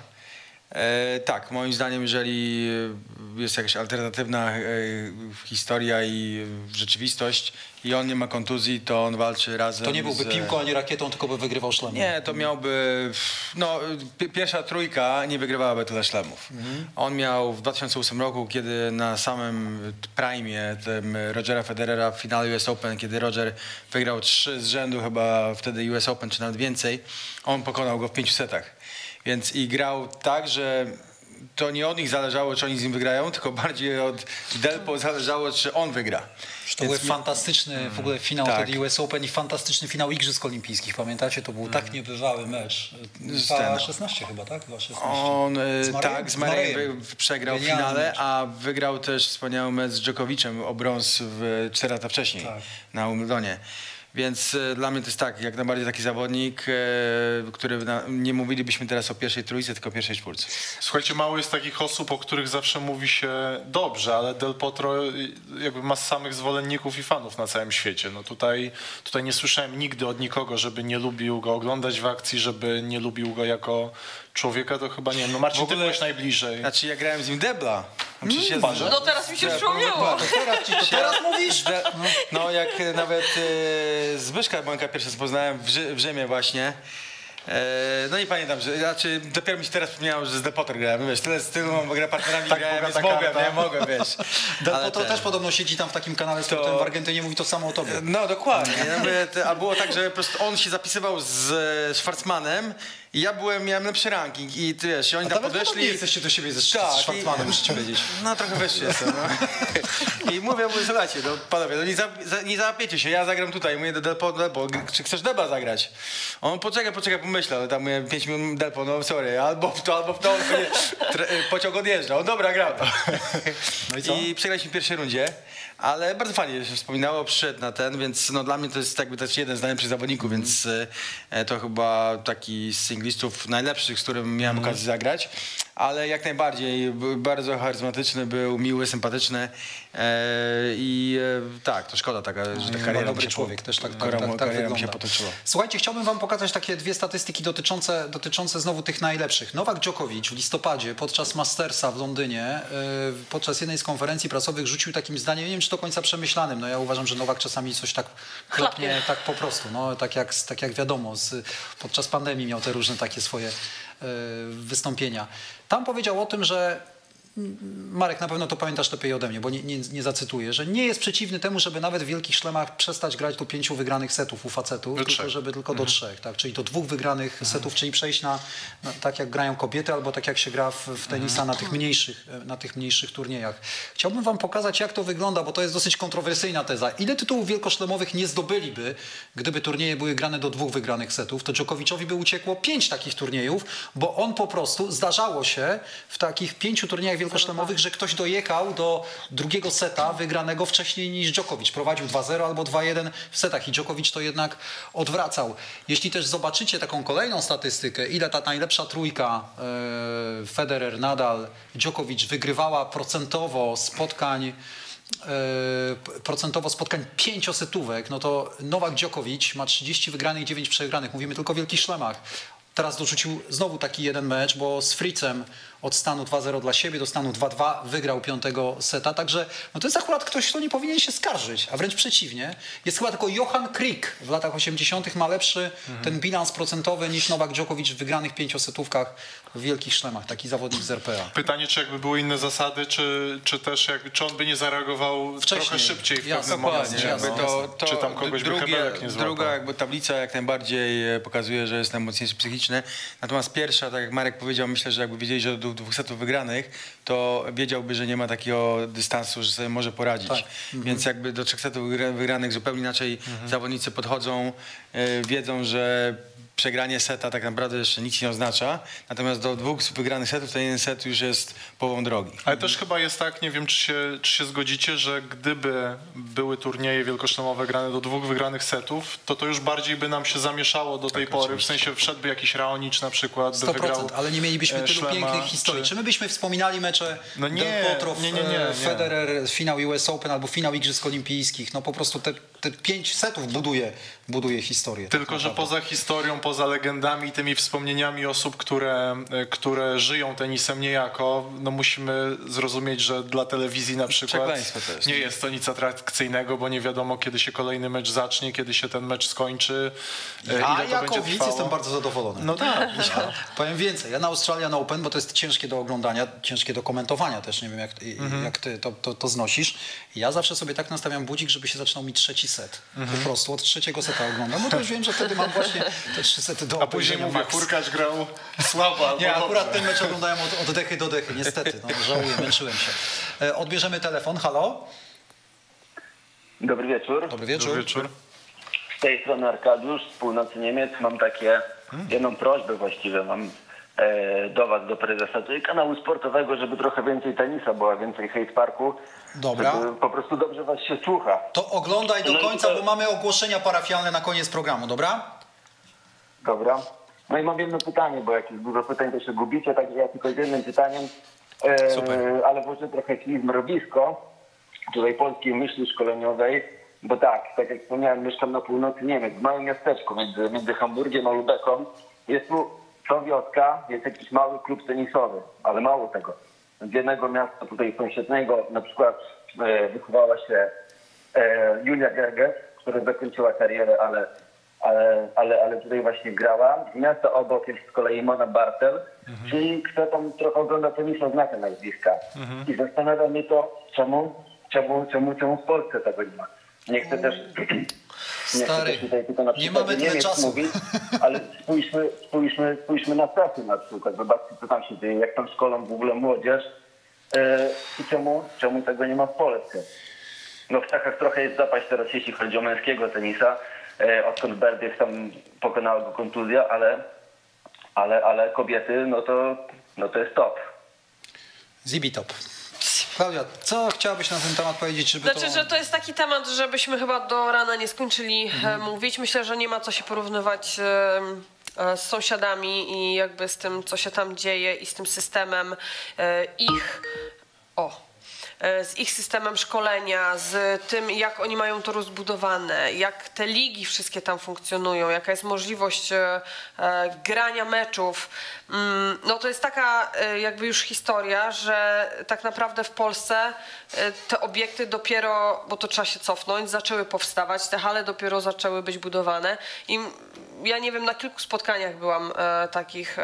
Tak, moim zdaniem, jeżeli jest jakaś alternatywna historia i rzeczywistość i on nie ma kontuzji, to on walczy razem. To nie byłby piłką ani rakietą, tylko by wygrywał szlemy. Nie, to miałby... No, pierwsza trójka nie wygrywałaby tyle szlemów. On miał w 2008 roku, kiedy na samym prime Rogera Federera w finale US Open, kiedy Roger wygrał 3 z rzędu chyba wtedy US Open, czy nawet więcej, on pokonał go w 5 setach. Więc i grał tak, że to nie od nich zależało, czy oni z nim wygrają, tylko bardziej od Delpo zależało, czy on wygra. To był fantastyczny w ogóle finał wtedy US Open i fantastyczny finał Igrzysk Olimpijskich. Pamiętacie? To był tak niebywały mecz. 2-16 chyba, tak? 2-16. On z Marejem przegrał w finale, a wygrał też wspaniały mecz z Djokovicem o brąz 4 lata wcześniej na Wimbledonie. Więc dla mnie to jest tak, jak najbardziej taki zawodnik, który nie mówilibyśmy teraz o pierwszej trójce, tylko o pierwszej czwórce. Słuchajcie, mało jest takich osób, o których zawsze mówi się dobrze, ale Del Potro jakby ma samych zwolenników i fanów na całym świecie. No tutaj nie słyszałem nigdy od nikogo, żeby nie lubił go oglądać w akcji, żeby nie lubił go jako człowieka, to chyba nie wiem. No Marcin, ty byłeś najbliżej. Znaczy ja grałem z nim debla. No teraz mi się przypomniało. Teraz mówisz? No jak nawet Zbyszka Błęka pierwszy poznałem w Rzymie właśnie. No i pamiętam, że znaczy, dopiero mi się teraz przypomniało, że z Del Potro grałem, wiesz, tyle z tyłu gra partnerami Tak grałem, więc bogata karta. mogłem, wiesz. Del Ale Potro też podobno siedzi tam w takim kanale sportowym w Argentynie, mówi to samo o tobie. No dokładnie, a było tak, że po prostu on się zapisywał z Schwarzmanem i miałem lepszy ranking i ty wiesz, oni tam podeszli. Jesteście do siebie ze Tak, Schwarzmanem, muszę ci powiedzieć. No trochę wyższy jestem, no. I mówię, słuchajcie, no panowie, no nie załapiecie się, ja zagram tutaj, mówię do Delpo, czy chcesz deba zagrać? On poczekaj, pomyślał, tam mówię 5 minut Delpo, no sorry, albo w to, pociąg odjeżdżał, dobra, gram. No i co? I przegraliśmy w pierwszej rundzie. Ale bardzo fajnie się wspominało, przyszedł na ten, więc no dla mnie to jest jakby też jeden z najlepszych zawodników, więc to chyba taki z singlistów najlepszych, z którym miałem okazję zagrać. Ale jak najbardziej bardzo charyzmatyczny był, miły, sympatyczny i tak, to szkoda taka, że ta kariera dobry człowiek, też tak wygląda. Się potoczyła. Słuchajcie, chciałbym wam pokazać takie dwie statystyki dotyczące znowu tych najlepszych. Nowak Djokovic w listopadzie podczas Mastersa w Londynie, podczas jednej z konferencji prasowych rzucił takim zdaniem, nie wiem czy do końca przemyślanym, no ja uważam, że Nowak czasami coś tak chlapnie, tak po prostu, no tak jak wiadomo, podczas pandemii miał te różne takie swoje wystąpienia. Tam powiedział o tym, że Marek, na pewno to pamiętasz lepiej ode mnie, bo nie zacytuję, że nie jest przeciwny temu, żeby nawet w wielkich szlemach przestać grać do 5 wygranych setów u facetów, tylko do 3, tak? Czyli do 2 wygranych setów, czyli przejść na tak jak grają kobiety, albo tak jak się gra w tenisa na tych mniejszych turniejach. Chciałbym wam pokazać, jak to wygląda, bo to jest dosyć kontrowersyjna teza. Ile tytułów wielkoszlemowych nie zdobyliby, gdyby turnieje były grane do 2 wygranych setów, to Djokoviciowi by uciekło 5 takich turniejów, bo on po prostu, zdarzało się w takich 5 turniejach wielkoszlemowych, że ktoś dojechał do drugiego seta wygranego wcześniej niż Djokovic. Prowadził 2-0 albo 2-1 w setach i Djokovic to jednak odwracał. Jeśli też zobaczycie taką kolejną statystykę, ile ta najlepsza trójka Federer, Nadal, Djokovic wygrywała procentowo spotkań 5-setówek, no to Nowak Djokovic ma 30 wygranych, 9 przegranych. Mówimy tylko o wielkich szlemach. Teraz dorzucił znowu taki jeden mecz, bo z Fritzem od stanu 2-0 dla siebie do stanu 2-2 wygrał 5. seta. Także no to jest akurat ktoś, kto nie powinien się skarżyć, a wręcz przeciwnie. Jest chyba tylko Johan Kriek w latach 80. ma lepszy ten bilans procentowy niż Nowak Djokovic w wygranych 5-setówkach w wielkich szlemach. Taki zawodnik z RPA. Pytanie, czy jakby były inne zasady, czy też czy on by nie zareagował wcześniej, trochę szybciej w pewnym momencie. Czy tam kogoś by kabelek nie złapał. Druga jakby tablica jak najbardziej pokazuje, że jest najmocniejszy psychiczny. Natomiast pierwsza, tak jak Marek powiedział, myślę, że jakby wiedzieli, że do 2 setów wygranych, to wiedziałby, że nie ma takiego dystansu, że sobie może poradzić. Tak. Więc jakby do 3 setów wygranych zupełnie inaczej zawodnicy podchodzą, wiedzą, że przegranie seta tak naprawdę jeszcze nic nie oznacza, natomiast do 2 wygranych setów ten jeden set już jest połową drogi. Ale też chyba jest tak, nie wiem czy się zgodzicie, że gdyby były turnieje wielkoszlemowe grane do 2 wygranych setów, to już bardziej by nam się zamieszało do tej pory, w sensie wszedłby jakiś Raonic na przykład, 100%, wygrał ale nie mielibyśmy tylu pięknych historii. Czy my byśmy wspominali mecze Del Potro, Federer, finał US Open albo finał Igrzysk Olimpijskich? No po prostu te 5 setów buduje historię. Tylko, że poza historią, poza legendami i tymi wspomnieniami osób, które żyją tenisem niejako, no musimy zrozumieć, że dla telewizji na przykład nie jest to nic atrakcyjnego, bo nie wiadomo, kiedy się kolejny mecz zacznie, kiedy się ten mecz skończy, ile to jako będzie trwało. jestem bardzo zadowolony. No tak. Powiem więcej, ja na Australian Open, bo to jest ciężkie do oglądania, ciężkie do komentowania też, nie wiem jak ty to znosisz. Ja zawsze sobie tak nastawiam budzik, żeby się zaczynał mi 3. set. Po prostu od 3. seta oglądam. No to już wiem, że wtedy mam właśnie te 3 sety do obejrzenia. A później mówię, Hurkacz grał słabo albo nie, akurat ten mecz oglądałem od dechy do dechy, niestety. No, żałuję, męczyłem się. Odbierzemy telefon. Halo? Dobry wieczór. Dobry wieczór. Dobry wieczór. Z tej strony Arkadiusz, z północy Niemiec. Mam jedną prośbę właściwie mam do was, do prezesa tutaj kanału sportowego, żeby trochę więcej tenisa było, więcej hate parku. Dobra. Żeby po prostu dobrze was się słucha. To oglądaj do końca, bo mamy ogłoszenia parafialne na koniec programu, dobra? Dobra. No i mam jedno pytanie, bo jak jest dużo pytań, to się gubicie, także ja tylko z jednym pytaniem. Super. Ale włożę trochę kij w mrowisko tutaj polskiej myśli szkoleniowej, bo tak jak wspomniałem, mieszkam na północy Niemiec, w małym miasteczku między Hamburgiem a Lubeką. Jest tu co wioska, jest jakiś mały klub tenisowy, ale mało tego. Z jednego miasta tutaj sąsiedniego na przykład wychowała się Julia Gerges, która zakończyła karierę, ale tutaj właśnie grała. Z miasta obok jest z kolei Mona Bartel, czyli kto tam trochę ogląda tenisa, zna te nazwiska. I zastanawia mnie to, czemu w Polsce tego nie ma. Nie chcę też... Nie chcę też tutaj tylko na przykład Niemiec mówić, ale spójrzmy na Stachy na przykład. Zobaczcie, co tam się dzieje, jak tam szkolą w ogóle młodzież i czemu tego nie ma w Polsce. No w Stachach trochę jest zapaść teraz, jeśli chodzi o męskiego tenisa, odkąd Berdych tam pokonała go kontuzja, ale kobiety, no to jest top. Zibi top. Klaudia, co chciałabyś na ten temat powiedzieć, żeby Znaczy, że to jest taki temat, żebyśmy chyba do rana nie skończyli mówić. Myślę, że nie ma co się porównywać z sąsiadami i jakby z tym, co się tam dzieje i z tym systemem z ich systemem szkolenia, z tym, jak oni mają to rozbudowane, jak te ligi wszystkie tam funkcjonują, jaka jest możliwość grania meczów. No to jest taka jakby już historia, że tak naprawdę w Polsce te obiekty dopiero, bo to trzeba się cofnąć, zaczęły powstawać, te hale dopiero zaczęły być budowane i ja nie wiem, na kilku spotkaniach byłam takich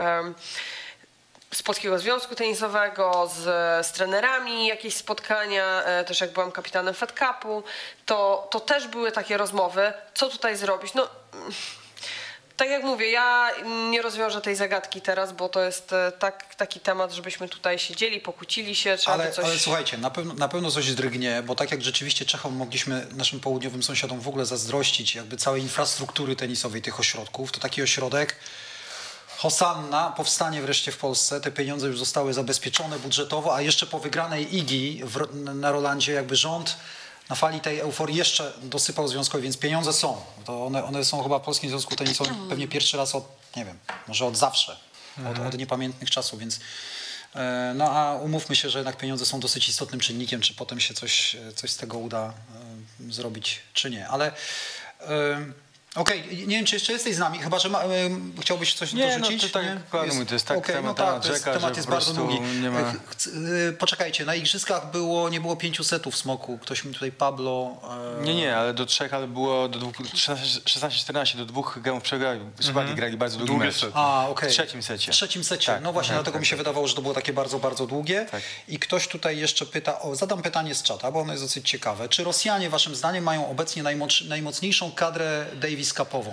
z Polskiego Związku Tenisowego, z trenerami jakieś spotkania, też jak byłam kapitanem Fed Cupu, to też były takie rozmowy, co tutaj zrobić. No, tak jak mówię, ja nie rozwiążę tej zagadki teraz, bo to jest taki temat, żebyśmy tutaj siedzieli, pokłócili się, trzeba by coś... Ale słuchajcie, na pewno coś drgnie, bo tak jak rzeczywiście Czechom mogliśmy naszym południowym sąsiadom w ogóle zazdrościć jakby całej infrastruktury tenisowej tych ośrodków, to taki ośrodek Hosanna powstanie wreszcie w Polsce, te pieniądze już zostały zabezpieczone budżetowo, a jeszcze po wygranej IGI na Rolandzie jakby rząd na fali tej euforii jeszcze dosypał związkowi, więc pieniądze są. To one są chyba w Polskim Związku Tenisowym pewnie pierwszy raz od, nie wiem, może od zawsze, od niepamiętnych czasów, więc no a umówmy się, że jednak pieniądze są dosyć istotnym czynnikiem, czy potem się coś z tego uda zrobić, czy nie, ale... Okej, nie wiem, czy jeszcze jesteś z nami, chyba że chciałbyś coś dorzucić? No to tak jak mówię, to jest tak temat rzeka, temat że jest po bardzo długi. Nie ma... Poczekajcie, na igrzyskach nie było 5 setów Smoku, ktoś mi tutaj, Pablo... Nie, ale do 3, ale było do 16-14, do 2 gemów przegrali, grali bardzo długi mecz. Okay. W trzecim secie. W trzecim secie, no właśnie, dlatego mi się wydawało, że to było takie bardzo, bardzo długie. Tak. I ktoś tutaj jeszcze pyta, zadam pytanie z czata, bo ono jest dosyć ciekawe. Czy Rosjanie waszym zdaniem mają obecnie najmocniejszą kadrę Davis Cupową?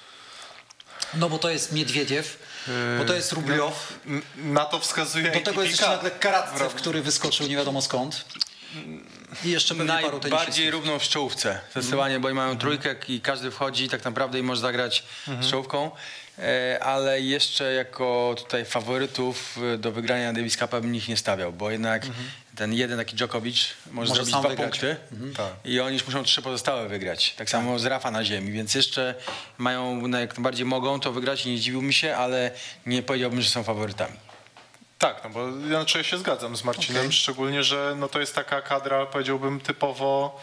No bo to jest Miedwiediew, bo to jest Rubliow. Na to wskazuje do tego jest jeszcze nagle Karatsew, który wyskoczył nie wiadomo skąd. I jeszcze pewnie paru tenisistów. Najbardziej równą w czołówce, zdecydowanie, bo oni mają trójkę i każdy wchodzi tak naprawdę i może zagrać z czołówką. Ale jeszcze jako tutaj faworytów do wygrania Davis Cupa bym ich nie stawiał, bo jednak ten jeden taki Djokovic może zrobić 2 punkty i oni już muszą 3 pozostałe wygrać. Tak samo z Rafa na ziemi, więc jeszcze mają, jak najbardziej mogą to wygrać i nie dziwił mi się, ale nie powiedziałbym, że są faworytami. Tak, no bo ja się zgadzam z Marcinem, szczególnie, że no to jest taka kadra, powiedziałbym, typowo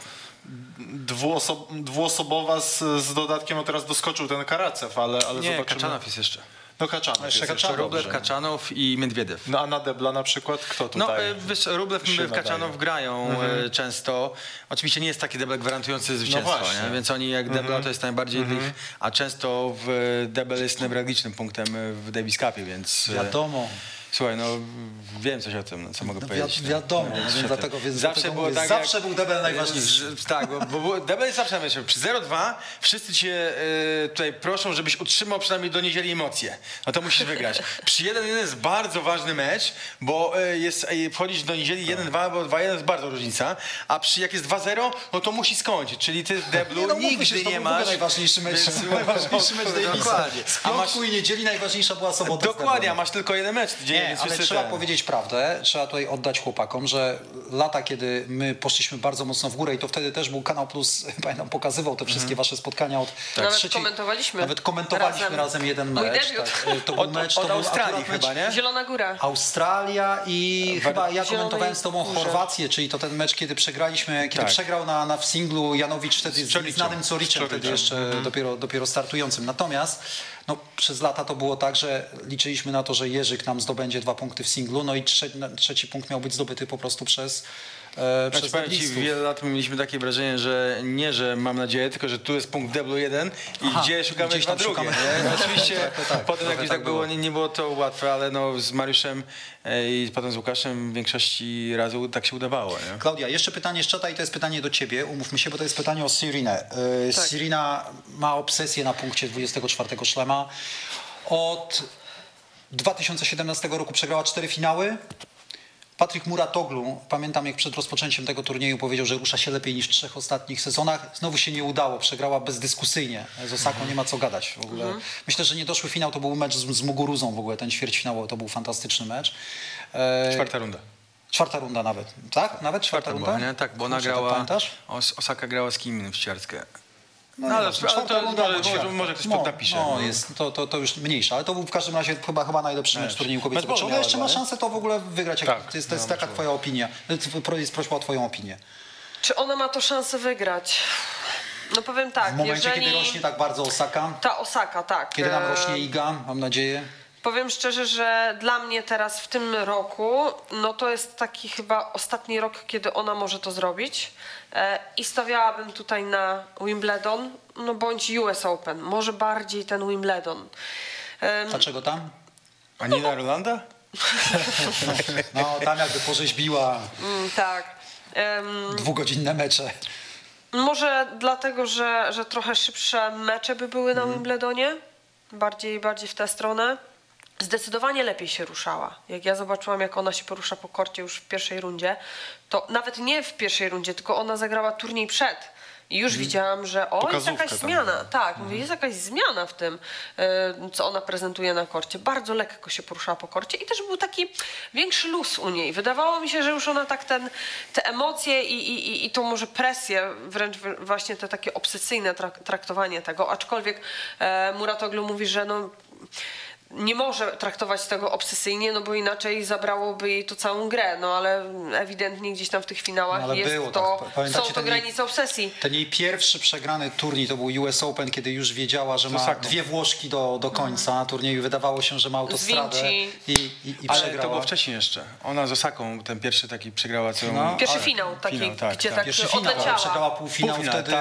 dwuosobowa z dodatkiem, no teraz doskoczył ten Karacew, ale nie, zobaczymy. Kaczanow jest jeszcze. No Kaczanow jest jeszcze. Rublew, Kaczanow i Miedwiedew. No a na debla na przykład kto tutaj? No wiesz, Rublew i Kaczanow grają często. Oczywiście nie jest taki debel gwarantujący zwycięstwo, nie? Więc oni jak debla to jest najbardziej ich, a często debel jest newralgicznym punktem w Davis Cupie, więc... Wiadomo. Słuchaj, no wiem coś o tym, co mogę powiedzieć. Wiadomo, zawsze było tak, zawsze był debel najważniejszy. Tak, bo debel jest zawsze najważniejszy. Przy 0-2 wszyscy cię tutaj proszą, żebyś utrzymał przynajmniej do niedzieli emocje. No to musisz wygrać. Przy 1-1 jest bardzo ważny mecz, bo wchodzisz do niedzieli 1-2, bo 2-1 jest bardzo różnica, a jak jest 2-0, no to musi skończyć. Czyli ty w deblu nigdy nie masz... najważniejszy mecz. Najważniejszy mecz Davisa. Z piątku i niedzieli najważniejsza była sobota. Dokładnie, a masz tylko jeden mecz. Nie, ale trzeba powiedzieć prawdę, trzeba tutaj oddać chłopakom, że lata, kiedy my poszliśmy bardzo mocno w górę i to wtedy też był Kanał Plus, pamiętam, pokazywał te wszystkie wasze spotkania od Nawet komentowaliśmy razem jeden mecz. To był mecz od Australii chyba, nie? Zielona Góra. Australia i chyba ja komentowałem z tobą Chorwację, czyli to ten mecz, kiedy przegraliśmy, kiedy przegrał w singlu Janowicz wtedy z znanym Coriczem, wtedy jeszcze dopiero startującym. Natomiast no, przez lata to było tak, że liczyliśmy na to, że Jerzyk nam zdobędzie 2 punkty w singlu, no i trzeci punkt miał być zdobyty po prostu przez przez powiem ci, deblistów. wiele lat mieliśmy takie wrażenie, że nie, że mam nadzieję, tylko że tu jest punkt W1 i gdzie szukamy gdzieś dwa tam drugie. szukamy. Nie? Oczywiście potem trochę jakoś tak tak było, było. nie było to łatwe, ale no, z Mariuszem i potem z Łukaszem w większości razu tak się udawało. Nie? Klaudia, jeszcze pytanie z czata i to jest pytanie do ciebie. Umówmy się, bo to jest pytanie o Sirinę. Tak. Sirina ma obsesję na punkcie 24 szlema. Od 2017 roku przegrała 4 finały. Patryk Muratoglu, pamiętam jak przed rozpoczęciem tego turnieju powiedział, że rusza się lepiej niż w 3 ostatnich sezonach. Znowu się nie udało, przegrała bezdyskusyjnie. Z Osaką nie ma co gadać w ogóle. Myślę, że niedoszły finał to był mecz z Muguruzą w ogóle, ten ćwierćfinał to był fantastyczny mecz. Czwarta runda. Czwarta runda nawet, tak? Nawet czwarta runda? Była, nie? Tak, bo ona Kurczę, tak grała, pamiętasz? Osaka grała z kim innym w ćwiartkę. No, ale nieważne, czwarta runda albo ćwiartka. może ktoś napisze. No, jest, to już mniejsze, ale to był w każdym razie chyba najlepszy mecz turnieju kobiecego. Czy ona jeszcze ma szansę to w ogóle wygrać? Tak, To jest taka twoja opinia. Jest prośba o twoją opinię. Czy ona ma to szansę wygrać? No powiem tak, W momencie, jeżeli... kiedy rośnie tak bardzo Osaka, Ta Osaka, tak. kiedy nam rośnie Iga, mam nadzieję. Powiem szczerze, że dla mnie teraz w tym roku, no to jest taki chyba ostatni rok, kiedy ona może to zrobić. I stawiałabym tutaj na Wimbledon, no bądź US Open. Może bardziej ten Wimbledon. Dlaczego tam? A nie na Rolanda? No tam jakby porzeźbiła Tak. 2-godzinne mecze. Może dlatego, że trochę szybsze mecze by były na Wimbledonie. Bardziej w tę stronę. Zdecydowanie lepiej się ruszała. Jak ja zobaczyłam, jak ona się porusza po korcie już w pierwszej rundzie, to nawet nie w pierwszej rundzie, tylko ona zagrała turniej przed. I już widziałam, że jest jakaś zmiana. Tak, mówię, jest jakaś zmiana w tym, co ona prezentuje na korcie. Bardzo lekko się poruszała po korcie i też był taki większy luz u niej. Wydawało mi się, że już ona tak te emocje i tą może presję, wręcz właśnie te takie obsesyjne traktowanie tego, aczkolwiek Muratoglu mówi, że no nie może traktować tego obsesyjnie, no bo inaczej zabrałoby jej to całą grę, no ale ewidentnie gdzieś tam w tych finałach ale jest było to, tak. Pamiętacie są to granice obsesji. Ten jej pierwszy przegrany turniej to był US Open, kiedy już wiedziała, że ma 2 Włoszki do końca turnieju. Wydawało się, że ma autostradę i ale przegrała. to było wcześniej jeszcze. Ona z Osaką ten pierwszy taki przegrała. Pierwszy finał taki, gdzie tak pierwszy finał, odleciała. Przegrała półfinał, wtedy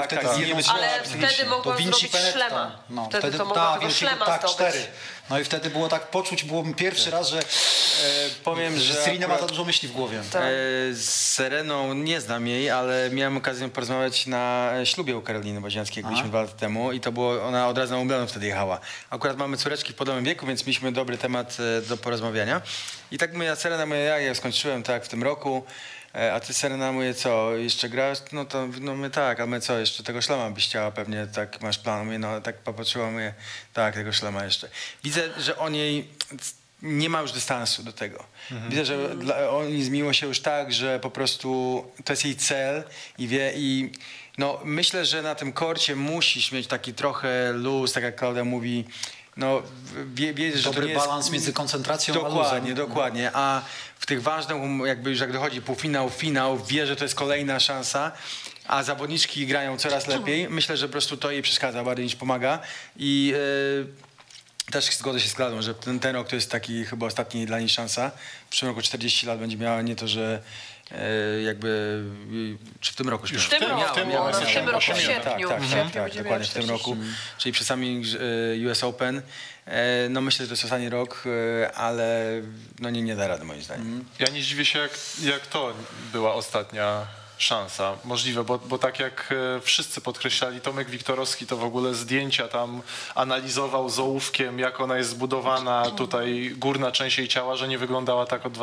ale wtedy mogła zrobić szlema. No, wtedy to mogła tego szlema zdobyć. 4. No i wtedy było tak poczuć, było pierwszy raz, że powiem, że Serena ma za dużo myśli w głowie. Z Sereną nie znam jej, ale miałem okazję porozmawiać na ślubie u Karoliny Woźniackiej, jak byliśmy 2 lata temu i to było, ona od razu na Wimbledon wtedy jechała. Akurat mamy córeczki w podobnym wieku, więc mieliśmy dobry temat do porozmawiania. I tak mówię, Serena, ja skończyłem tak w tym roku, a ty Serena mówię, co, jeszcze grasz? No to no my tak, a my co, jeszcze tego szlama byś chciała pewnie, tak masz plan? Mówię, no tak popatrzyłam, mówię, tak, tego szlama jeszcze. Widzę, że o niej nie ma już dystansu do tego. Widzę, że oni zmieniło się już tak, że po prostu to jest jej cel i wie i no myślę, że na tym korcie musisz mieć taki trochę luz, tak jak Klaudia mówi, no wiedzieć, że to nie jest balans między koncentracją a luzem. Dokładnie, a w tych ważnych, jakby już jak dochodzi półfinał, finał, wie, że to jest kolejna szansa, a zawodniczki grają coraz lepiej. Myślę, że po prostu to jej przeszkadza bardziej niż pomaga i też zgodzę się z Klaudią, że ten rok to jest taki chyba ostatni dla niej szansa. W przyszłym roku 40 lat będzie miała, nie to, że jakby, czy w tym roku? W tym roku, w sierpniu. Tak, dokładnie w tym roku, czyli przed samym US Open. No myślę, że to jest ostatni rok, ale no nie da rady moim zdaniem. Ja nie zdziwię się, jak to była ostatnia szansa. Możliwe, bo tak jak wszyscy podkreślali, Tomek Wiktorowski to w ogóle zdjęcia tam analizował z ołówkiem, jak ona jest zbudowana, tutaj górna część jej ciała, że nie wyglądała tak od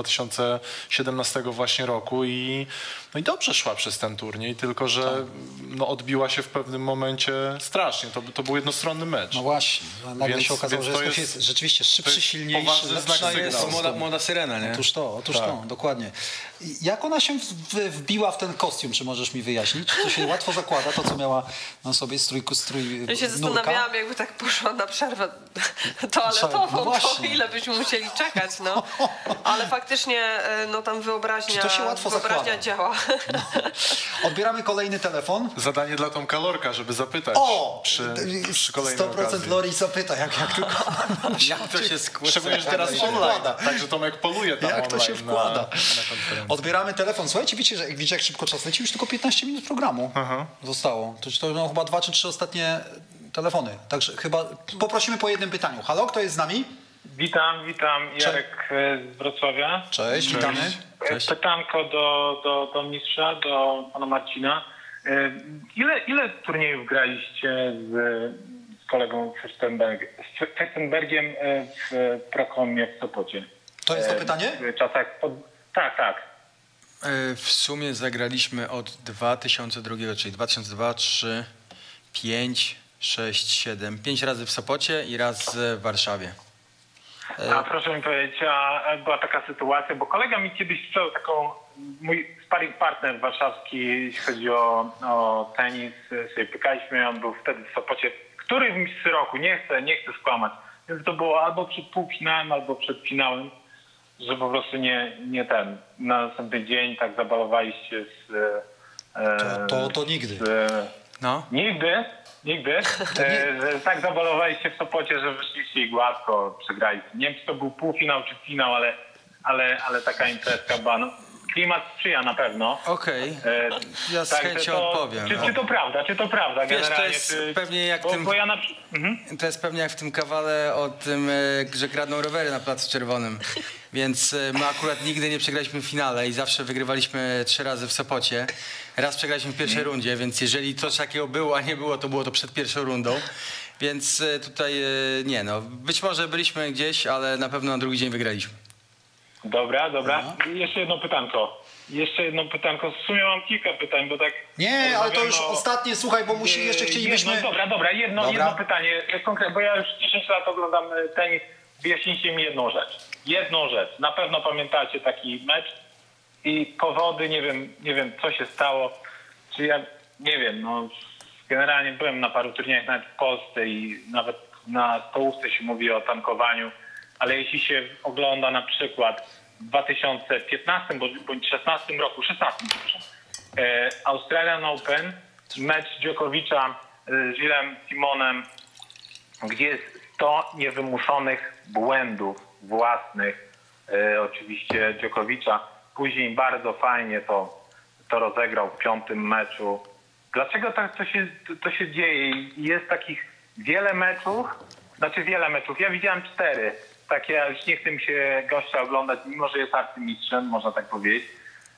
2017 właśnie roku i dobrze szła przez ten turniej, tylko że odbiła się w pewnym momencie strasznie. To był jednostronny mecz. No właśnie, nagle się okazało, że jest rzeczywiście szybszy, silniejszy. Poważny znak sygnału. Młoda Syrena, nie? Otóż to, dokładnie. Jak ona się wbiła w ten kostium, czy możesz mi wyjaśnić? To się łatwo zakłada, to co miała na sobie strój Ja się zastanawiałam, jakby tak poszła na przerwę toaletową, No bo właśnie. ile byśmy musieli czekać, no. Ale faktycznie, no tam wyobraźnia, Czy to się łatwo wyobraźnia zakłada? działa. Odbieramy kolejny telefon. Zadanie dla Tomka Lorka, żeby zapytać przy kolejnej 100% okazji. Lori zapyta, jak tylko... Jak to się składa? Szczególnie, że teraz Jak to się online. wkłada? Także Tomek poluje tam Jak to online się wkłada? na konferencji. Odbieramy telefon. Słuchajcie, widzicie, jak szybko czas leci? Już tylko 15 minut programu zostało. To no, chyba 2 czy 3 ostatnie telefony. Także chyba poprosimy po jednym pytaniu. Halo, kto jest z nami? Witam. Jarek z Wrocławia. Cześć, witamy. Cześć. Pytanko do mistrza, do pana Marcina. Ile turniejów graliście z kolegą Fürstenbergiem w Prokomie w Sopocie? To jest to pytanie? W czasach tak. W sumie zagraliśmy od 2002, czyli 2002, 3, 5, 6, 7, 5 razy w Sopocie i raz w Warszawie. A proszę mi powiedzieć, a była taka sytuacja, bo kolega mi kiedyś sprzedał taką, mój sparring partner warszawski, jeśli chodzi o tenis, sobie pykaliśmy, on był wtedy w Sopocie, którymś z roku, nie chcę skłamać, więc to było albo przed półfinałem, albo przed finałem, że po prostu na następny dzień tak zabalowaliście To nigdy. No. Nigdy. Że tak zabalowaliście w Sopocie, że wyszliście i gładko przegraliście. Nie wiem, czy to był półfinał czy finał, ale taka imprezka była. No, klimat sprzyja na pewno. Okej, ja z chęcią odpowiem. Czy to prawda Wiesz, generalnie? to jest pewnie jak to jest pewnie jak w tym kawale o tym, że kradną rowery na Placu Czerwonym. Więc my akurat nigdy nie przegraliśmy w finale i zawsze wygrywaliśmy 3 razy w Sopocie. Raz przegraliśmy w pierwszej rundzie, więc jeżeli coś takiego było, a nie było, to było to przed pierwszą rundą. Więc tutaj nie no, być może byliśmy gdzieś, ale na pewno na drugi dzień wygraliśmy. Dobra. Jeszcze jedno pytanko. W sumie mam kilka pytań, bo tak... Nie, ale to już ostatnie, słuchaj, bo jeszcze chcielibyśmy... Jedno pytanie, konkretnie, bo ja już 10 lat oglądam tenis. Wyjaśnijcie mi jedną rzecz. Na pewno pamiętacie taki mecz i powody, nie wiem co się stało. Czy ja, nie wiem, no generalnie byłem na paru turniejach nawet w Polsce i nawet na stołówce się mówi o tankowaniu, ale jeśli się ogląda na przykład w 2015 bądź 16 roku, Australian Open, mecz Djokovicza z Gillem Simonem, gdzie jest 100 niewymuszonych błędów własnych, oczywiście Djokovicza. Później bardzo fajnie to rozegrał w 5. meczu. Dlaczego tak to się dzieje? Jest takich wiele meczów, ja widziałem 4. Takie, ja już nie chcę mi się gościa oglądać, mimo że jest arcymistrzem, można tak powiedzieć,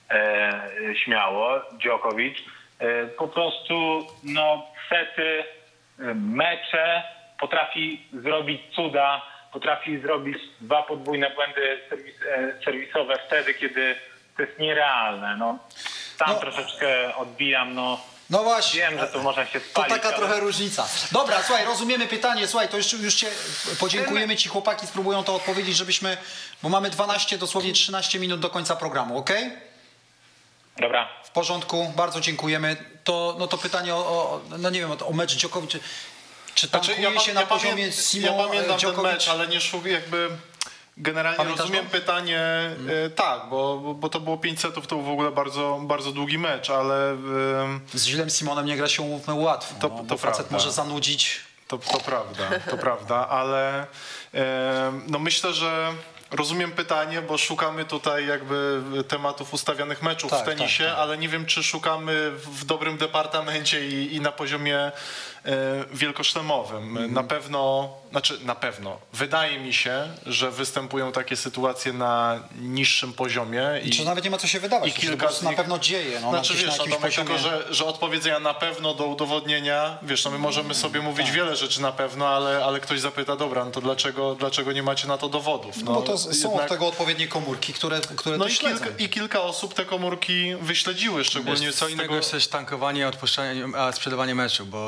śmiało, Djokovic. Po prostu sety, mecze, potrafi zrobić cuda, potrafi zrobić 2 podwójne błędy serwisowe wtedy, kiedy to jest nierealne. Troszeczkę odbijam, No właśnie. Wiem, że to można się spalić. To taka trochę różnica. Dobra, słuchaj, rozumiemy pytanie. Słuchaj, to już cię podziękujemy ci, chłopaki spróbują to odpowiedzieć, żebyśmy, bo mamy 12, dosłownie 13 minut do końca programu, okej? Dobra. W porządku, bardzo dziękujemy. To pytanie o mecz Djokovic, czy tankuje się na poziomie Simon, Ja pamiętam Djokovic? ten mecz, ale nie szukam jakby... Generalnie rozumiem pytanie, tak, bo to było 5 setów, to był w ogóle bardzo, bardzo długi mecz, ale... Z Gillem Simonem nie gra się, umówmy, łatwo, bo facet może zanudzić. To prawda, ale myślę, że rozumiem pytanie, bo szukamy tutaj jakby tematów ustawianych meczów w tenisie, ale nie wiem, czy szukamy w dobrym departamencie i na poziomie wielkoszlemowym. Na pewno. Wydaje mi się, że występują takie sytuacje na niższym poziomie. I nawet nie ma co się wydawać, to się po prostu na pewno dzieje. Tylko, że od powiedzenia na pewno do udowodnienia, my możemy sobie mówić wiele rzeczy na pewno, ale ktoś zapyta, dobra, no to dlaczego nie macie na to dowodów? Bo to są od tego odpowiednie komórki, które to śledzą. I kilka osób te komórki wyśledziły, szczególnie co innego jest też tankowanie, odpuszczanie, a sprzedawanie meczu, bo często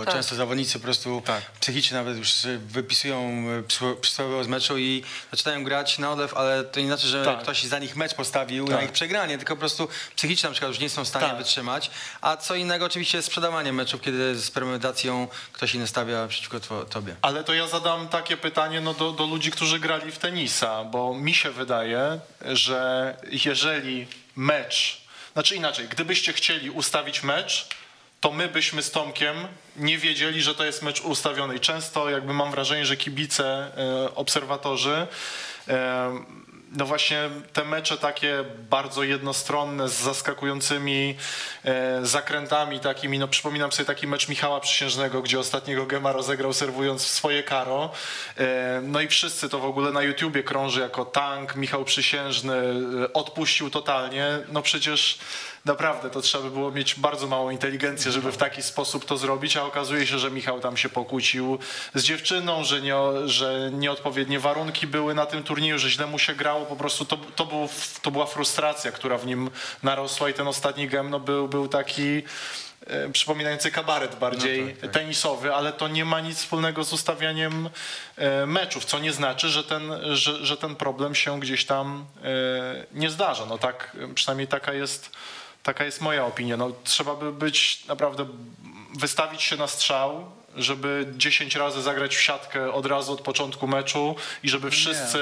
zawodnicy po prostu psychicznie nawet już wypisują przysłowiowo z meczu i zaczynają grać na odlew, ale to nie znaczy, że ktoś za nich mecz postawił na ich przegranie, tylko po prostu psychicznie na przykład już nie są w stanie wytrzymać, a co innego oczywiście jest sprzedawanie meczów, kiedy z premedytacją ktoś inny stawia przeciwko tobie. Ale to ja zadam takie pytanie do ludzi, którzy grali w tenisa, bo mi się wydaje, że jeżeli mecz, znaczy inaczej, gdybyście chcieli ustawić mecz, to my byśmy z Tomkiem nie wiedzieli, że to jest mecz ustawiony. I często jakby mam wrażenie, że kibice, obserwatorzy, no właśnie te mecze takie bardzo jednostronne z zaskakującymi zakrętami takimi, no przypominam sobie taki mecz Michała Przysiężnego, gdzie ostatniego gema rozegrał serwując w swoje karo. No i wszyscy to w ogóle na YouTubie krąży jako tank, Michał Przysiężny odpuścił totalnie. No przecież naprawdę to trzeba by było mieć bardzo małą inteligencję, żeby w taki sposób to zrobić, a okazuje się, że Michał tam się pokłócił z dziewczyną, że nieodpowiednie warunki były na tym turnieju, że źle mu się grało, po prostu to była frustracja, która w nim narosła i ten ostatni gem no, był taki przypominający kabaret bardziej tenisowy, ale to nie ma nic wspólnego z ustawianiem meczów, co nie znaczy, że ten problem się gdzieś tam nie zdarza. No tak, przynajmniej taka jest moja opinia. No, trzeba by być naprawdę, wystawić się na strzał, żeby 10 razy zagrać w siatkę od razu od początku meczu i żeby wszyscy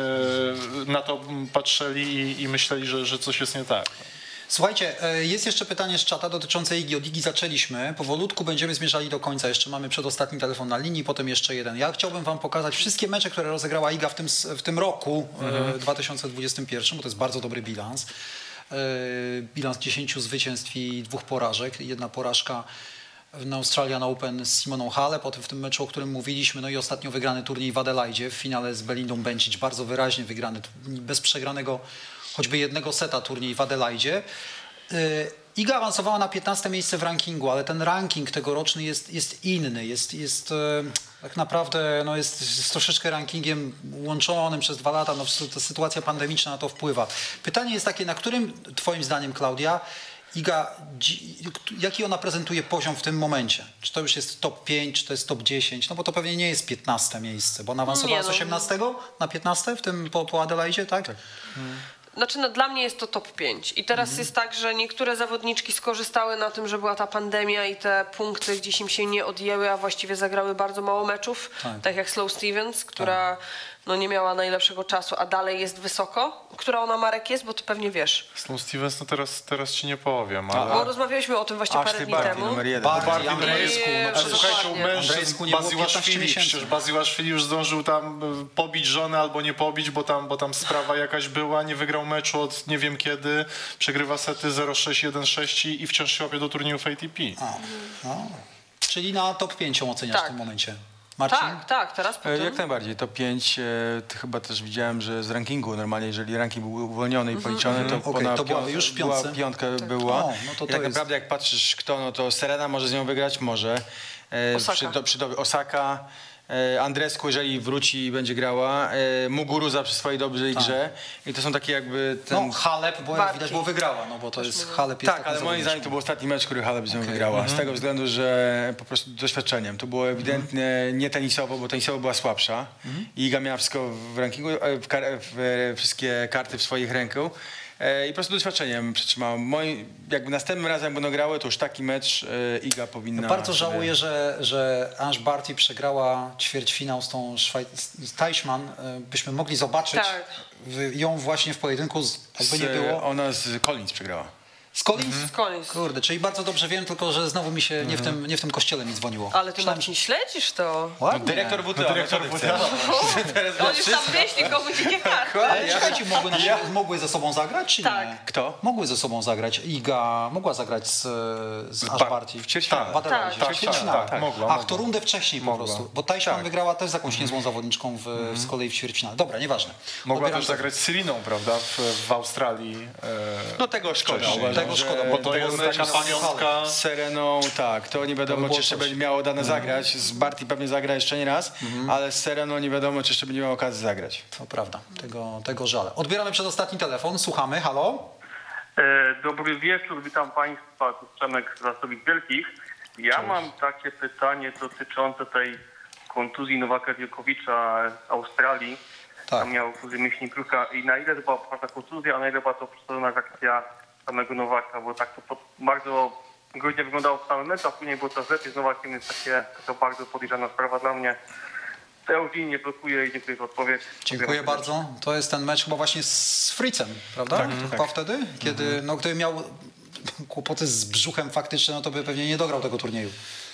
na to patrzyli i myśleli, że coś jest nie tak. Słuchajcie, jest jeszcze pytanie z czata dotyczące Igi. Od Igi zaczęliśmy. Powolutku będziemy zmierzali do końca. Jeszcze mamy przedostatni telefon na linii, potem jeszcze jeden. Ja chciałbym wam pokazać wszystkie mecze, które rozegrała Iga w tym roku 2021, bo to jest bardzo dobry bilans. Bilans 10 zwycięstw i 2 porażek. Jedna porażka na Australian Open z Simoną Halep, potem w tym meczu, o którym mówiliśmy, no i ostatnio wygrany turniej w Adelaidzie w finale z Belindą Bencic, bardzo wyraźnie wygrany, bez przegranego choćby jednego seta turniej w Adelaidzie. Iga awansowała na 15 miejsce w rankingu, ale ten ranking tegoroczny jest inny, jest tak naprawdę no jest troszeczkę rankingiem łączonym przez 2 lata, no ta sytuacja pandemiczna na to wpływa. Pytanie jest takie, na którym twoim zdaniem, Klaudia, Iga, jaki ona prezentuje poziom w tym momencie? Czy to już jest top 5, czy to jest top 10? No bo to pewnie nie jest 15 miejsce, bo ona awansowała z 18 na 15 w tym po Adelaidzie, tak? Znaczy, no, dla mnie jest to top 5. I teraz jest tak, że niektóre zawodniczki skorzystały na tym, że była ta pandemia i te punkty gdzieś im się nie odjęły, a właściwie zagrały bardzo mało meczów. Tak jak Sloane Stephens, która no, nie miała najlepszego czasu, a dalej jest wysoko. Która ona marek jest, bo to pewnie wiesz. Sloane Stephens, no teraz ci nie powiem, ale... Bo rozmawialiśmy o tym właśnie parę dni temu. Numer 1. Barty, Andrzejsku, słuchajcie, mężczyzn Baziłaszwili, przecież Baziłaszwili już zdążył tam pobić żonę albo nie pobić, bo tam sprawa jakaś była, nie wygrał meczu od nie wiem kiedy, przegrywa sety 0-6, 1-6 i wciąż się łapie do turniejów ATP. Czyli na top 5 oceniasz w tym momencie. Marcin? Tak, teraz po tym. Jak najbardziej, top 5, chyba też widziałem, że z rankingu normalnie, jeżeli ranking był uwolniony i policzony, to to była już w piątce. Piątka była. No to I tak naprawdę jak patrzysz kto, no to Serena może z nią wygrać, może. Osaka. Andrescu, jeżeli wróci i będzie grała, Muguruza przy swojej dobrej grze i to są takie jakby... No Halep, bo jak widać, było wygrała, no bo to jest Halep. Tak, ale moim zdaniem to był ostatni mecz, który Halep z nią wygrała, z tego względu, że po prostu doświadczeniem. To było ewidentnie nie tenisowo, bo tenisowo była słabsza i Iga miała wszystko w rankingu, wszystkie karty w swoich ręku. I po prostu doświadczeniem przytrzymała. Jakby następnym razem jak będą grały, to już taki mecz Iga powinna... Bardzo żałuję, że Ange Barty przegrała ćwierćfinał z tą Teichmann. Byśmy mogli zobaczyć ją właśnie w pojedynku, jakby nie było. Ona z Collins przegrała. Z Collins? Z Collins. Kurde, czyli bardzo dobrze wiem, tylko że znowu mi się nie w tym kościele mi dzwoniło. Ale ty, Marcin, śledzisz to? Ładnie. Dyrektor WTA. On już tam myśli, komu dzikie karty. Czekajcie, mogły ze sobą zagrać, czy nie? Kto? Mogły ze sobą zagrać. Iga mogła zagrać z Ash Barty. W ćwierćfinale. Ach, to rundę wcześniej po prostu. Bo Teichmann wygrała też z jakąś niezłą zawodniczką z kolei w ćwierćfinale. Dobra, nieważne. Mogła też zagrać z Syriną, prawda? W Australii. No tego szkoda. Tego szkoda, bo to jest taka pamiątka z Sereną, tak, to nie wiadomo, czy jeszcze będzie miało dane zagrać. Z Barty pewnie zagra jeszcze nie raz, ale z Sereną nie wiadomo, czy jeszcze będzie miał okazję zagrać. To prawda, tego żalę. Odbieramy przedostatni telefon, słuchamy, halo? Dobry wieczór, witam Państwa, tu Przemek z Zasobic Wielkich. Ja mam takie pytanie dotyczące tej kontuzji Nowaka Djokovicza z Australii. Tam miał kontuzję mięśni brzucha i na ile to była poważna kontuzja, a na ile była to przedstawiona reakcja samego Nowaka, bo tak to bardzo groźnie wyglądało w samym meczu, a później było to lepiej z Nowakiem, więc taka bardzo podejrzana sprawa dla mnie. To ja już nie blokuję i dziękuję za odpowiedź. Dziękuję bardzo. To jest ten mecz chyba właśnie z Fritzem, prawda? Tak, to tak. chyba wtedy, kiedy gdyby miał kłopoty z brzuchem faktyczne, no to by pewnie nie dograł tego turnieju.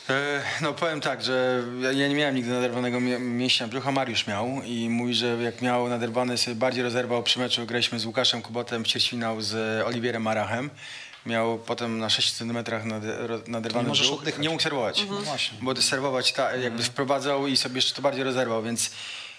No powiem tak, że ja nie miałem nigdy naderwanego mięśnia brzucha, Mariusz miał i mówi, że jak miał naderwany, sobie bardziej rozerwał przy meczu, graliśmy z Łukaszem Kubotem w ćwierćfinał z Oliwierem Marachem. Miał potem na 6 cm naderwany brzuch, nie mógł serwować, bo serwować jakby wprowadzał i sobie jeszcze to bardziej rozerwał, więc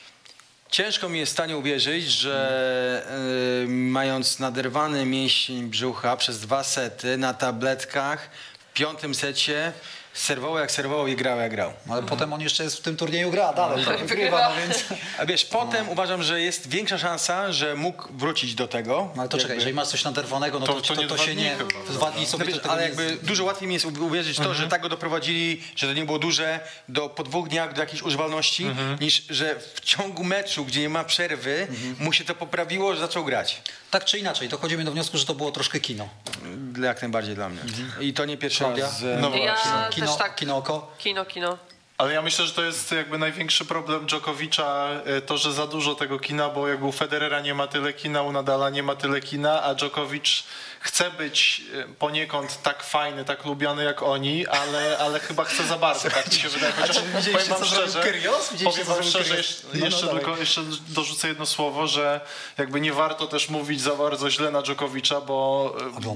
ciężko mi jest w stanie uwierzyć, że mając naderwany mięsień brzucha przez 2 sety na tabletkach w 5. secie serwował jak serwował i grał jak grał. Ale potem on jeszcze jest w tym turnieju gra dalej, wygrywa, no więc... A wiesz, potem uważam, że jest większa szansa, że mógł wrócić do tego. No ale to czekaj, jeżeli masz coś naderwanego, no to się nie... 2 dni sobie no, ale jakby dużo łatwiej mi jest uwierzyć w to, że tak go doprowadzili, że to nie było duże, po 2 dniach do jakiejś używalności, niż że w ciągu meczu, gdzie nie ma przerwy, mu się to poprawiło, że zaczął grać. Tak czy inaczej, dochodzimy do wniosku, że to było troszkę kino. Jak najbardziej dla mnie. I to nie pierwszy raz. Też tak. Kino oko? Kino. Ale ja myślę, że to jest jakby największy problem Djokovicza, to, że za dużo tego kina, bo jakby u Federera nie ma tyle kina, u Nadala nie ma tyle kina, a Djokovic chce być poniekąd tak fajny, tak lubiany jak oni, ale chyba chce za bardzo, tak mi się wydaje. Chociaż powiem wam szczerze, jeszcze dorzucę jedno słowo, że jakby nie warto też mówić za bardzo źle na Djokovicza, bo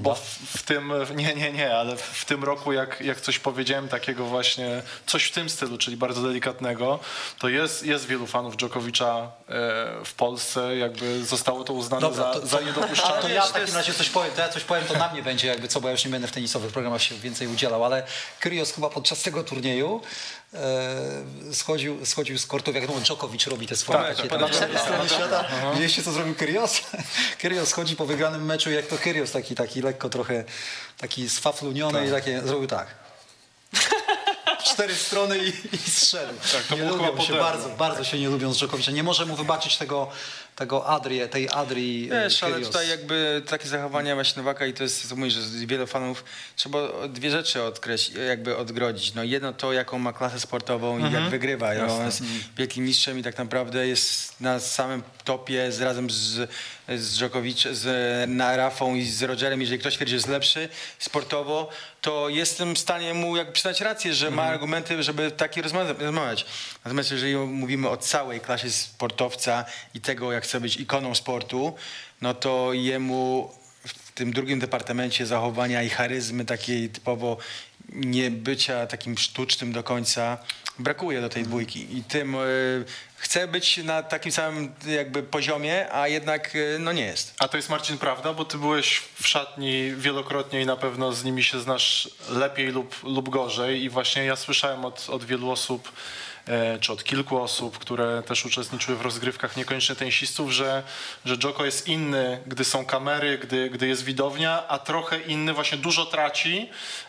w tym, ale w tym roku jak coś powiedziałem takiego właśnie, coś w tym stylu, czyli bardzo delikatnego, to jest wielu fanów Djokovicza w Polsce, jakby zostało to uznane za niedopuszczalne. To ja w takim razie coś powiem, to na mnie będzie jakby co, bo ja już nie będę w tenisowych programach się więcej udzielał, ale Kyrgios chyba podczas tego turnieju schodził z kortów, jak Djokovic robi te swoje takie strony świata. Widzieliście, co zrobił Kyrgios? Kyrgios schodzi po wygranym meczu, jak to Kyrgios taki lekko trochę taki sfafluniony i takie zrobił tak. 4 strony i zszedł. Tak, nie lubią się bardzo się nie lubią z Djokovicza. Nie może mu wybaczyć tej Adrii. Wiesz, ale tutaj jakby takie zachowania właśnie Nowaka i to jest, co mówisz, że wielu fanów trzeba 2 rzeczy odgrodzić. No jedno to, jaką ma klasę sportową i jak wygrywa. On jest wielkim mistrzem i tak naprawdę jest na samym topie razem z Djokovicem, z Rafą i z Rogerem. Jeżeli ktoś twierdzi, że jest lepszy sportowo, to jestem w stanie mu przyznać rację, że ma argumenty, żeby taki rozmawiać. Natomiast jeżeli mówimy o całej klasie sportowca i tego, jak chce być ikoną sportu, no to jemu w tym drugim departamencie zachowania i charyzmy takiej typowo nie bycia takim sztucznym do końca brakuje do tej dwójki i tym chce być na takim samym jakby poziomie, a jednak no nie jest. A to jest, Marcin, prawda? Bo ty byłeś w szatni wielokrotnie i na pewno z nimi się znasz lepiej lub gorzej i właśnie ja słyszałem od wielu osób, czy od kilku osób, które też uczestniczyły w rozgrywkach niekoniecznie tenisistów, że Djoko jest inny, gdy są kamery, gdy jest widownia, a trochę inny, właśnie dużo traci,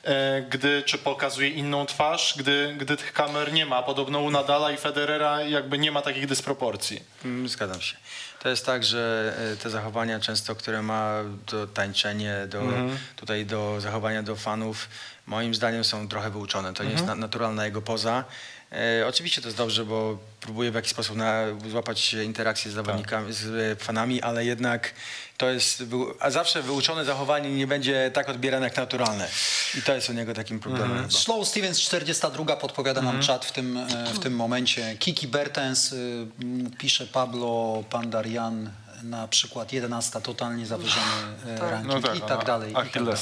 czy pokazuje inną twarz, gdy tych kamer nie ma. Podobno u Nadala i Federera jakby nie ma takich dysproporcji. Zgadzam się. To jest tak, że te zachowania często, które ma to tańczenie, tutaj do zachowania do fanów, moim zdaniem są trochę wyuczone. To nie jest naturalna jego poza. Oczywiście to jest dobrze, bo próbuje w jakiś sposób złapać interakcję z zawodnikami, z fanami, ale jednak to jest, a zawsze wyuczone zachowanie nie będzie tak odbierane jak naturalne. I to jest u niego takim problemem. Slow Stevens 42 podpowiada nam czat w tym momencie. Kiki Bertens pisze Pablo Pandarian, na przykład 11 totalnie zawyżony ranking i tak dalej.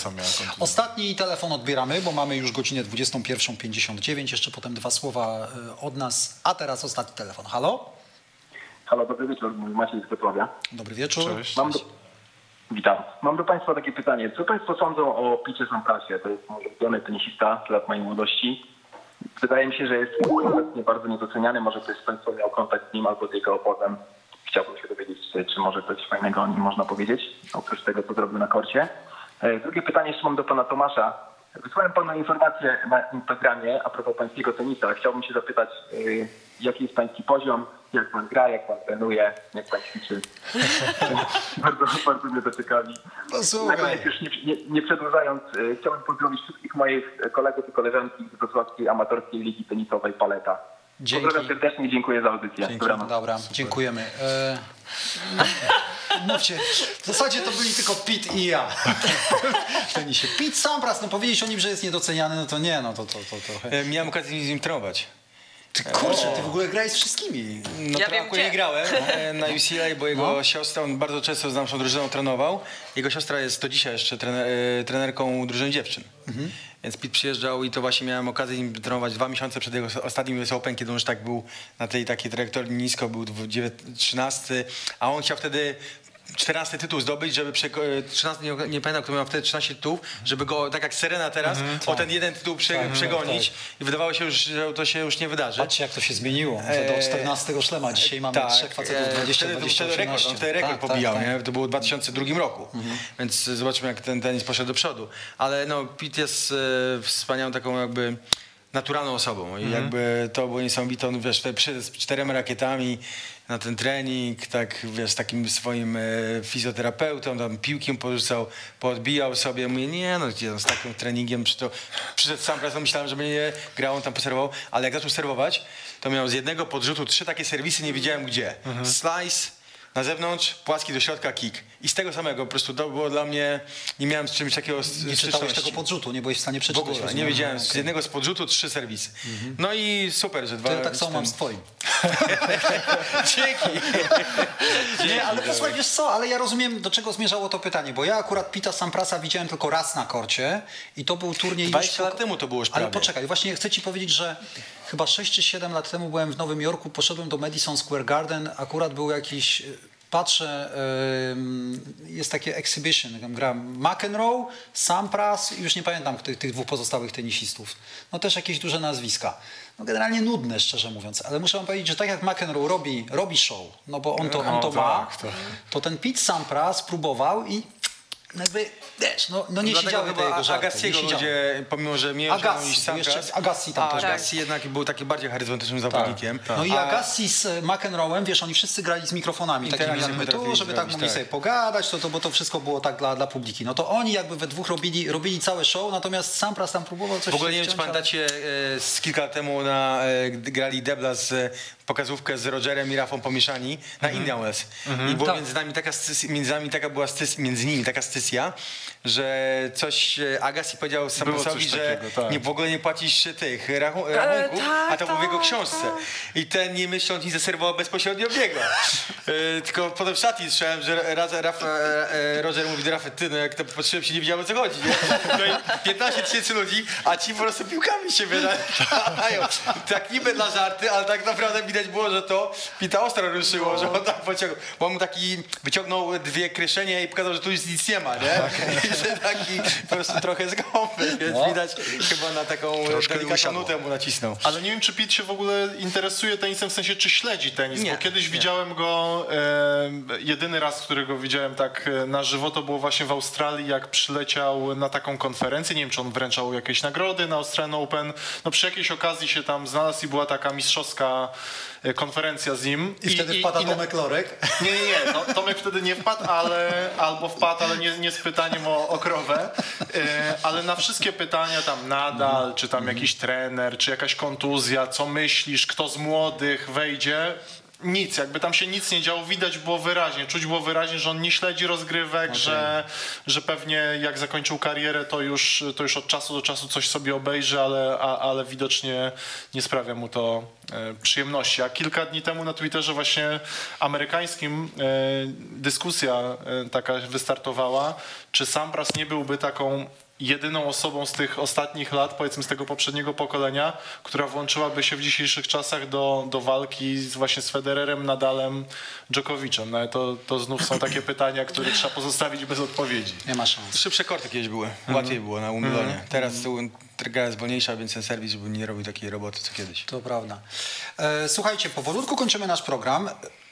Ostatni telefon odbieramy, bo mamy już godzinę 21:59. Jeszcze potem 2 słowa od nas. A teraz ostatni telefon. Halo? Halo, dobry wieczór. Maciej z Wrocławia. Dobry wieczór. Cześć. Witam. Mam do Państwa takie pytanie. Co Państwo sądzą o Picie Sampasie? To jest mój ulubiony tenisista z lat mojej młodości. Wydaje mi się, że jest obecnie bardzo niedoceniany. Może ktoś z Państwa miał kontakt z nim albo z jego opozem. Chciałbym się dowiedzieć, czy może coś fajnego o nim można powiedzieć, oprócz tego, co zrobił na korcie. Drugie pytanie jeszcze mam do pana Tomasza. Wysłałem panu informację na Instagramie a propos pańskiego tenisa. Chciałbym się zapytać, jaki jest pański poziom, jak pan gra, jak pan trenuje, jak pan ćwiczy. bardzo mnie to ciekawi. Na koniec już nie przedłużając, chciałbym pozdrowić wszystkich moich kolegów i koleżanki z Wrocławskiej Amatorskiej Ligi Tenisowej Paleta. Dzięki. Pozdrawiam serdecznie i dziękuję za audycję. Dobra, dziękujemy. Mówcie, w zasadzie to byli tylko Pete i ja w tenisie. Pete Sampras, no powiedzieć o nim, że jest niedoceniany, no to nie, no to trochę. Miałem okazję z nim trenować. Ty kurczę, ty w ogóle grałeś z wszystkimi. No ja wiem, nie grałem na UCLA, bo jego siostra, on bardzo często z naszą drużyną trenował. Jego siostra jest do dzisiaj jeszcze trenerką drużyny dziewczyn. Więc Pete przyjeżdżał i to właśnie miałem okazję z nim trenować 2 miesiące przed jego ostatnim US Open, kiedy on już tak był na tej takiej trajektorii nisko, był 13, a on chciał wtedy 14 tytuł zdobyć, żeby 13, nie pamiętam, kto miał wtedy 13 tytułów, żeby go, tak jak Serena teraz, o ten jeden tytuł przegonić i wydawało się już, że to się już nie wydarzy. Patrzcie, jak to się zmieniło. Do 14 szlema, dzisiaj mamy 3 facetów 20-20. On wtedy rekord pobijał, nie? To było w 2002 roku, więc zobaczymy, jak ten tenis poszedł do przodu. Ale no, Pete jest wspaniałą taką jakby naturalną osobą i jakby to było niesamowite. On, wiesz, przyszedł z 4 rakietami na ten trening, tak, wiesz, takim swoim fizjoterapeutą, tam piłkiem porzucał, podbijał sobie. Mówię, nie no, z takim treningiem przyszedł sam raz, myślałem, że będzie grał, on tam poserwował, ale jak zaczął serwować, to miał z jednego podrzutu 3 takie serwisy, nie wiedziałem gdzie. Slice, na zewnątrz, płaski do środka, kick. I z tego samego po prostu to było dla mnie, nie miałem z czymś takiego nie czytałeś tego podrzutu, nie byłeś w stanie przeczytać. W ogóle, nie wiedziałem, z jednego z podrzutu 3 serwisy. No i super, że 2... To ja tak samo mam z twoim. Dzięki. Nie, ale posłuchaj, wiesz co, ale ja rozumiem, do czego zmierzało to pytanie, bo ja akurat Pita Samprasa widziałem tylko raz na korcie i to był turniej... 20 lat temu to było już prawie. Ale poczekaj, właśnie chcę ci powiedzieć, że chyba 6 czy 7 lat temu byłem w Nowym Jorku, poszedłem do Madison Square Garden, akurat był jakiś... Patrzę, jest takie exhibition, tam gra McEnroe, Sampras i już nie pamiętam tych 2 pozostałych tenisistów. No też jakieś duże nazwiska. No generalnie nudne, szczerze mówiąc, ale muszę wam powiedzieć, że tak jak McEnroe robi show, no bo on to ma, to ten Pete Sampras próbował i jakby, wiesz, no nie siedziały te jego żarty. Agassiego ludzie, pomimo że mniej niż Sampras, Agassi tam też. Agassi jednak był taki bardziej charyzmatycznym zawodnikiem. No i Agassi z McEnroe'em, wiesz, oni wszyscy grali z mikrofonami takimi jak my tu, żeby tak mogli sobie pogadać, bo to wszystko było tak dla publiki. No to oni jakby we dwóch robili całe show, natomiast Sampras tam próbował coś... W ogóle nie wiem, czy pamiętacie, z kilka lat temu grali Debla z pokazówkę z Rogerem i Rafą pomieszani na Indian Wells. I było między nimi taka scysja, że coś Agassi powiedział Samprasowi, że w ogóle nie płacisz tych rachunków, a to było w jego książce. I ten, nie myśląc, nic zaserwował bezpośrednio biega. Tylko potem w szatni słyszałem, że Roger mówi do Rafy, ty, no jak to patrzyłem się, nie wiedziałem, o co chodzi. Nie? No i 15 000 ludzi, a ci po prostu piłkami się wydają. Tak niby dla żarty, ale tak naprawdę widać było, że to Pita ostro ruszyło, że on tak pociągnął. Bo on mu wyciągnął 2 kryszenie i pokazał, że tu już nic nie ma, nie? I że taki po prostu trochę zgąby, więc widać chyba na taką delikatną nutę mu nacisnął. Ale nie wiem, czy Pete się w ogóle interesuje tenisem, w sensie, czy śledzi tenis, bo kiedyś widziałem go, jedyny raz, którego widziałem tak na żywo, to było właśnie w Australii, jak przyleciał na taką konferencję, nie wiem, czy on wręczał jakieś nagrody na Australian Open, no przy jakiejś okazji się tam znalazł i była taka mistrzowska konferencja z nim. I wtedy wpada Tomek Lorek? Nie, no, Tomek wtedy nie wpadł, albo wpadł, ale nie z pytaniem o krowę, ale na wszystkie pytania tam Nadal, czy tam jakiś trener, czy jakaś kontuzja, co myślisz, kto z młodych wejdzie, nic, jakby tam się nic nie działo, widać było wyraźnie, czuć było wyraźnie, że on nie śledzi rozgrywek, że pewnie jak zakończył karierę, to już od czasu do czasu coś sobie obejrzy, ale widocznie nie sprawia mu to przyjemności. A kilka dni temu na Twitterze właśnie amerykańskim dyskusja taka wystartowała, czy Sampras nie byłby taką jedyną osobą z tych ostatnich lat, powiedzmy z tego poprzedniego pokolenia, która włączyłaby się w dzisiejszych czasach do walki właśnie z Federerem, Nadalem, Djokovicem. No, to znów są takie pytania, które trzeba pozostawić bez odpowiedzi. Nie ma szans. Szybsze korty kiedyś były, łatwiej było na Wimbledonie. Teraz gra jest wolniejsza, więc ten serwis by nie robił takiej roboty co kiedyś. To prawda. Słuchajcie, powolutku kończymy nasz program.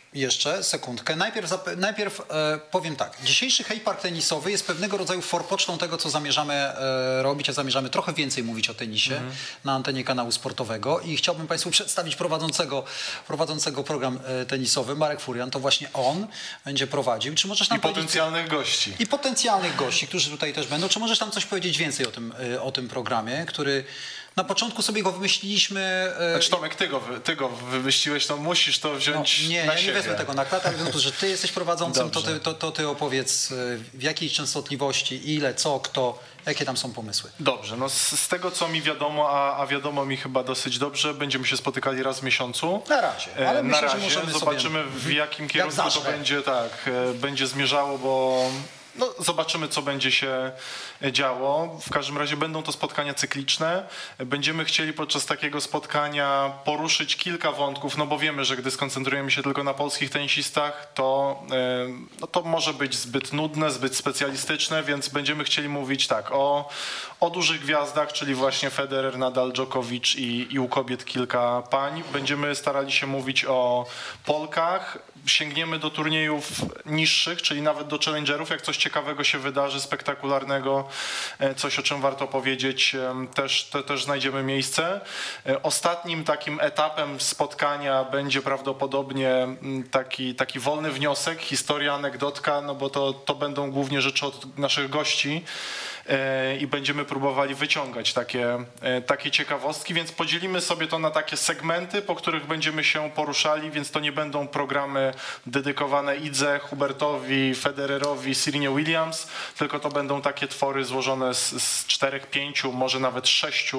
Jeszcze sekundkę. Najpierw powiem tak. Dzisiejszy hate park tenisowy jest pewnego rodzaju forpocztą tego, co zamierzamy robić, a zamierzamy trochę więcej mówić o tenisie na antenie kanału sportowego i chciałbym Państwu przedstawić prowadzącego program tenisowy. Marek Furian, to właśnie on będzie prowadził. Czy możesz nam I potencjalnych gości. I potencjalnych gości, którzy tutaj też będą. Czy możesz nam coś powiedzieć więcej o tym programie, który na początku sobie go wymyśliliśmy... Znaczy Tomek, ty go wymyśliłeś, to musisz to wziąć nie, na ja siebie. nie wezmę tego na klatę, ale w związku, że ty jesteś prowadzącym, to ty opowiedz w jakiej częstotliwości, ile, co, kto, jakie tam są pomysły. Dobrze, no z tego co mi wiadomo, a wiadomo mi chyba dosyć dobrze, będziemy się spotykali raz w miesiącu. Na razie, ale myślę, że możemy zobaczymy w jakim kierunku to będzie zmierzało, bo no, zobaczymy, co będzie się działo. W każdym razie będą to spotkania cykliczne. Będziemy chcieli podczas takiego spotkania poruszyć kilka wątków, no bo wiemy, że gdy skoncentrujemy się tylko na polskich tenisistach, to może być zbyt nudne, zbyt specjalistyczne, więc będziemy chcieli mówić tak o dużych gwiazdach, czyli właśnie Federer, Nadal, Djokovic i u kobiet kilka pań. Będziemy starali się mówić o Polkach. Sięgniemy do turniejów niższych, czyli nawet do challengerów, jak coś ciekawego się wydarzy, spektakularnego, coś o czym warto powiedzieć, też znajdziemy miejsce. Ostatnim takim etapem spotkania będzie prawdopodobnie taki wolny wniosek, historia, anegdotka, no bo to będą głównie rzeczy od naszych gości i będziemy próbowali wyciągać takie ciekawostki, więc podzielimy sobie to na takie segmenty, po których będziemy się poruszali, więc to nie będą programy dedykowane Idze, Hubertowi, Federerowi, Serenie Williams, tylko to będą takie twory złożone z 4, 5, może nawet 6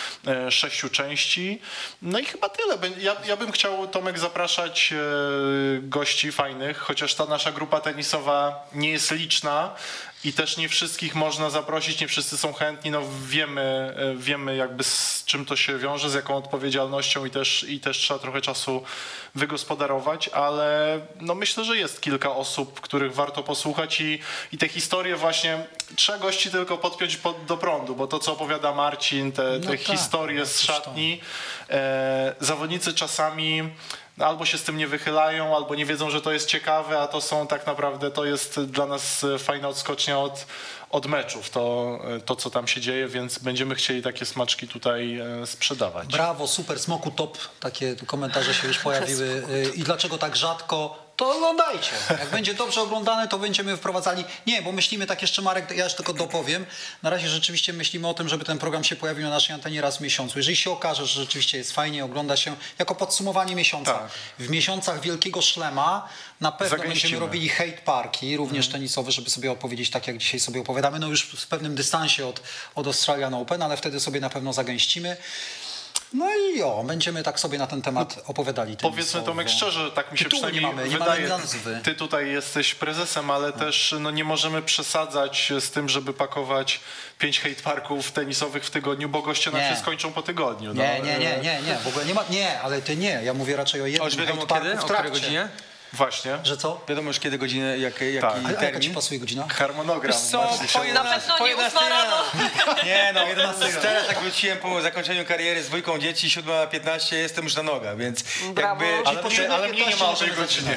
części. No i chyba tyle. Ja bym chciał, Tomek, zapraszać gości fajnych, chociaż ta nasza grupa tenisowa nie jest liczna i też nie wszystkich można zaprosić, nie wszyscy są chętni, no wiemy jakby z czym to się wiąże, z jaką odpowiedzialnością i też trzeba trochę czasu wygospodarować, ale no myślę, że jest kilka osób, których warto posłuchać i te historie właśnie trzeba gości tylko podpiąć do prądu, bo to co opowiada Marcin, te historie z szatni, zawodnicy czasami albo się z tym nie wychylają, albo nie wiedzą, że to jest ciekawe, a to jest dla nas fajna odskocznia od meczów, to co tam się dzieje, więc będziemy chcieli takie smaczki tutaj sprzedawać. Brawo, super, Smoku top, takie komentarze się już pojawiły. I dlaczego tak rzadko? To oglądajcie. Jak będzie dobrze oglądane, to będziemy wprowadzali... Nie, bo myślimy tak jeszcze, Marek, ja już tylko dopowiem. Na razie rzeczywiście myślimy o tym, żeby ten program się pojawił na naszej antenie raz w miesiącu. Jeżeli się okaże, że rzeczywiście jest fajnie, ogląda się jako podsumowanie miesiąca. Tak. W miesiącach Wielkiego Szlema na pewno będziemy robili hate parki, również tenisowe, żeby sobie opowiedzieć tak, jak dzisiaj sobie opowiadamy. No już w pewnym dystansie od Australian Open, ale wtedy sobie na pewno zagęścimy. No i będziemy tak sobie na ten temat opowiadali. Powiedzmy, Tomek, szczerze, tak mi się przynajmniej wydaje. Ty tutaj jesteś prezesem, ale też nie możemy przesadzać z tym, żeby pakować 5 hate parków tenisowych w tygodniu, bo goście nam się skończą po tygodniu. Nie, w ogóle nie ma. Nie, ale ty nie. Ja mówię raczej o jednym hate parku w trakcie. Godzinie? Właśnie. Że co? Wiadomo już kiedy godzinę, jaki termin. A jaka ci pasuje godzina? Harmonogram. Na pewno nie 8 rano. Nie no, 11. Teraz jak wróciłem po zakończeniu kariery z 2 dzieci, 7:15 jestem już na nogach, więc brawo. jakby... Ale mnie nie ma o tej godzinie.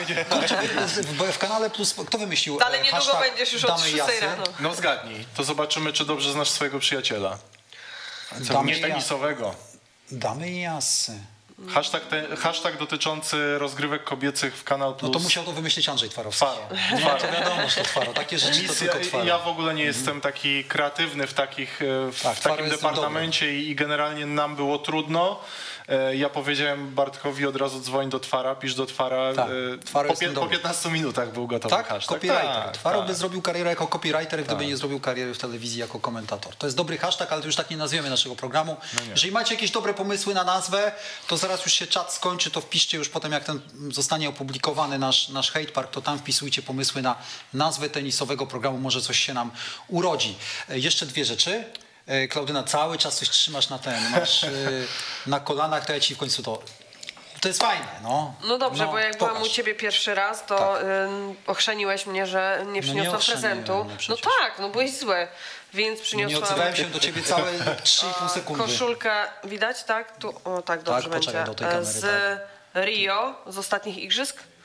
W kanale Plus, kto wymyślił Ale niedługo będziesz już od 6 rano. No zgadnij, to zobaczymy, czy dobrze znasz swojego przyjaciela. Nie tenisowego. Damy i jasy. Hashtag dotyczący rozgrywek kobiecych w Kanal Plus. No to musiał to wymyślić Andrzej Twarowski. Nie, to wiadomo, że to Twaro. Takie rzeczy to tylko Twaro. Ja w ogóle nie jestem taki kreatywny w takim departamencie i generalnie nam było trudno. Ja powiedziałem Bartkowi od razu dzwoń do Twara, pisz do Twara. Po 15 minutach był gotowy hashtag. Copywriter. Twaro by zrobił karierę jako copywriter, gdyby nie zrobił kariery w telewizji jako komentator. To jest dobry hashtag, ale to już tak nie nazwiemy naszego programu. Jeżeli macie jakieś dobre pomysły na nazwę, to zaraz już się czat skończy, to wpiszcie już potem, jak ten zostanie opublikowany nasz hate park, to tam wpisujcie pomysły na nazwę tenisowego programu, może coś się nam urodzi. Jeszcze dwie rzeczy. Klaudyna, cały czas coś trzymasz masz na kolanach, to ja ci w końcu to jest fajne, no. No dobrze, bo jak byłam u ciebie pierwszy raz, to ochrzeniłeś mnie, że nie przyniosłam prezentu. No tak, no byłeś zły, więc przyniosłam... Nie odzywałem się do ciebie całe 3,5 sekundy. Koszulkę, widać, tak? Tu, tak, dobrze będzie. Do tej kamery, z Rio, z ostatnich igrzysk.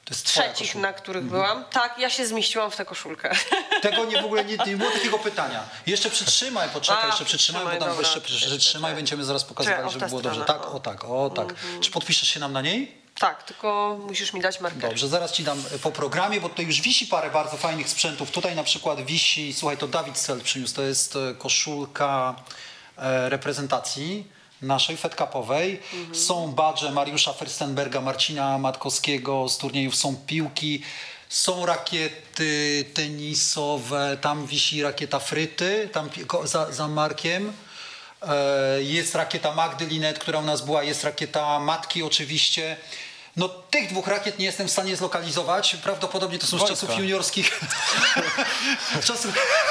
To jest twoja trzecich, koszulka. na których byłam. Tak, ja się zmieściłam w tę koszulkę. Tego w ogóle nie było takiego pytania. Jeszcze przytrzymaj, poczekaj, jeszcze przytrzymaj, bo tam dobra. jeszcze przytrzymaj, będziemy zaraz pokazywali, Czekaj, żeby o, było tę dobrze. stronę, Tak, o tak, o tak. Czy podpiszesz się nam na niej? Tak, tylko musisz mi dać marker. Dobrze, zaraz ci dam po programie, bo tutaj już wisi parę bardzo fajnych sprzętów. Tutaj na przykład wisi, słuchaj, to Dawid Cel przyniósł, to jest koszulka reprezentacji naszej Fed Cupowej. Są badże Mariusza Fürstenberga, Marcina Matkowskiego z turniejów, są piłki, są rakiety tenisowe, tam wisi rakieta Fryty, tam za Markiem. Jest rakieta Magdy Linet, która u nas była, jest rakieta Matki oczywiście. No tych dwóch rakiet nie jestem w stanie zlokalizować. Prawdopodobnie to są z czasów juniorskich. Czasów...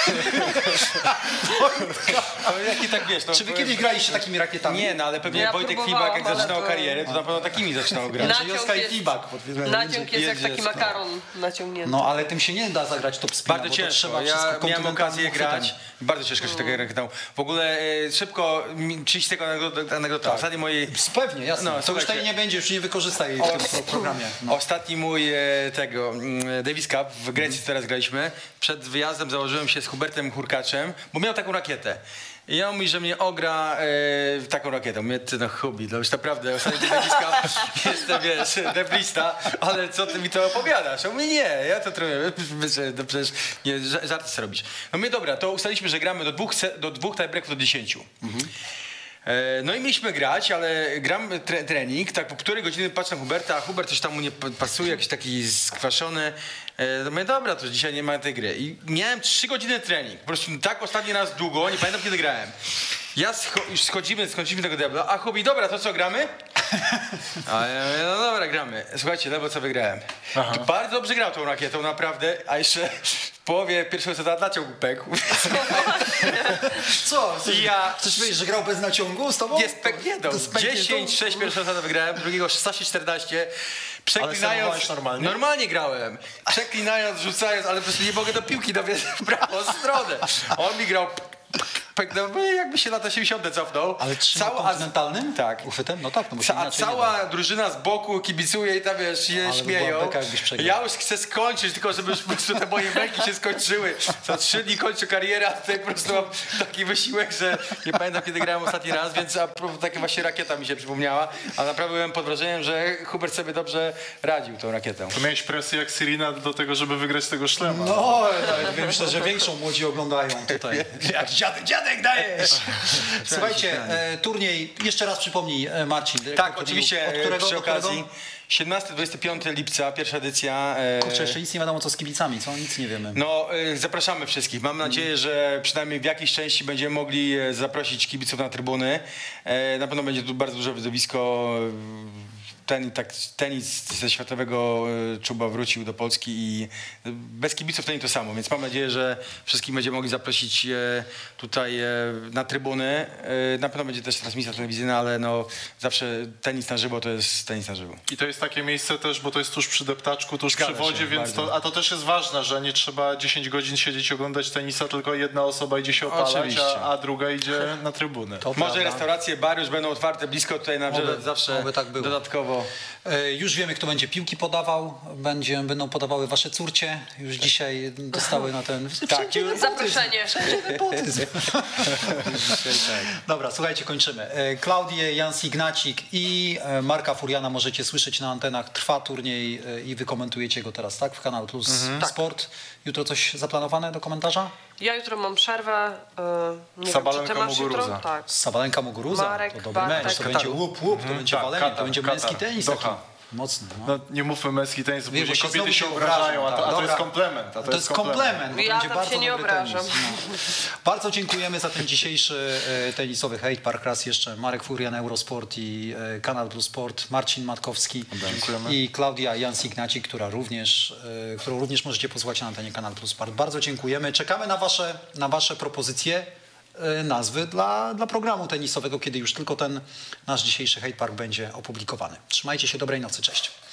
Ale jaki tak wiesz? Czy wy kiedyś graliście takimi rakietami? Nie, no ale pewnie Ja Wojtek próbowałam, Fibak jak zaczynał ale to- karierę, to na pewno takimi zaczynał grać. Joska i Fibak. Naciąg jest jak taki makaron naciągnięty. No ale tym się nie da zagrać top spina, Bardzo bo to ciężko. trzeba Ja wszystko miałem kontynentalnym okazję uchwytem. grać. Bardzo ciężko się tego rakietą. W ogóle szybko, 30 sekund anegdota. Tak. Ostatni mojej... Pewnie, jasne. No, to już słuchajcie. tutaj nie będzie, już nie wykorzystaj w tym programie. No. Ostatni mój Davis Cup w Grecji teraz graliśmy. Przed wyjazdem założyłem się z Hubertem Hurkaczem, bo miał taką rakietę. I on mówi, że mnie ogra taką rakietą. Mówię, ty no chubi, to już naprawdę ostatni Davis Cup jestem, wiesz, deblista, ale co ty mi to opowiadasz? On mówi, nie, ja to trochę, no przecież nie, żarty sobie robisz. No mówię, dobra, to ustaliliśmy, że gramy do dwóch tiebreaków do 10. No i mieliśmy grać, ale gram trening, tak po półtorej godziny patrzę na Huberta, a Hubert coś tam mu nie pasuje, jakiś taki skwaszony. No mówię, dobra, to dzisiaj nie ma tej gry. I miałem 3 godziny trening, po prostu tak ostatni raz długo, nie pamiętam kiedy grałem. Ja już skończymy tego diabla, a Hubi, dobra, to co, gramy? A ja mówię, no dobra, gramy. Słuchajcie, no bo co wygrałem. Bardzo dobrze grał tą rakietą, naprawdę, a jeszcze w połowie pierwszego seta naciąg pękł. Co? Ja... Chcesz powiedzieć, że grał bez naciągu z tobą? Jest pękniętą. 10-6 pierwszego seta wygrałem, drugiego 16-14. Przeklinając, normalnie? Normalnie grałem. Przeklinając, rzucając, ale po prostu nie mogę do piłki dowiedzieć w prawą stronę. On mi grał no, jakby się lata 80. cofnął. Ale trzymał kontynentalnym? Tak. Uchwytem? No tak, no bo się A inaczej nie cała drużyna z boku kibicuje i tam wiesz, się Ale by śmieją. była beka, jakbyś przegrał. Ja już chcę skończyć, tylko żeby już po prostu te moje męki się skończyły. Za 3 dni kończę karierę, a tutaj po prostu mam taki wysiłek, że nie pamiętam kiedy grałem ostatni raz, więc a propos taka właśnie rakieta mi się przypomniała. A naprawdę byłem pod wrażeniem, że Hubert sobie dobrze radził tą rakietą. To miałeś presję jak Sirina do tego, żeby wygrać tego szlema. No, tak, myślę, że większą młodzi oglądają tutaj. Jak dziadek dajesz! Słuchajcie, turniej, jeszcze raz przypomnij, Marcin. Tak, oczywiście, od którego, przy do którego? okazji 17-25 lipca, pierwsza edycja. Kurczę, jeszcze nic nie wiadomo co z kibicami, co? Nic nie wiemy. No, zapraszamy wszystkich. Mam nadzieję, że przynajmniej w jakiejś części będziemy mogli zaprosić kibiców na trybuny. Na pewno będzie tu bardzo duże widowisko. Tenis ze światowego czuba wrócił do Polski i bez kibiców to nie to samo, więc mam nadzieję, że wszystkich będziemy mogli zaprosić tutaj na trybuny. Na pewno będzie też transmisja telewizyjna, ale no zawsze tenis na żywo to jest tenis na żywo. I to jest takie miejsce też, bo to jest tuż przy deptaczku, tuż Zgadza przy wodzie, się, więc bardzo. a to też jest ważne, że nie trzeba 10 godzin siedzieć i oglądać tenisa, tylko jedna osoba idzie się opalać, Oczywiście. a druga idzie na trybuny. To Może prawda. restauracje, bary już będą otwarte blisko tutaj na brzegu, zawsze oby tak było. dodatkowo. Już wiemy, kto będzie piłki podawał. Będą podawały wasze córcie. Już dzisiaj dostały na ten... Tak, Zaproszenie. Nepotyzm. Dobra, słuchajcie, kończymy. Klaudię Jans-Ignacik i Marka Furiana możecie słyszeć na antenach. Trwa turniej i wy komentujecie go teraz, tak? W Kanal Plus Sport. Jutro coś zaplanowane do komentarza? Ja jutro mam przerwę. Nie Sabalenka wiem, czy ty masz Muguruza. jutro? Tak. Sabalenka Muguruza. Marek, To dobry Bartek. mecz. To będzie łup, to będzie walenie, Katar, to będzie męski Katar, tenis. Doha. Taki mocny. No. No, nie mówmy męski tenis, bo Wiesz, później bo się kobiety się znowu obrażają, tak, a to dobra. jest komplement. To jest komplement. Ja będzie tam bardzo się nie dobry obrażam. tenis. No. Bardzo dziękujemy za ten dzisiejszy tenisowy Hate Park. Raz jeszcze Marek Furian, Eurosport i Kanal Plus Sport, Marcin Matkowski i Klaudia Jans-Ignacik, którą również możecie posłuchać na antenie Kanal Plus Sport. Bardzo dziękujemy. Czekamy na wasze propozycje nazwy dla programu tenisowego, kiedy już tylko ten nasz dzisiejszy Hate Park będzie opublikowany. Trzymajcie się, dobrej nocy, cześć.